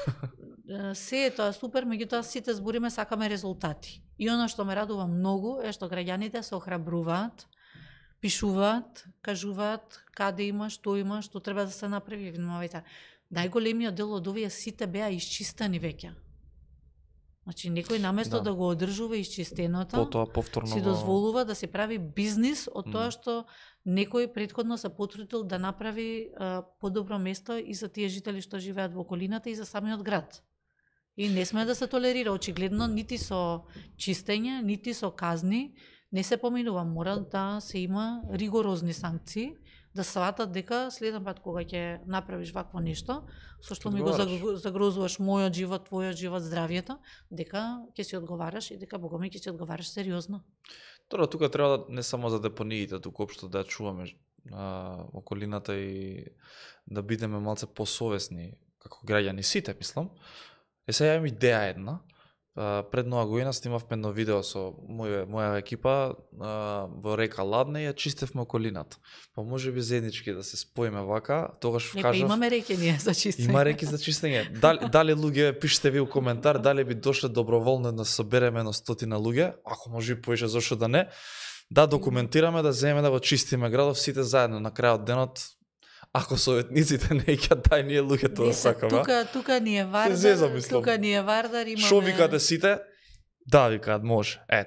Се е тоа супер, меѓутоа сите збориме сакаме резултати. И она што ме радува многу е што граѓаните се охрабруваат, пишуваат, кажуваат каде има, што има, што треба да се направи. Внимавајте, најголемиот дел од овие сите беа исчистени веќе. Значи некој наместо да, да го одржува исчистеното, потоа повторно си дозволува да се прави бизнис од тоа што некој претходно се потрудил да направи а, подобро место и за тие жители што живеат во околината и за самиот град. И не сме да се толерира, очигледно нити со чистење, нити со казни, не се поминува, мора да се има ригорозни санкции, да сватат дека следен пат кога ќе направиш вакво нешто, со што ми го загрозуваш мојот живот, твојот живот, здравјето, дека ќе си одговараш и дека богоми ќе си одговараш сериозно. Тоа тука треба да не само за депониите, туку општо да чуваме а, околината и да бидеме малце посовесни како граѓани сите, мислам. Е сега имам идеја една. Пред нова година снимавме едно видео со моја, моја екипа а, во река Ладна и ја чистевме околината. Па може би заеднички да се споиме вака, тогаш не, кажав... Не, па имаме реки ние за чистење. Има реки за чистење. Дали, дали луѓе, пишете ви у коментар, дали би дошле доброволно да собереме на стотина луѓе, ако може и поише, зашто да не, да документираме, да земеме да го чистиме градов сите заедно на крајот денот. Ако советниците не ќе дај ние луѓето да сакаме. Тука тука ни е Вардар, тука ни е Вардар, имаме. Шо викате сите? Да, викаат, може. Ете.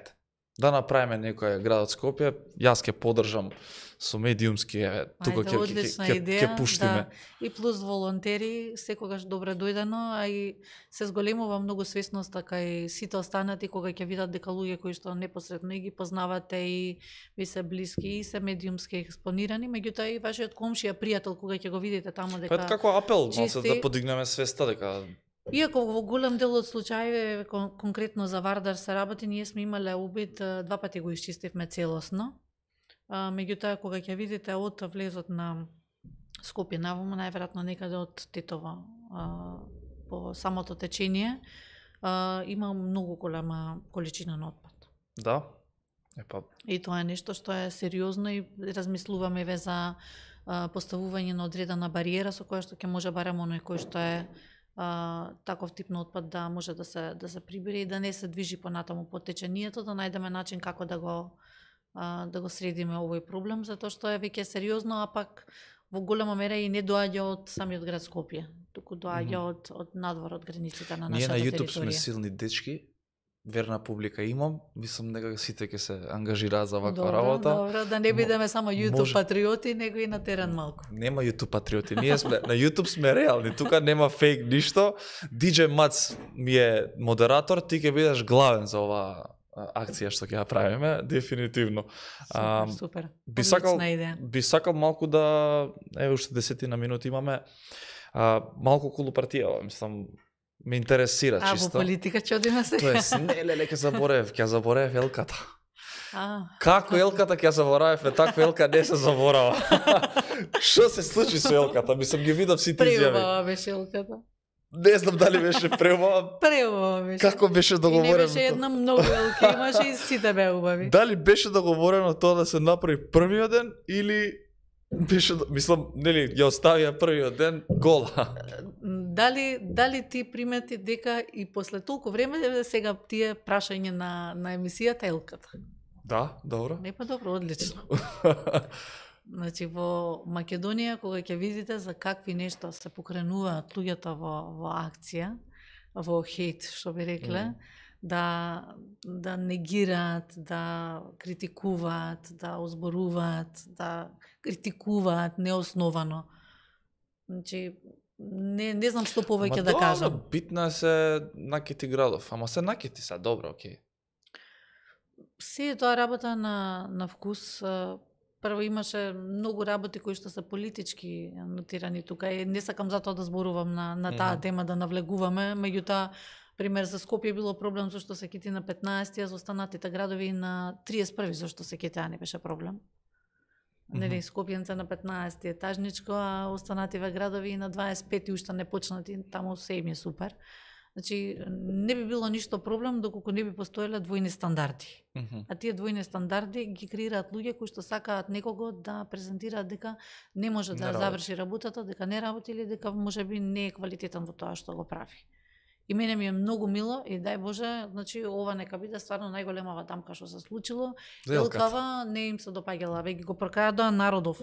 да направиме некоја градот Скопје, јас ќе поддржам со медиумски, е, тука Ајде, ќе ќе одлична ќе идеја, ќе пуштиме. да. И плюс волонтери, секогаш добре дојдено, а и се зголемува многу свесност кај сите останати кога ќе видат дека луѓе кои што непосредно и ги познавате и ви се блиски и се медиумски експонирани, меѓутоа и вашиот комшија, пријател кога ќе го видите таму дека Па како апел, малце чисти. да подигнеме свеста дека Иако во голем дел од случаи, кон, конкретно за Вардар се работи, ние сме имале убит, два пати го исчистивме целосно. А, меѓутоа, кога ќе видите од влезот на Скопје наваму, најверојатно некаде од Тетово, а, по самото течение, а, има многу голема количина на отпад. да. Епа, И тоа е нешто што е сериозно и размислуваме ве за а, поставување на одредена бариера со која што ќе може барем оној кој што е а, таков тип на отпад да може да се да се прибере и да не се движи понатаму по течението, да најдеме начин како да го а, да го средиме овој проблем, затоа што е веќе сериозно, а пак во голема мера и не доаѓа од самиот град Скопје, туку доаѓа Мгм. од од надвор од границите на ние нашата на YouTube територија. сме силни дечки, верна публика имам, мислам дека сите ќе се ангажираат за ваква Добро, работа. добро, да не бидеме само YouTube може- патриоти, него и на терен малку. Нема YouTube патриоти. Ние сме на YouTube сме реални. Тука нема фейк ништо. диџеј Мац ми е модератор, ти ќе бидеш главен за оваа а, акција што ќе ја правиме, дефинитивно. Супер, Ам, супер. би сакал Одлична идеја. би сакал малку да еве уште десетина минути имаме. А, малку околу партијава, мислам ме интересира А, во чисто. политика ќе одиме сега? Тоест, не, леле, ќе заборев, ќе заборев елката. А, Како елката ќе заборавев, е таква елка не се заборава. Што се случи со елката? Мислам ги видов сите изјави. преубава беше елката. Не знам дали беше преубава. Преубава беше. Како беше И не договорено? беше една многу елки, имаше и сите беа убави. Дали беше договорено тоа да се направи првиот ден или беше, мислам, нели, ја оставија првиот ден гола. Дали дали ти примети дека и после толку време сега тие прашање на на емисијата елката? Да, добро. Не па добро, одлично. Значи во Македонија кога ќе видите за какви нешта се покренуваат луѓето во во акција, во хейт што би рекле, Мгм. да да негираат, да критикуваат, да озборуваат, да критикуваат неосновано. Значи не не знам што повеќе Ма да добро, кажам. битно е се накити градов, ама се накити се, добро, окей. Се е тоа работа на на вкус. а, Прво имаше многу работи кои што се политички нотирани тука и не сакам затоа да зборувам на на таа Мгм. тема да навлегуваме, меѓутоа пример за Скопје било проблем зашто се кити на петнаесети, а за останатите градови и на триесет и први зашто се китеа не беше проблем. Нели Мгм. Скопјанце на петнаесети етажничко, а останативе градови и на дваесет и пети уште не почнати, таму се им е супер. Значи не би било ништо проблем доколку не би постоеле двојни стандарди. Мгм. А тие двојни стандарди ги креираат луѓе кои што сакаат некого да презентираат дека не може да Не ја работи. заврши работата, дека не работи или дека можеби не е квалитетен во тоа што го прави. И мене ми е многу мило и дај Боже, значи ова нека биде стварно најголемава дамка што се случило. За елката. Елкава не им се допаѓала, веќе го прокаја до народов.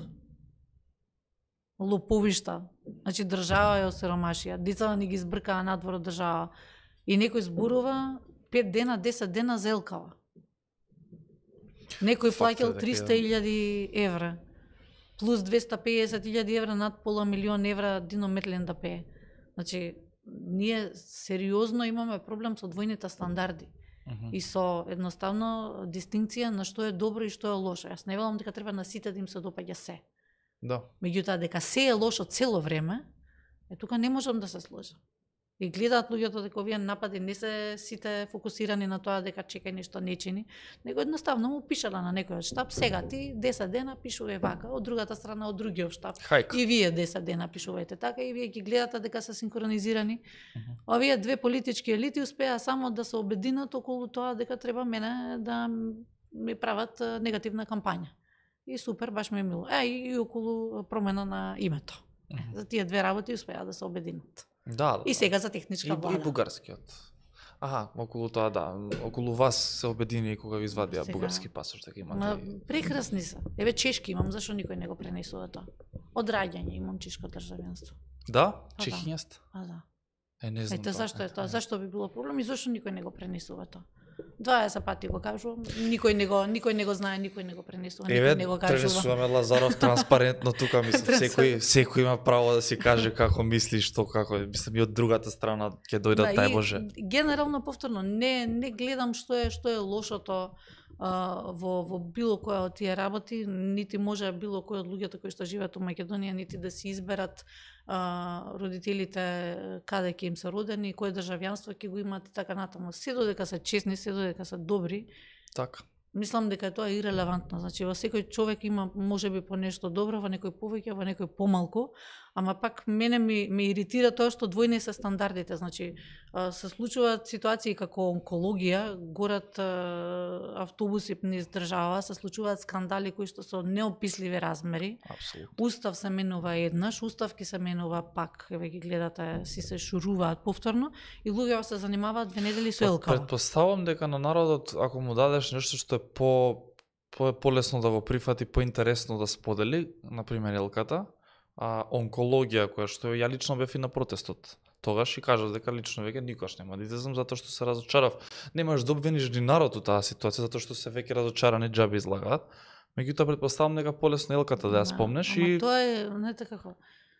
Лоповишта. Значи држава е осиромашија. Децата ни ги збркаа надвор од држава. И некој зборува пет дена, десет дена за елкава. Некој Факт е плаќал дека триста е. илјади евра. Плюс двеста пеесет илјади евра, над пола милион евра динометлен да пее. Значи, ние сериозно имаме проблем со двојните стандарди. Мгм. И со едноставно дистинција на што е добро и што е лошо. Јас не велам дека треба на сите да им се допаѓа се. Да. Меѓутоа дека се е лошо цело време, е тука не можам да се сложам. И гледаат луѓето дека овие напади не се сите фокусирани на тоа дека чекај нешто не чини, него едноставно му пишала на некој штаб, сега ти десет дена пишувај вака, од другата страна од другиот штаб. Хајк. И вие десет дена пишувајте така и вие ги гледате дека се синхронизирани. Мгм. Овие две политички елити успеа само да се обединат околу тоа дека треба мене да ми прават а, негативна кампања. И супер, баш ме е мило. Е, и, и околу промена на името. Мгм. За тие две работи успеа да се обединат. Да, да. И сега за техничка И, и влада. бугарскиот. Аха, околу тоа да, околу вас се обедини кога ви извадија Сега. бугарски пасош, така Ма, имате. прекрасни се. Еве чешки имам, зашо никој не го пренесува тоа? Од раѓање имам чешко државенство. Да, да. чехињаст. А да. Е, не знам. Ете тоа, зашто е ете, тоа? не. Зашто би било проблем и зашто никој не го пренесува тоа? дваесет пати го кажувам, никој не го никој не го знае, никој не го пренесува, Еве, никој не го кажува. пренесуваме Лазаров транспарентно тука, мислам, секој секој има право да си каже како мисли, што како, мислам и од другата страна ќе дојдат Да, најбоже. и генерално повторно не не гледам што е што е лошото а, во во било која од тие работи, нити може било кој од луѓето кои што живеат во Македонија нити да си изберат а, родителите каде ќе им се родени, кое државјанство ќе го имат и така натаму. Се додека се честни, се додека се добри, Така. мислам дека тоа е ирелевантно. Значи во секој човек има можеби по нешто добро, во некој повеќе, во некој помалку, ама пак мене ми ме иритира тоа што двојни се стандардите. Значи се случуваат ситуации како онкологија, горат автобуси низ држава, се случуваат скандали кои што се неописливи размери. Апсолутно. Устав се менува еднаш, устав ки се менува пак, еве ги гледате, си се шуруваат повторно и луѓето се занимаваат две недели со елкава. Претпоставувам дека на народот ако му дадеш нешто што е по по полесно да го прифати, поинтересно да сподели, на пример елката, а онкологија која што ја лично бев и на протестот. Тогаш и кажав дека лично веќе никош нема да излезам затоа што се разочарав. Не можеш да обвиниш ни народ у таа ситуација затоа што се веќе разочарани џабе излагаат. Меѓутоа претпоставам дека полесно елката да ја спомнеш ама и тоа е, знаете како.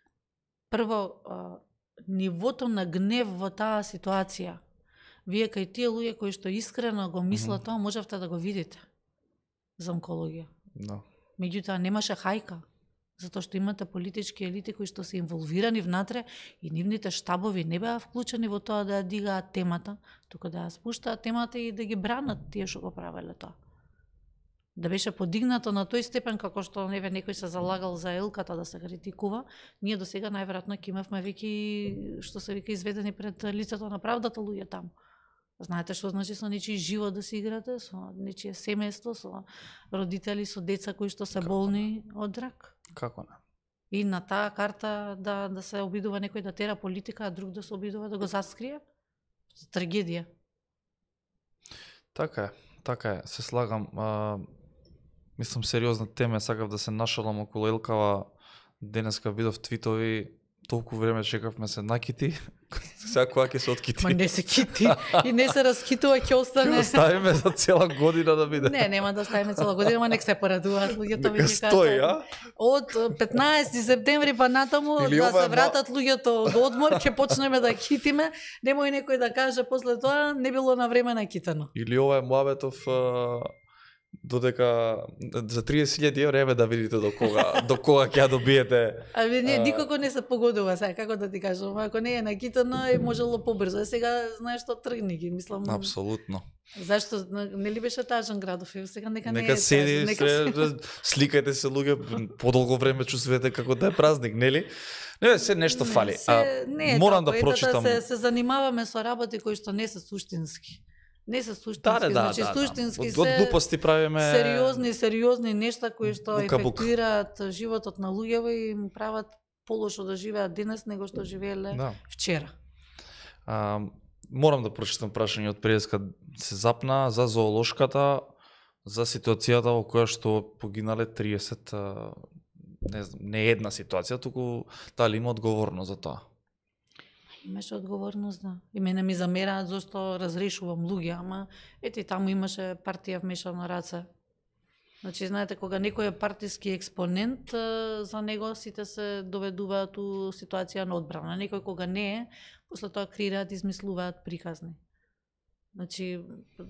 Прво, а, нивото на гнев во таа ситуација. Вие кај тие луѓе кои што искрено го мислат тоа, можевте да го видите за онкологија. да. Меѓутоа немаше хајка, затоа што имате политички елити кои што се инволвирани внатре и нивните штабови не беа вклучени во тоа да ја дигаат темата, туку да ја спуштаат темата и да ги бранат тие што го правеле тоа. Да беше подигнато на тој степен како што неве некој се залагал за елката да се критикува, ние до сега најверојатно ќе имавме веќе што се вика изведени пред лицето на правдата луѓе таму. Знаете што значи со нечи живот да се играте, со нечие семејство, со родители, со деца кои што се болни од рак. Како не? И на таа карта да да се обидува некој да тера политика, а друг да се обидува да го заскрие. Трагедија. Така е, така е, се слагам. А, мислам сериозна тема, сакав да се нашалам околу елкава. Денеска видов твитови, толку време чекавме се накити. Сега кога ќе се откити? Ма не се кити и не се раскитува, ќе остане. Ќе оставиме за цела година да биде. Не, нема да оставиме цела година, ама нек се порадуваат луѓето Нека веќе стои, а? Од петнаесети септември па натаму Или да ова е се вратат луѓето од одмор, ќе почнеме да китиме. Немој некој да каже после тоа не било на време накитано. Или ова е Муабетов а, додека за триесет илјади евра еве да видите до кога до кога ќе ја добиете. А вие не А... никако не се погодува сега, како да ти кажам, ако не е накитано е можело побрзо. А сега знаеш што тргни ги, мислам. Апсолутно. Зашто нели беше тажан Градов и сега нека, Нека не е седи, тажан, нека се, сликајте се луѓе, подолго време чувствувате како да е празник, нели? Не, се нешто фали. Се, А, не е морам тако, да ето прочитам. се, се занимаваме со работи кои што не се суштински. Не се суштински, Да, да, значи да, суштински да. се Од, од глупости правиме сериозни, сериозни нешта кои што Бука-бук. ефектуираат животот на луѓето и им прават полошо да живеат денес него што живееле Да. вчера. А, морам да прочитам прашање од преска се запна за зоолошката, за ситуацијата во која што погинале триесет, а, не знам, не една ситуација, туку дали има одговорност за тоа. Имаше одговорност, да. И мене ми замераат зашто разрешувам луѓе, ама ете таму имаше партија вмешана раце. Значи, знаете, кога некој е партиски експонент, за него сите се доведуваат у ситуација на одбрана. Некој кога не е, после тоа креираат, измислуваат приказни. Значи,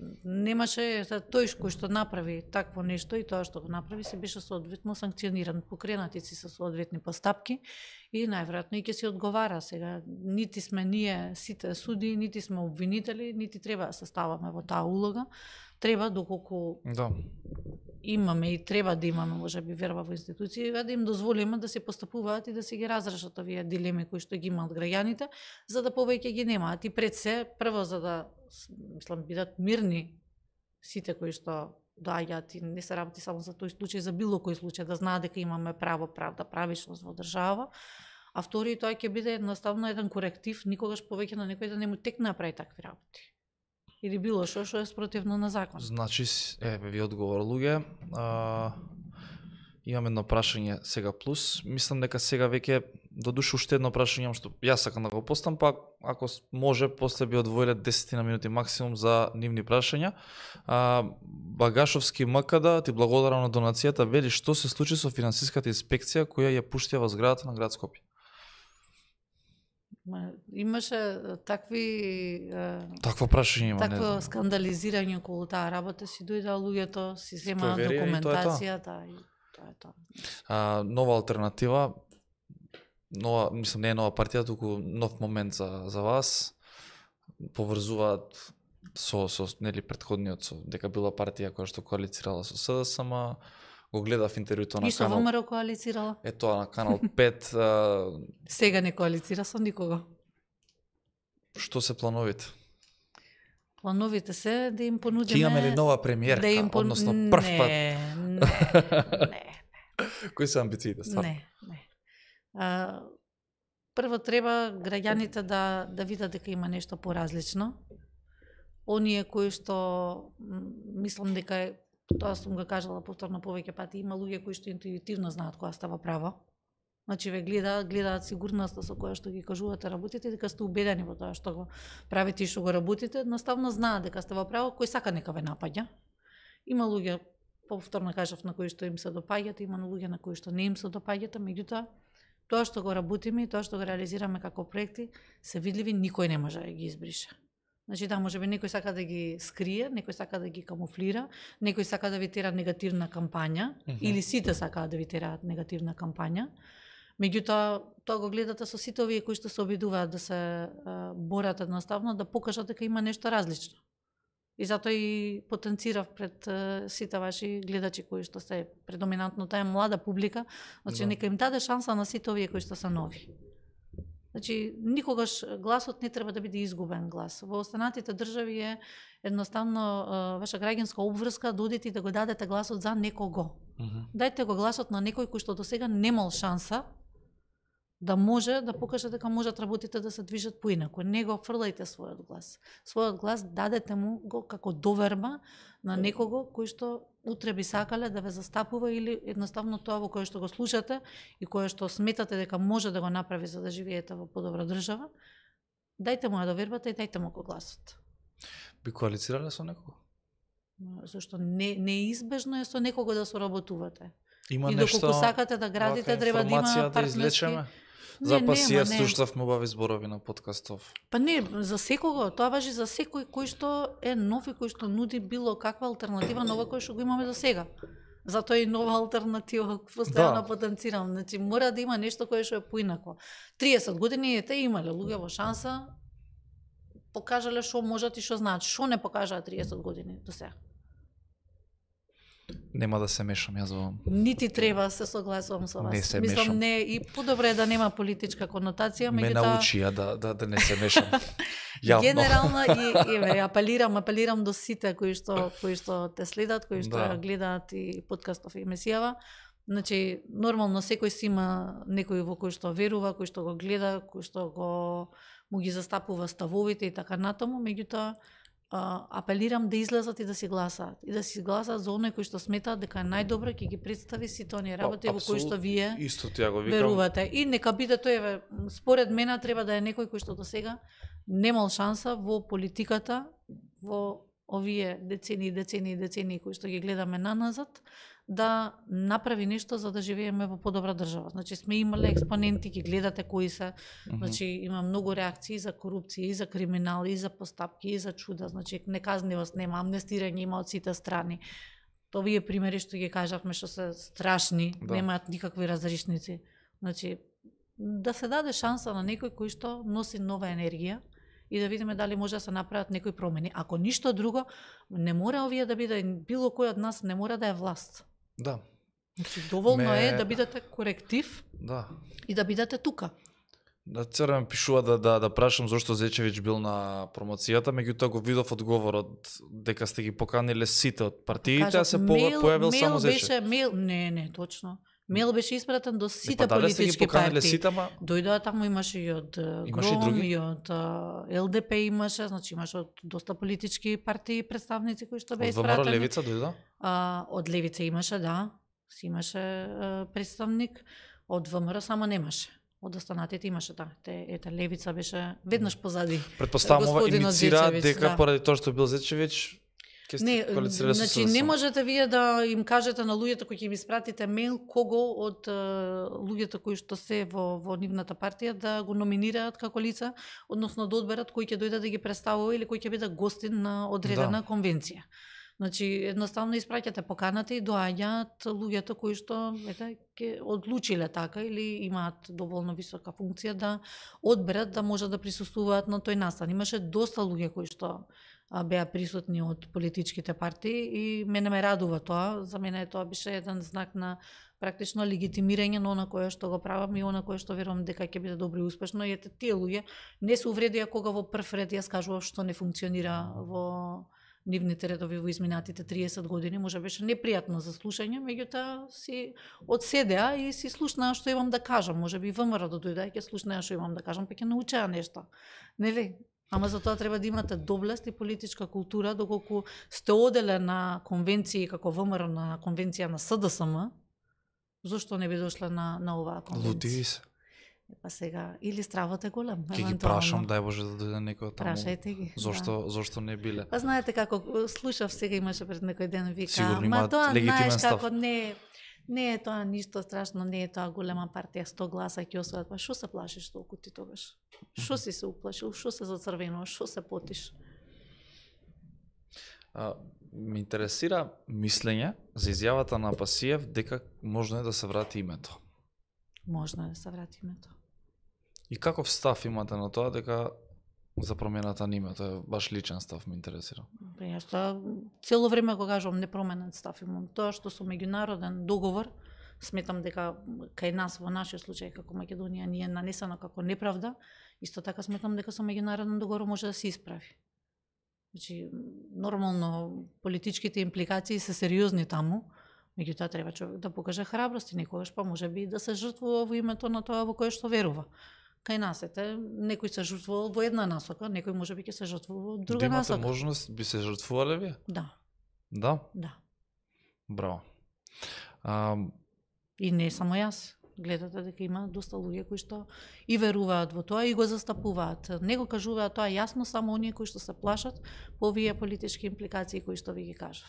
немаше тој кој што направи такво нешто и тоа што го направи се беше соодветно санкциониран, покренати си со соодветни постапки и најверојатно и ќе си одговара сега. Нити сме ние сите суди, нити сме обвинители, нити треба да се ставаме во таа улога. Треба доколку Да. имаме и треба да имаме можеби верба во институции, да им дозволиме да се постапуваат и да се ги разрешат овие дилеми кои што ги имаат граѓаните, за да повеќе ги немаат. И пред се, прво за да мислам бидат мирни сите кои што доаѓаат и не се работи само за тој случај, за било кој случај, да знаат дека имаме право, правда, правишност во држава. А втори, тоа ќе биде едноставно еден коректив, никогаш повеќе на некој да не му текне да прави такви работи. Или било што што е спротивно на закон. Значи, еве ви одговор луѓе. А, Имам едно прашање сега плюс. Мислам дека сега веќе до душа уште едно прашање имам што јас сакам да го постам, па ако може после би одвоиле десет минути максимум за нивни прашања. А, Багашовски МКД ти благодарам на донацијата. Вели што се случи со финансиската инспекција која ја пуштија во зградата на град Скопје? Имаше такви такво прашање има, такво скандализирање околу таа работа, си дојдаа луѓето, си земаа документацијата и тоа е тоа. А, нова алтернатива, нова, мислам не е нова партија, туку нов момент за за вас. Поврзуваат со со нели претходниот со дека била партија која што коалицирала со СДСМ. Го гледав интервјуто на и со канал. ВМРО коалицирала. Е тоа на канал пет. А... Сега не коалицира со никого. Што се плановите? Плановите се да им понудиме... Ки имаме ли нова премиерка, да им пон... односно прв пат? Не, не, не. Кои се амбициите? Не, не. А, прво треба граѓаните да, да видат дека има нешто поразлично. Оние кои што, мислам дека е, тоа сум го кажала повторно повеќе пати, има луѓе кои што интуитивно знаат кога става право. Значи ве гледаат, гледаат сигурноста со која што ги кажувате работите, дека сте убедени во тоа што го правите и што го работите, едноставно знаат дека сте во право, кој сака нека ве напаѓа. Има луѓе, повторно кажав, на кои што им се допаѓат, има луѓе на кои што не им се допаѓат, меѓутоа тоа што го работиме и тоа што го реализираме како проекти се видливи, никој не може да ги избрише. Значи да, можеби некој сака да ги скрие, некој сака да ги камуфлира, некој сака да ви тера негативна кампања, mm-hmm. или сите сакаат да ви тераат негативна кампања. Меѓутоа, тоа го гледате со сите овие кои што се обидуваат да се а, борат едноставно, да покажат дека има нешто различно. И затоа и потенцирав пред а, сите ваши гледачи кои што се предоминантно таа млада публика, значи да. Нека им даде шанса на сите овие кои што се нови. Значи, никогаш гласот не треба да биде изгубен глас. Во останатите држави е едноставно а, ваша граѓанска обврска да одите и да го дадете гласот за некого. Mm-hmm. Дајте го гласот на некој кој што досега немал шанса да може да покаже дека можат работите да се движат поинаку. Не го фрлајте својот глас. Својот глас дадете му го како доверба на некого кој што утре би сакале да ве застапува или едноставно тоа во кое што го слушате и кое што сметате дека може да го направи за да живеете во подобра држава. Дајте му ја довербата и дајте му го гласот. Би коалицирале со некого? Зашто не неизбежно е со некого да соработувате. Има и нешто, доколку сакате да градите, треба да има партнерски... Да Запас ја слушавме убави зборови на подкастов. Па не, за секого, тоа важи за секој кој што е нов и кој што нуди било каква алтернатива нова која што го имаме до сега. Затоа и нова алтернатива постојано да. Потенцирам. Значи мора да има нешто кое што е поинако. триесет години ете имале луѓе во шанса, покажале што можат и што знаат. Што не покажаа триесет години до сега? Нема да се мешам јас во... Нити треба, се согласувам со вас. Не се Мислам, мешам. не, и подобро е да нема политичка конотација, ме меѓутоа... научи ја да, да, да не се мешам. Јавно. Генерално и еве апелирам, апелирам до сите кои што кои што те следат, кои што да. Гледаат и подкастов и емисијава. Значи нормално секој си има некој во кој што верува, кој што го гледа, кој што го му ги застапува ставовите и така натаму, меѓутоа Uh, апелирам да излезат и да си гласаат. И да си гласаат за оној кој што сметаат дека е најдобро, ќе ги представи сите оние работи во кои што вие исто ја го викам. Верувате. И нека биде тој, еве, според мене треба да е некој кој што до сега немал шанса во политиката, во овие децени, децени, децени кои што ги гледаме наназад, да направи нешто за да живееме во подобра држава. Значи сме имале експоненти, ги гледате кои се, mm-hmm. значи има многу реакции за корупција, и за криминал, и за постапки, и за чуда, значи неказнивост нема, амнестирање има од сите страни. Тоа вие примери што ги кажавме што се страшни, да. Немаат никакви разрешници. Значи да се даде шанса на некој кој што носи нова енергија и да видиме дали може да се направат некои промени. Ако ништо друго, не мора овие да биде, било кој од нас не мора да е власт. Да. Значи, доволно Ме... е да бидете коректив да. И да бидете тука. Да, цера ме пишува да, да, да прашам зашто Зечевич бил на промоцијата, меѓутоа го видов одговорот дека сте ги поканиле сите од партиите, а се појавил само Зечевич. Беше мејл, не, не, точно. Мејл беше испратен до сите е, па, политички партии. Сите, ма... Дојдоа таму имаше и од Гром, и, и од Ел Де Пе имаше, значи имаше од доста политички партии представници кои што беа испратени. Од ВМРО Левица дојдоа? А, од Левица имаше, да. си имаше е, представник, од ВМРО само немаше. Од останатите имаше да. Те, ете, Левица беше веднаш позади. Претпоставам ова господинот иницира Зечевиќ, дека да. поради тоа што бил Зечевиќ ќе сте Не, коалицирале со значи СДСМ. не можете вие да им кажете на луѓето кои ќе им испратите мејл кого од е, луѓето кои што се во во нивната партија да го номинираат како лица, односно да одберат кој ќе дојде да ги представува или кој ќе биде гостин на одредена Да. конвенција. Значи едноставно испраќате поканата и доаѓаат луѓето кои што ете ќе одлучиле така или имаат доволно висока функција да одберат да можат да присуствуваат на тој настан. Имаше доста луѓе кои што а, беа присутни од политичките партии и мене ме радува тоа. За мене тоа беше еден знак на практично легитимирање на она кое што го правам и она кое што верувам дека ќе биде добро и успешно. И ете тие луѓе не се увредија кога во прв ред јас кажував што не функционира во нивните редови во изминатите триесет години. Може беше непријатно за слушање, меѓутоа си одседеа и си слушнаа што имам да кажам. Може би ВМРО да дојде ќе слушнаа што имам да кажам, па ќе научеа нешто. Нели? Ама за тоа треба да имате доблест и политичка култура, доколку сте оделе на конвенции како ВМРО на конвенција на СДСМ, зошто не би дошле на на оваа конвенција? Лутиви се. Па сега или стравот е голем, Ќе ги евентуално. прашам, дај Боже да дојде некој од таму. Прашајте ги. Зошто зошто не биле? Па знаете како слушав сега имаше пред некој ден вика, Сигурно ма имаат тоа легитимен знаеш став. како не не е тоа ништо страшно, не е тоа голема партија, сто гласа ќе освојат. Па што се плашиш толку ти тогаш? Што си се уплашил? Што се зацрвенува? Што се потиш? А, ме интересира мислење за изјавата на Пасиев дека можно е да се врати името. Можно е да се врати името. И каков став имате на тоа дека за промената на името е баш личен став, ме интересира. Па јас тоа цело време го кажувам непроменет став имам. Тоа што со меѓународен договор сметам дека кај нас во нашиот случај како Македонија ни е нанесено како неправда, исто така сметам дека со меѓународен договор може да се исправи. Значи нормално политичките импликации се сериозни таму, меѓутоа треба човек да покаже храброст и некогаш па можеби да се жртвува во името на тоа во кое што верува. Кај нас ете, некој се жртвувал во една насока, некој можеби ќе се жртвува во друга Да имате насока. можност, би се жртвувале вие? Да, Да? да. Браво. А, И не само јас. Гледате дека има доста луѓе кои што и веруваат во тоа и го застапуваат. Не го кажуваат тоа јасно само оние кои што се плашат по овие политички импликации кои што ви ги кажав.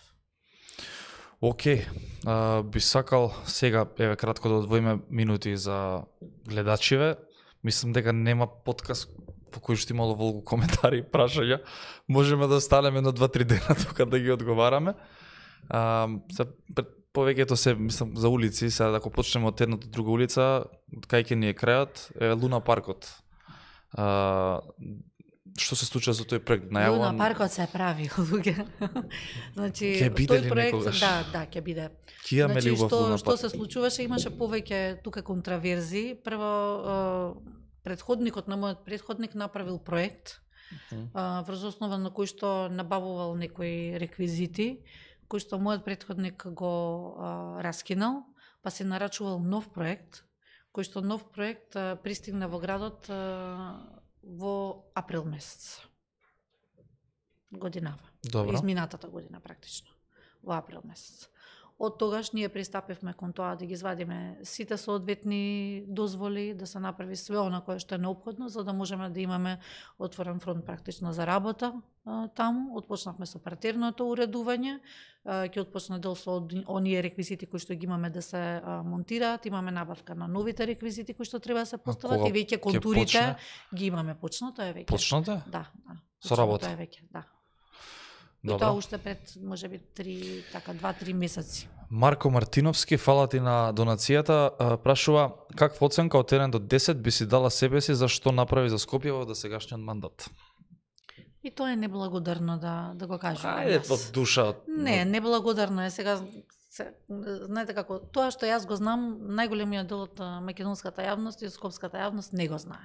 Океј, а, би сакал сега, еве кратко да одвоиме минути за гледачиве. Мислам дека нема подкаст по кој што имало волку коментари и прашања. Можеме да останеме на два-три дена тука да ги одговараме. А, се, пред, повеќето се, мислам, за улици, сега ако почнеме од едната друга улица, кај ќе ни е крајот, е Луна паркот. А, што се случува за тој проект? Најавуван... Луна паркот се прави, луѓе. Значи, Ќе биде тој ли проект, некогаш? да, да, ќе биде. Ќе имаме Значи, ли убав што, Луна што парк? се случуваше, имаше повеќе тука контраверзии. Прво, предходникот на мојот предходник направил проект, врз основа на кој што набавувал некои реквизити, кој што мојот предходник го а, раскинал, па се нарачувал нов проект, кој што нов проект а, пристигна во градот а, во април месец. Годинава. Добро. Изминатата година практично. Во април месец. Од тогаш ние пристапивме кон тоа да ги извадиме сите соодветни дозволи, да се направи све она кое што е неопходно, за да можеме да имаме отворен фронт практично за работа а, таму. Отпочнавме со партерното уредување, а, ќе отпочне дел со оние реквизити кои што ги имаме да се а, монтираат, имаме набавка на новите реквизити кои што треба да се постават кога и веќе ќе контурите почне? ги имаме почнато е веќе. Почнате? Да, да. Со почнато работа? Е веќе, да. И Добро. тоа уште пред можеби три, така два-три месеци. Марко Мартиновски, фала ти на донацијата, а, прашува каква оценка од еден до десет би си дала себе си за што направи за Скопје во досегашниот мандат? И тоа е неблагодарно да да го кажам. Ајде јас. од душа. Не, неблагодарно е сега се, знаете како, тоа што јас го знам, најголемиот дел од а, македонската јавност и од скопската јавност не го знае.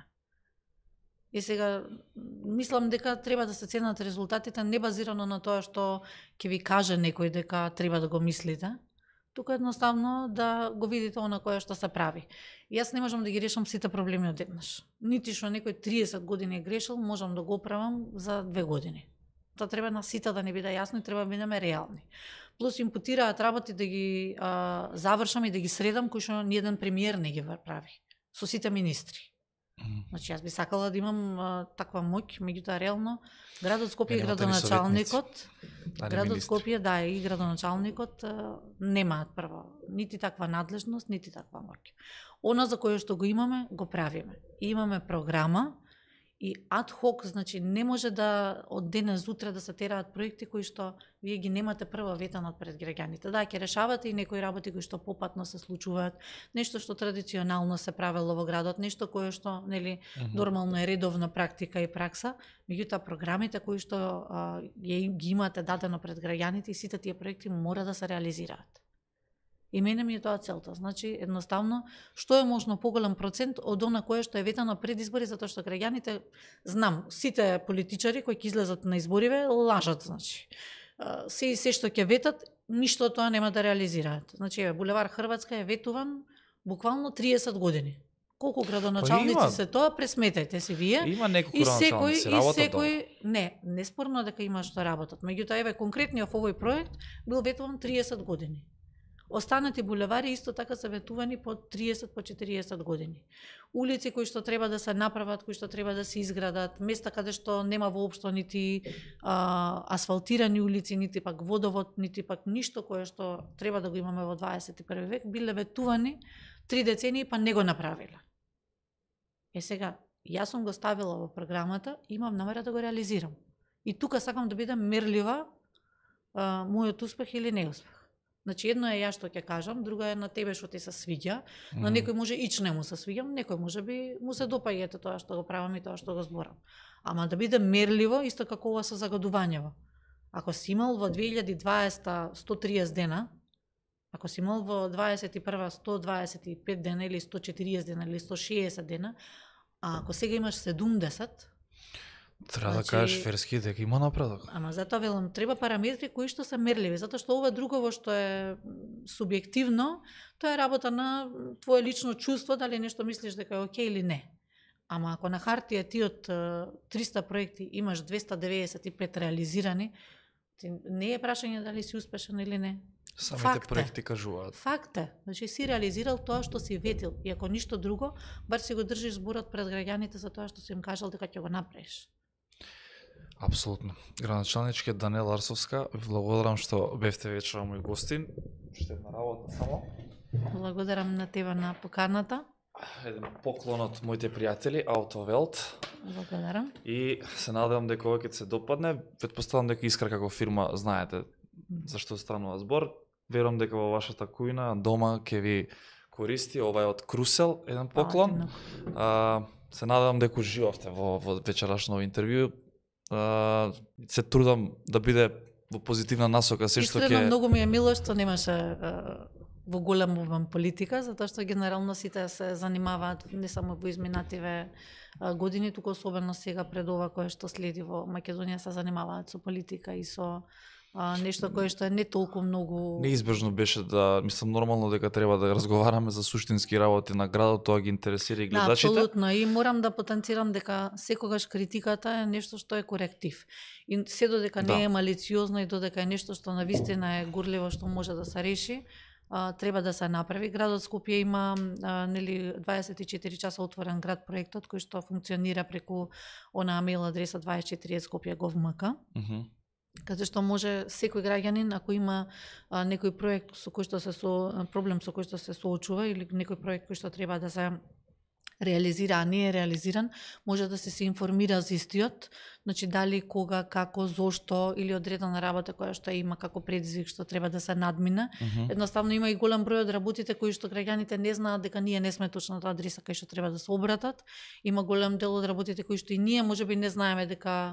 И сега мислам дека треба да се ценат резултатите не базирано на тоа што ќе ви каже некој дека треба да го мислите, туку едноставно да го видите она кое што се прави. И јас не можам да ги решам сите проблеми одеднаш. Нити што некој триесет години е грешил, можам да го оправам за две години. Тоа треба на сите да не биде јасно и треба да бидеме реални. Плюс импутираат работи да ги а, завршам и да ги средам, кои што ниеден премиер не ги прави. Со сите министри. Значи, јас би сакала да имам а, таква моќ, меѓутоа реално градот Скопје и градоначалникот, градот Скопје, да, и градоначалникот а, немаат прво нити таква надлежност, нити таква моќ. Она за кое што го имаме, го правиме. И имаме програма и ад хок, значи не може да од денес утре да се тераат проекти кои што вие ги немате прво ветано пред граѓаните. Да, ќе решавате и некои работи кои што попатно се случуваат, нешто што традиционално се правело во градот, нешто кое што, нели, uh-huh. нормално е редовна практика и пракса, меѓутоа програмите кои што а, ги имате дадено пред граѓаните и сите тие проекти мора да се реализираат. И мене ми е тоа целта. Значи, едноставно, што е можно поголем процент од она кое што е ветано пред избори, затоа што граѓаните, знам, сите политичари кои ќе излезат на избориве, лажат, значи. Се и се што ќе ветат, ништо тоа нема да реализираат. Значи, еве, булевар Хрватска е ветуван буквално триесет години. Колку градоначалници па се тоа, пресметајте си вие. Има неколку и секој, градоначалници, работат и секој, не, неспорно дека има што работат. Меѓутоа, еве, конкретниот овој проект бил ветуван триесет години. Останати булевари исто така се ветувани по триесет по четириесет години. Улици кои што треба да се направат, кои што треба да се изградат, места каде што нема воопшто нити а, асфалтирани улици, нити пак водовод, нити пак ништо кое што треба да го имаме во дваесет и први век, биле ветувани три децении па не го направиле. Е сега, јас сум го ставила во програмата, имам намера да го реализирам. И тука сакам да бидам мерлива а, мојот успех или неуспех. Значи, едно е јас што ќе кажам, друго е на тебе што ти се свиѓа, mm. на некој може ич не му се свиѓам, некој може би му се допаѓа тоа што го правам и тоа што го зборам. Ама да биде мерливо, исто како ова со загадувањево. Ако си имал во две илјади и дваесета сто триесет дена, ако си имал во дваесет и прва сто дваесет и пет дена или сто четириесет дена или сто шеесет дена, а ако сега имаш седумдесет, треба значи, да кажеш ферски дека има напредок. Ама затоа велам, треба параметри кои што се мерливи, затоа што ова другово што е субјективно, тоа е работа на твое лично чувство, дали нешто мислиш дека е окей или не. Ама ако на хартија ти од триста проекти имаш двесте деветдесет и пет реализирани, ти не е прашање дали си успешен или не. Самите Факт проекти кажуваат. Факт е. Значи си реализирал тоа што си ветил и ако ништо друго, бар си го држиш зборот пред граѓаните за тоа што си им кажал дека ќе го направиш. Апсолутно. Градоначалничке Даниела Арсовска, ви благодарам што бевте вечера мој гостин. Уште една работа само. Благодарам на тебе на поканата. Еден поклон од моите пријатели Autowelt. Благодарам. И се надевам дека ова ќе се допадне. Претпоставам дека Искра како фирма знаете зашто станува збор. Верувам дека во вашата кујна дома ќе ви користи. Ова е од Крусел, еден поклон. А, се надевам дека уживавте во, во вечерашно интервју. Uh, се трудам да биде во позитивна насока се што ќе. Искрено многу ми е мило што немаше uh, во голем обем политика, затоа што генерално сите се занимаваат не само во изминативе uh, години, туку особено сега пред ова кое што следи во Македонија се занимаваат со политика и со а, нешто кое што е не толку многу. Неизбежно беше да, мислам нормално дека треба да разговараме за суштински работи на градот, тоа ги интересира и гледачите. Да, апсолутно, и морам да потенцирам дека секогаш критиката е нешто што е коректив. И се додека да. не е малициозно и додека е нешто што навистина е гурливо што може да се реши, а, треба да се направи. Градот Скопје има а, нели дваесет и четири часа отворен град проектот кој што функционира преку онаа мејл адреса дваесет и четири скопје точка гов точка ем ка. Uh-huh. Каде што може секој граѓанин, ако има а, некој проект со кој што се со проблем со кој што се соочува или некој проект кој што треба да се реализира, а не е реализиран, може да се се информира за истиот, значи дали, кога, како, зошто или одредена работа која што има како предизвик што треба да се надмине. Uh-huh. Едноставно има и голем број од работите кои што граѓаните не знаат дека ние не сме точната адреса кај што треба да се обратат. Има голем дел од работите кои што и ние можеби не знаеме дека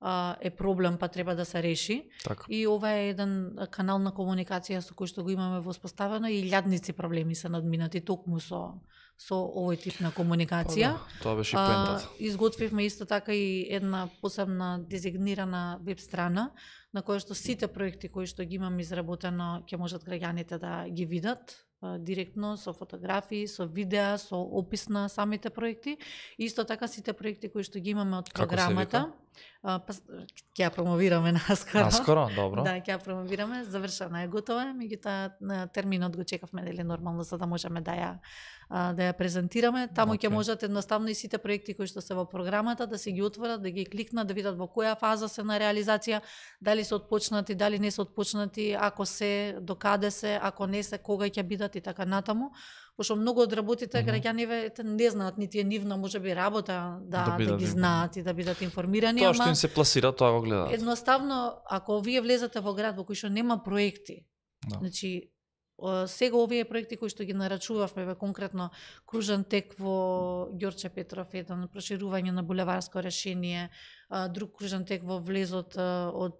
е проблем, па треба да се реши. Так. И ова е еден канал на комуникација со кој што го имаме воспоставено и илјадници проблеми се надминати токму со со овој тип на комуникација. Па, да, тоа беше поентата. Изготвивме исто така и една посебна дезигнирана веб страна на кој што сите проекти кои што ги имам изработено ќе можат граѓаните да ги видат директно со фотографии, со видеа, со опис на самите проекти. Исто така сите проекти кои што ги имаме од програмата, па ќе ја промовираме наскоро. Наскоро, добро. Да, ќе ја промовираме, завршена е, готова е, меѓутоа терминот го чекавме нели нормално за да можеме да ја да ја презентираме. Таму ќе okay. можат едноставно и сите проекти кои што се во програмата да се ги отворат, да ги кликнат, да видат во која фаза се на реализација, дали се отпочнати, дали не се отпочнати, ако се, докаде се, ако не се, кога ќе бидат и така натаму. Пошто многу од работите mm-hmm. граѓаниве не знаат нити е нивна можеби работа да, да, да ги знаат и да бидат информирани. Тоа што им се пласира, тоа го гледаат. Едноставно, ако вие влезете во град во кој што нема проекти, no. значи сега овие проекти кои што ги нарачувавме, бе конкретно кружен тек во Ѓорче Петров, еден проширување на булеварско решение, друг кружен тек во влезот од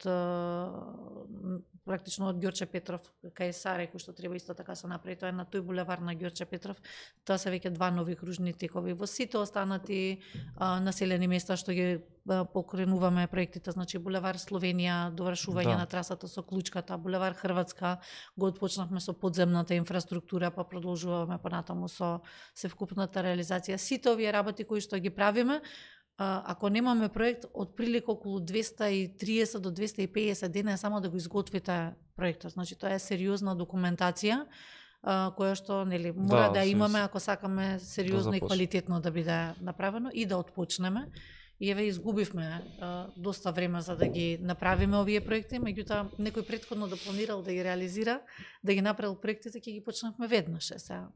практично од Ѓорче Петров кај Саре, кој што треба исто така се направи, тоа е на тој булевар на Ѓорче Петров. Тоа се веќе два нови кружни текови. Во сите останати а, населени места што ги а, покренуваме проектите, значи булевар Словенија, довршување да. на трасата со Клучката, булевар Хрватска, го отпочнавме со подземната инфраструктура, па продолжуваме понатаму со севкупната реализација. Сите овие работи кои што ги правиме, ако немаме проект, од прилика околу двесте и триесет до двесте и педесет дена е само да го изготвите проектот. Значи тоа е сериозна документација која што нели мора да, да имаме ако сакаме сериозно да и квалитетно да биде направено и да отпочнеме. И еве изгубивме а, доста време за да ги направиме овие проекти, меѓутоа некој претходно да планирал да ги реализира, да ги направил проектите, ќе ги почнавме веднаш сега.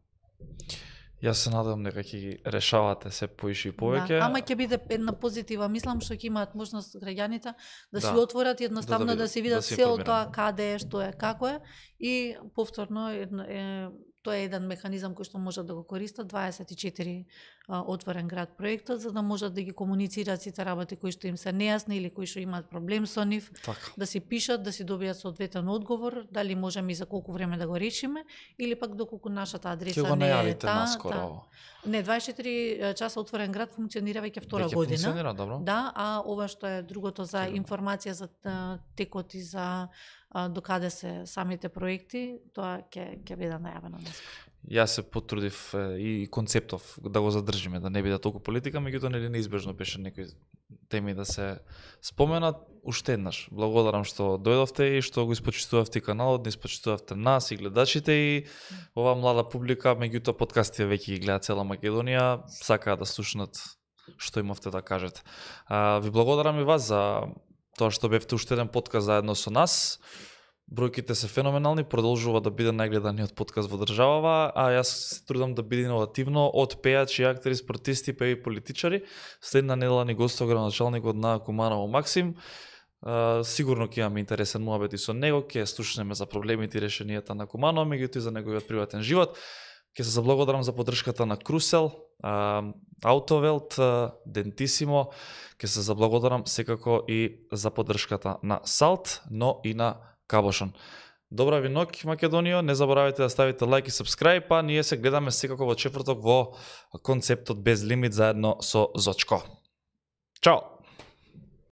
Јас се надевам дека ќе ги решавате се поише и повеќе. Да, ама ќе биде една позитива, мислам што ќе имаат можност граѓаните да, да си отворат и едноставно да, да, да се видат да се од тоа каде е, што е, како е и повторно е, е тоа е еден механизам кој што можат да го користат дваесет и четири а, отворен град проектот за да можат да ги комуницираат сите работи кои што им се нејасни или кои што имаат проблем со нив, така. Да си пишат, да си добијат соодветен одговор, дали можеме и за колку време да го решиме или пак доколку нашата адреса не е таа. Та, не, дваесет и четири часа отворен град функционира веќе втора веќе година. Функционира, добро. Да, а ова што е другото за Сигурно. Информација за текот и за докаде се самите проекти, тоа ќе ќе биде најавено наскоро. Јас се потрудив и концептов да го задржиме, да не биде толку политика, меѓутоа нели неизбежно беше некои теми да се споменат. Уште еднаш благодарам што дојдовте и што го испочитувавте каналот, не испочитувавте нас и гледачите и оваа млада публика, меѓутоа подкастите веќе ги гледа цела Македонија, сакаат да слушнат што имавте да кажете. А, ви благодарам и вас за тоа што бевте уште еден подкаст заедно со нас. Бројките се феноменални, продолжува да биде најгледаниот подкаст во државава, а јас се трудам да биде иновативно од пејачи, актери, спортисти, па и политичари. Следна недела ни гостува градоначалникот на Куманово Максим. Uh, сигурно ќе имаме интересен муабет и со него, ќе слушнеме за проблемите и решенијата на Куманово, меѓутоа и за неговиот приватен живот. Ќе се заблагодарам за поддршката на Крусел, uh, Аутовелт, uh, Дентисимо, ќе се заблагодарам секако и за поддршката на Салт, но и на Кабошон. Добра ви ноќ, Македонија, не заборавајте да ставите лайк и сабскрајб, па ние се гледаме секако во четврток во концептот Без лимит заедно со Зочко. Чао!